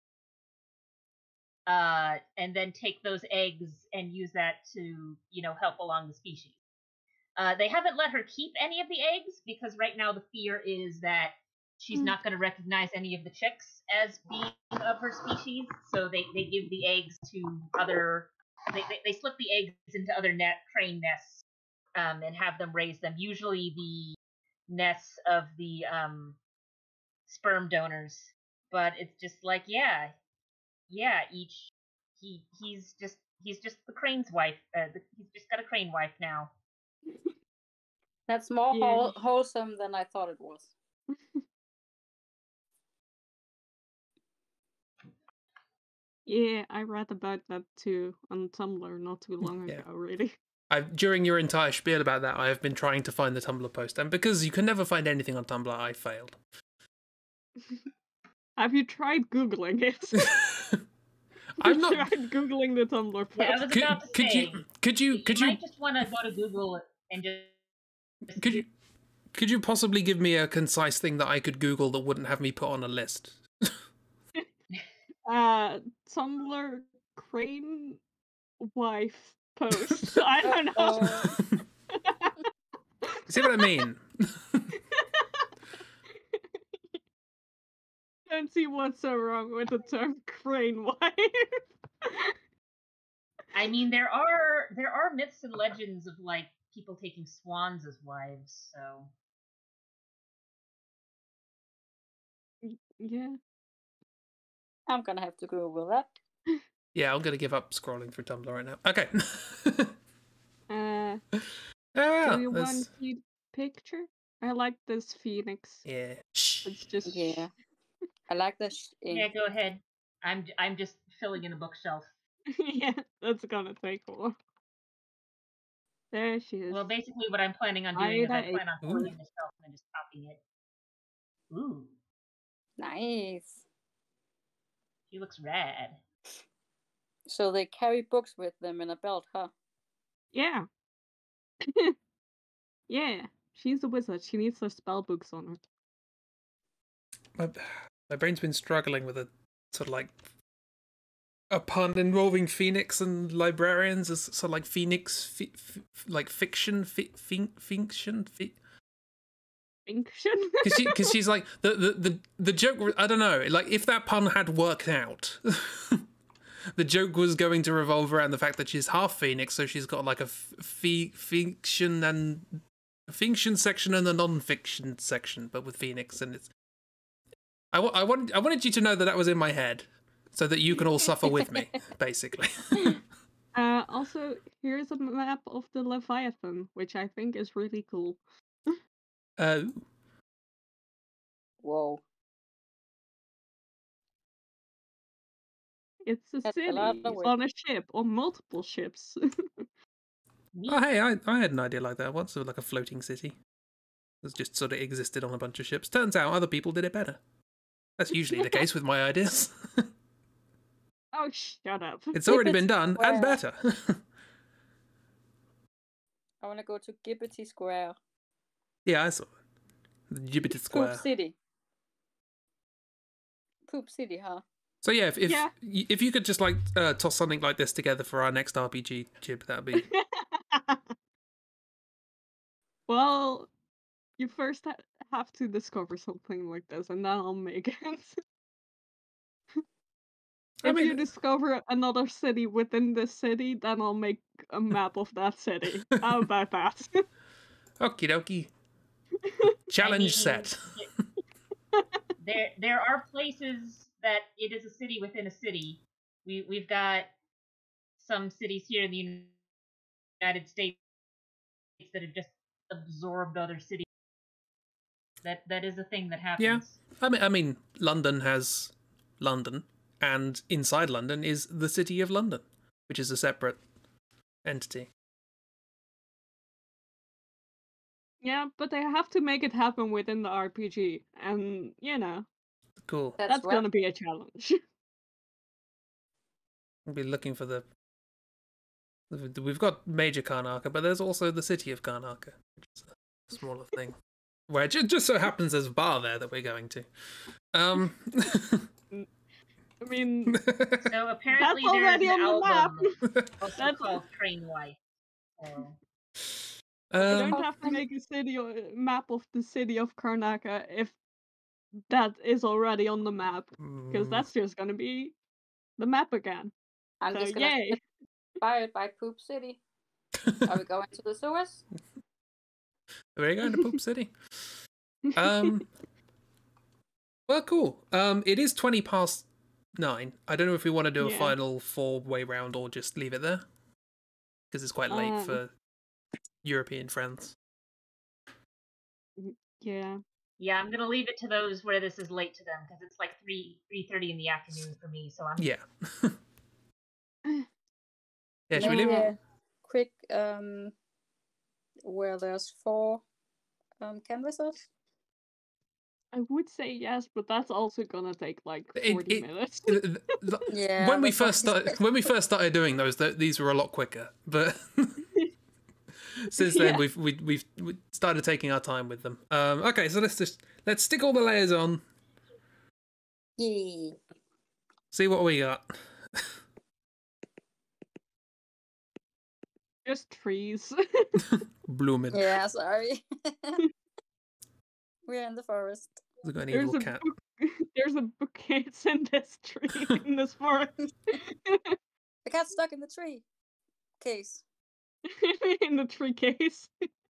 Uh, and then take those eggs and use that to, you know, help along the species. Uh, they haven't let her keep any of the eggs because right now the fear is that she's mm. not going to recognize any of the chicks as being of her species. So they, they give the eggs to other, they, they, they slip the eggs into other net crane nests um, and have them raise them. Usually the nests of the um, sperm donors. But it's just like, yeah, yeah, each, he he's just, he's just the crane's wife. Uh, the, he's just got a crane wife now. That's more Yeah. whole, wholesome than I thought it was. Yeah, I read about that too on Tumblr not too long Yeah. ago, really. I've, during your entire spiel about that, I have been trying to find the Tumblr post, and because you can never find anything on Tumblr, I failed. Have you tried Googling it? I'm you not tried Googling the Tumblr post. Yeah, I was could, about to could say, you could you could you, you might just want to go to Google and just could you could you possibly give me a concise thing that I could Google that wouldn't have me put on a list? uh, Tumblr crane wife post. I don't know. Uh, See what I mean? Don't see what's so wrong with the term crane wife. I mean, there are there are myths and legends of like people taking swans as wives. So Yeah. I'm gonna have to Google that. Yeah, I'm gonna give up scrolling through Tumblr right now. Okay. Uh, Ah, do you there's- want the picture? I like this phoenix. Yeah. Shh. It's just Yeah. I like this. yeah, go ahead. I'm I'm just filling in a bookshelf. yeah, that's gonna take a while. There she is. Well, basically, what I'm planning on doing is I Ida plan on Ooh. filling the shelf and then just copying it. Ooh, Nice. she looks rad. So they carry books with them in a belt, huh? Yeah. yeah, she's a wizard. She needs her spell books on her. My, my brain's been struggling with a sort of like a pun involving Phoenix and librarians as sort of like Phoenix, fi, f, like fiction, fi, fin, fiction, fi. Function? Because she, cause she's like the, the the the joke. I don't know. Like if that pun had worked out, the joke was going to revolve around the fact that she's half Phoenix, so she's got like a f- fiction and fiction section and a non-fiction section, but with Phoenix, and it's. I, w- I wanted I wanted you to know that that was in my head, so that you can all suffer with me, basically. uh, also, here's a map of the Leviathan, which I think is really cool. Uh, Whoa. It's a That's a city lot of weight. on a ship, on multiple ships. oh, hey, I, I had an idea like that once, of like a floating city. It just sort of existed on a bunch of ships. Turns out other people did it better. That's usually the case with my ideas. oh, shut up. It's already been done, Well- and better. I want to go to Gibbety Square. Yeah, I saw it. The Jupiter Square. Poop City. Poop City, huh? So yeah, if if, Yeah. y- if you could just like uh, toss something like this together for our next R P G, Chib, that'd be. well, you first ha- have to discover something like this, and then I'll make it. I if mean- you discover another city within this city, then I'll make a map of that city. How about that? Okie dokie. Challenge I mean, set. there there are places that it is a city within a city, We we've got some cities here in the United States that have just absorbed other cities. That that is a thing that happens. Yeah, I mean, I mean, London has London, and inside London is the City of London, which is a separate entity. Yeah, but they have to make it happen within the R P G, and you know, Cool. That's, that's what- gonna be a challenge. We'll be looking for the. We've got Major Karnaka, but there's also the City of Karnaka, which is a smaller thing. Where it ju- just so happens there's a bar there that we're going to. Um. I mean, So apparently That's there's already an on the album map. also That's- called Train Wife. So I um, don't have to make a city o- map of the city of Karnaka if that is already on the map, because mm, that's just gonna be the map again. I'm So just gonna yay! get inspired by Poop City. Are we going to the sewers? we're going to Poop City. Um. Well, cool. Um, it is twenty past nine. I don't know if we want to do a Yeah. final four-way round or just leave it there, because it's quite late Um. for European friends. Yeah. yeah, I'm gonna leave it to those where this is late to them because it's like three three thirty in the afternoon for me. So I'm Yeah. Yeah, should we leave Maybe it? a quick um, where there's four um canvases. I would say yes, but that's also gonna take like It- forty it- minutes. Th- th- th- Yeah. when we that's what first he started, said. when we first started doing those, th- these were a lot quicker. But since then, Yeah. we've we, we've we started taking our time with them. Um, okay, so let's just let's stick all the layers on. Yeah. See what we got. Just trees. Blooming. Yeah. Sorry. We're in the forest. We've got an There's evil a cat. book. There's a bookcase in this tree in this forest. The cat's stuck in the tree. Case. In the tree case.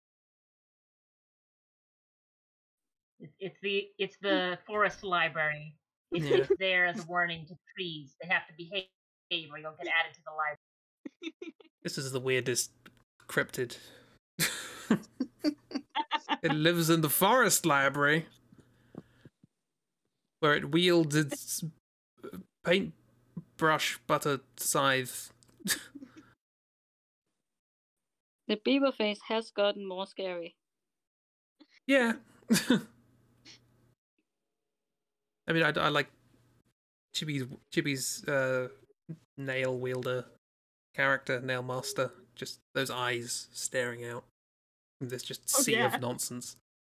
It's, it's the it's the forest library. It's, Yeah. it's there as a warning to trees. They have to behave or you'll get added to the library. This is the weirdest cryptid. It lives in the forest library, where it wields its paintbrush butter scythe. The beaver face has gotten more scary. Yeah. I mean, I, I like Chibi's Chibi's uh, nail wielder character, nail master. Just those eyes staring out. There's just a Oh, sea yeah. of nonsense.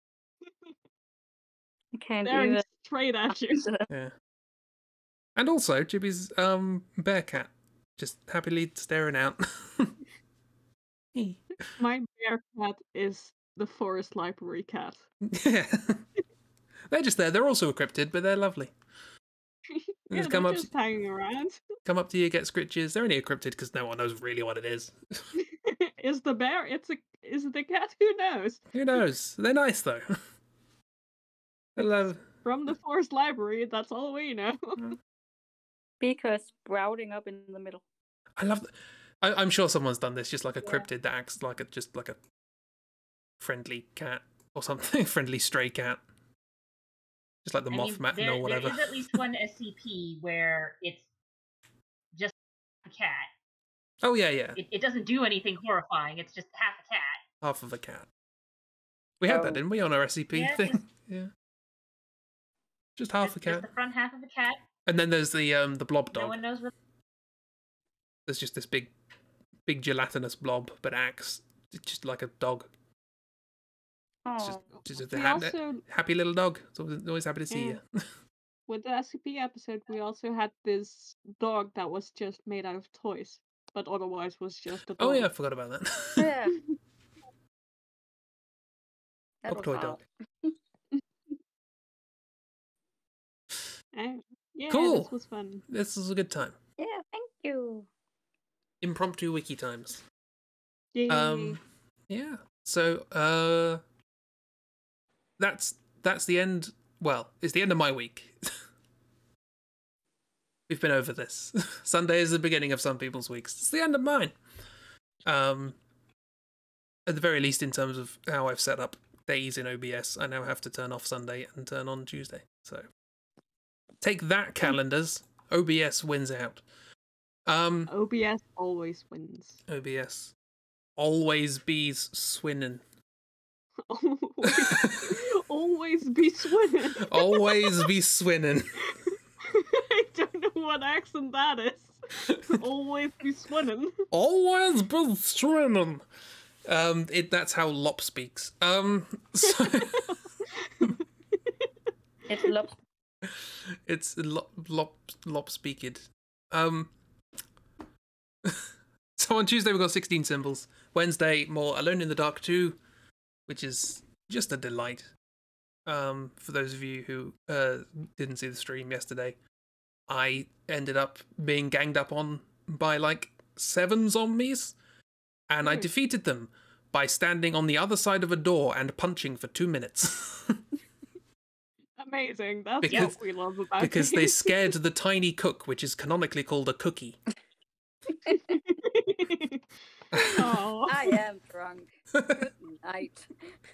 I can't Staring even. straight at you. Yeah. And also Chibi's um bear cat, just happily staring out. My bear cat is the forest library cat. Yeah. They're just there. They're also a cryptid, but they're lovely. Yeah, just come they're up, just hanging around. come up to you, get scritches. They're only a cryptid because no one knows really what it is. Is the bear? It's a. Is it the cat? Who knows? Who knows? They're nice though. I love. From the forest library, that's all we know. Beaker sprouting up in the middle. I love. I, I'm sure someone's done this. Just like a Yeah. cryptid that acts like a just like a friendly cat or something, friendly stray cat. Just like the I mean, Mothman there, or whatever. there is at least one S C P where it's just a cat. Oh yeah, yeah. It, it doesn't do anything horrifying. It's just half a cat. Half of a cat. We had that, Oh. didn't we, on our S C P Yeah, thing? just- Yeah. Just half Just, a just cat. the front half of a cat. And then there's the um the blob No dog. one knows what. There's just this big, big gelatinous blob, but acts just like a dog. It's just, Oh, just a We ha- also, happy little dog. It's always, always happy to see Yeah. you. with the S C P episode, we also had this dog that was just made out of toys, but otherwise was just a dog. Oh yeah, I forgot about that. yeah. That Dog was toy odd. dog. And, yeah, Cool. this was fun. This was a good time. Yeah, thank you. Impromptu wiki times. Yay. Um, yeah. So, uh, that's that's the end. Well, it's the end of my week. We've been over this. Sunday is the beginning of some people's weeks. It's the end of mine. Um, at the very least, in terms of how I've set up days in O B S, I now have to turn off Sunday and turn on Tuesday. So take that, calendars. O B S wins out. Um, O B S always wins. O B S always bees swinning. always, always be swinning. Always be swinning. I don't know what accent that is. Always be swinning. Always be swinning. Um, it that's how Lop speaks. Um, so It's lop. it's Lop Lop Lop speaked. Um, so on Tuesday we got sixteen symbols. Wednesday more Alone in the Dark two, which is just a delight. Um, for those of you who uh didn't see the stream yesterday, I ended up being ganged up on by like seven zombies, and I Hmm. defeated them by standing on the other side of a door and punching for two minutes. Amazing. That's Because- what we love about because they games. scared the tiny cook, which is canonically called a cookie. Oh. I am drunk. Good night.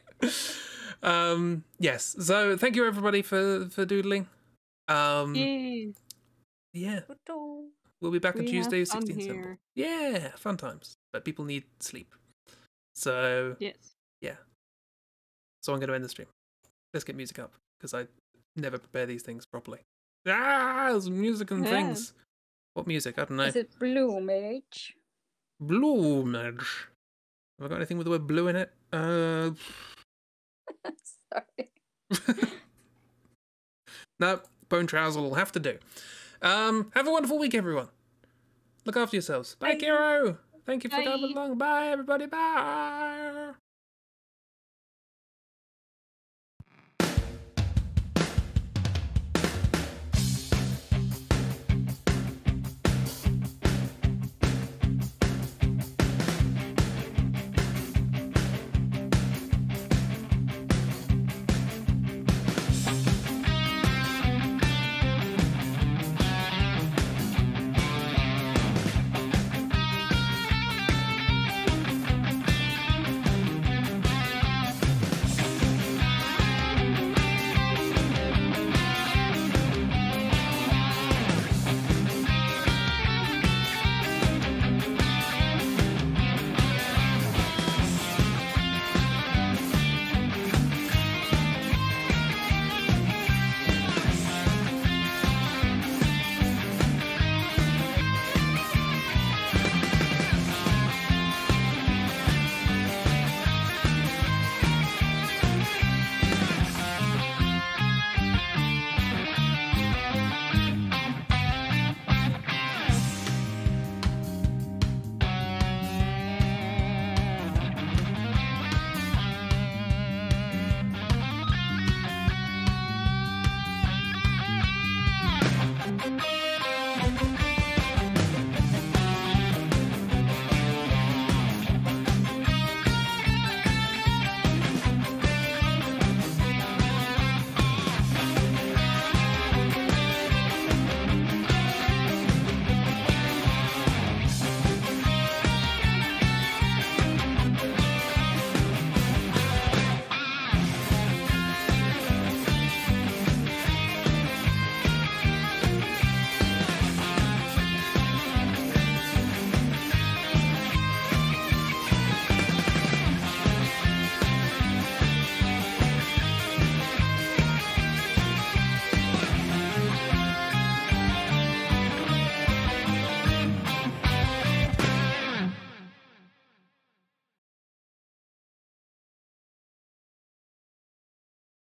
um, yes. So thank you everybody for for doodling. Um, Yay. yeah, Good-o. we'll be back on We Tuesday have with fun sixteen symbol. here. Yeah, fun times. But people need sleep. So Yes. so I'm going to end the stream. Let's get music up because I never prepare these things properly. Ah, there's music and Yeah. things. What music? I don't know. Is it Blue Mage? Bloomage. Have I got anything with the word blue in it? Uh, Sorry. no, bone trouser will have to do. Um, have a wonderful week, everyone. Look after yourselves. Bye, Bye. Kiro. Thank you for Bye. coming along. Bye, everybody. Bye.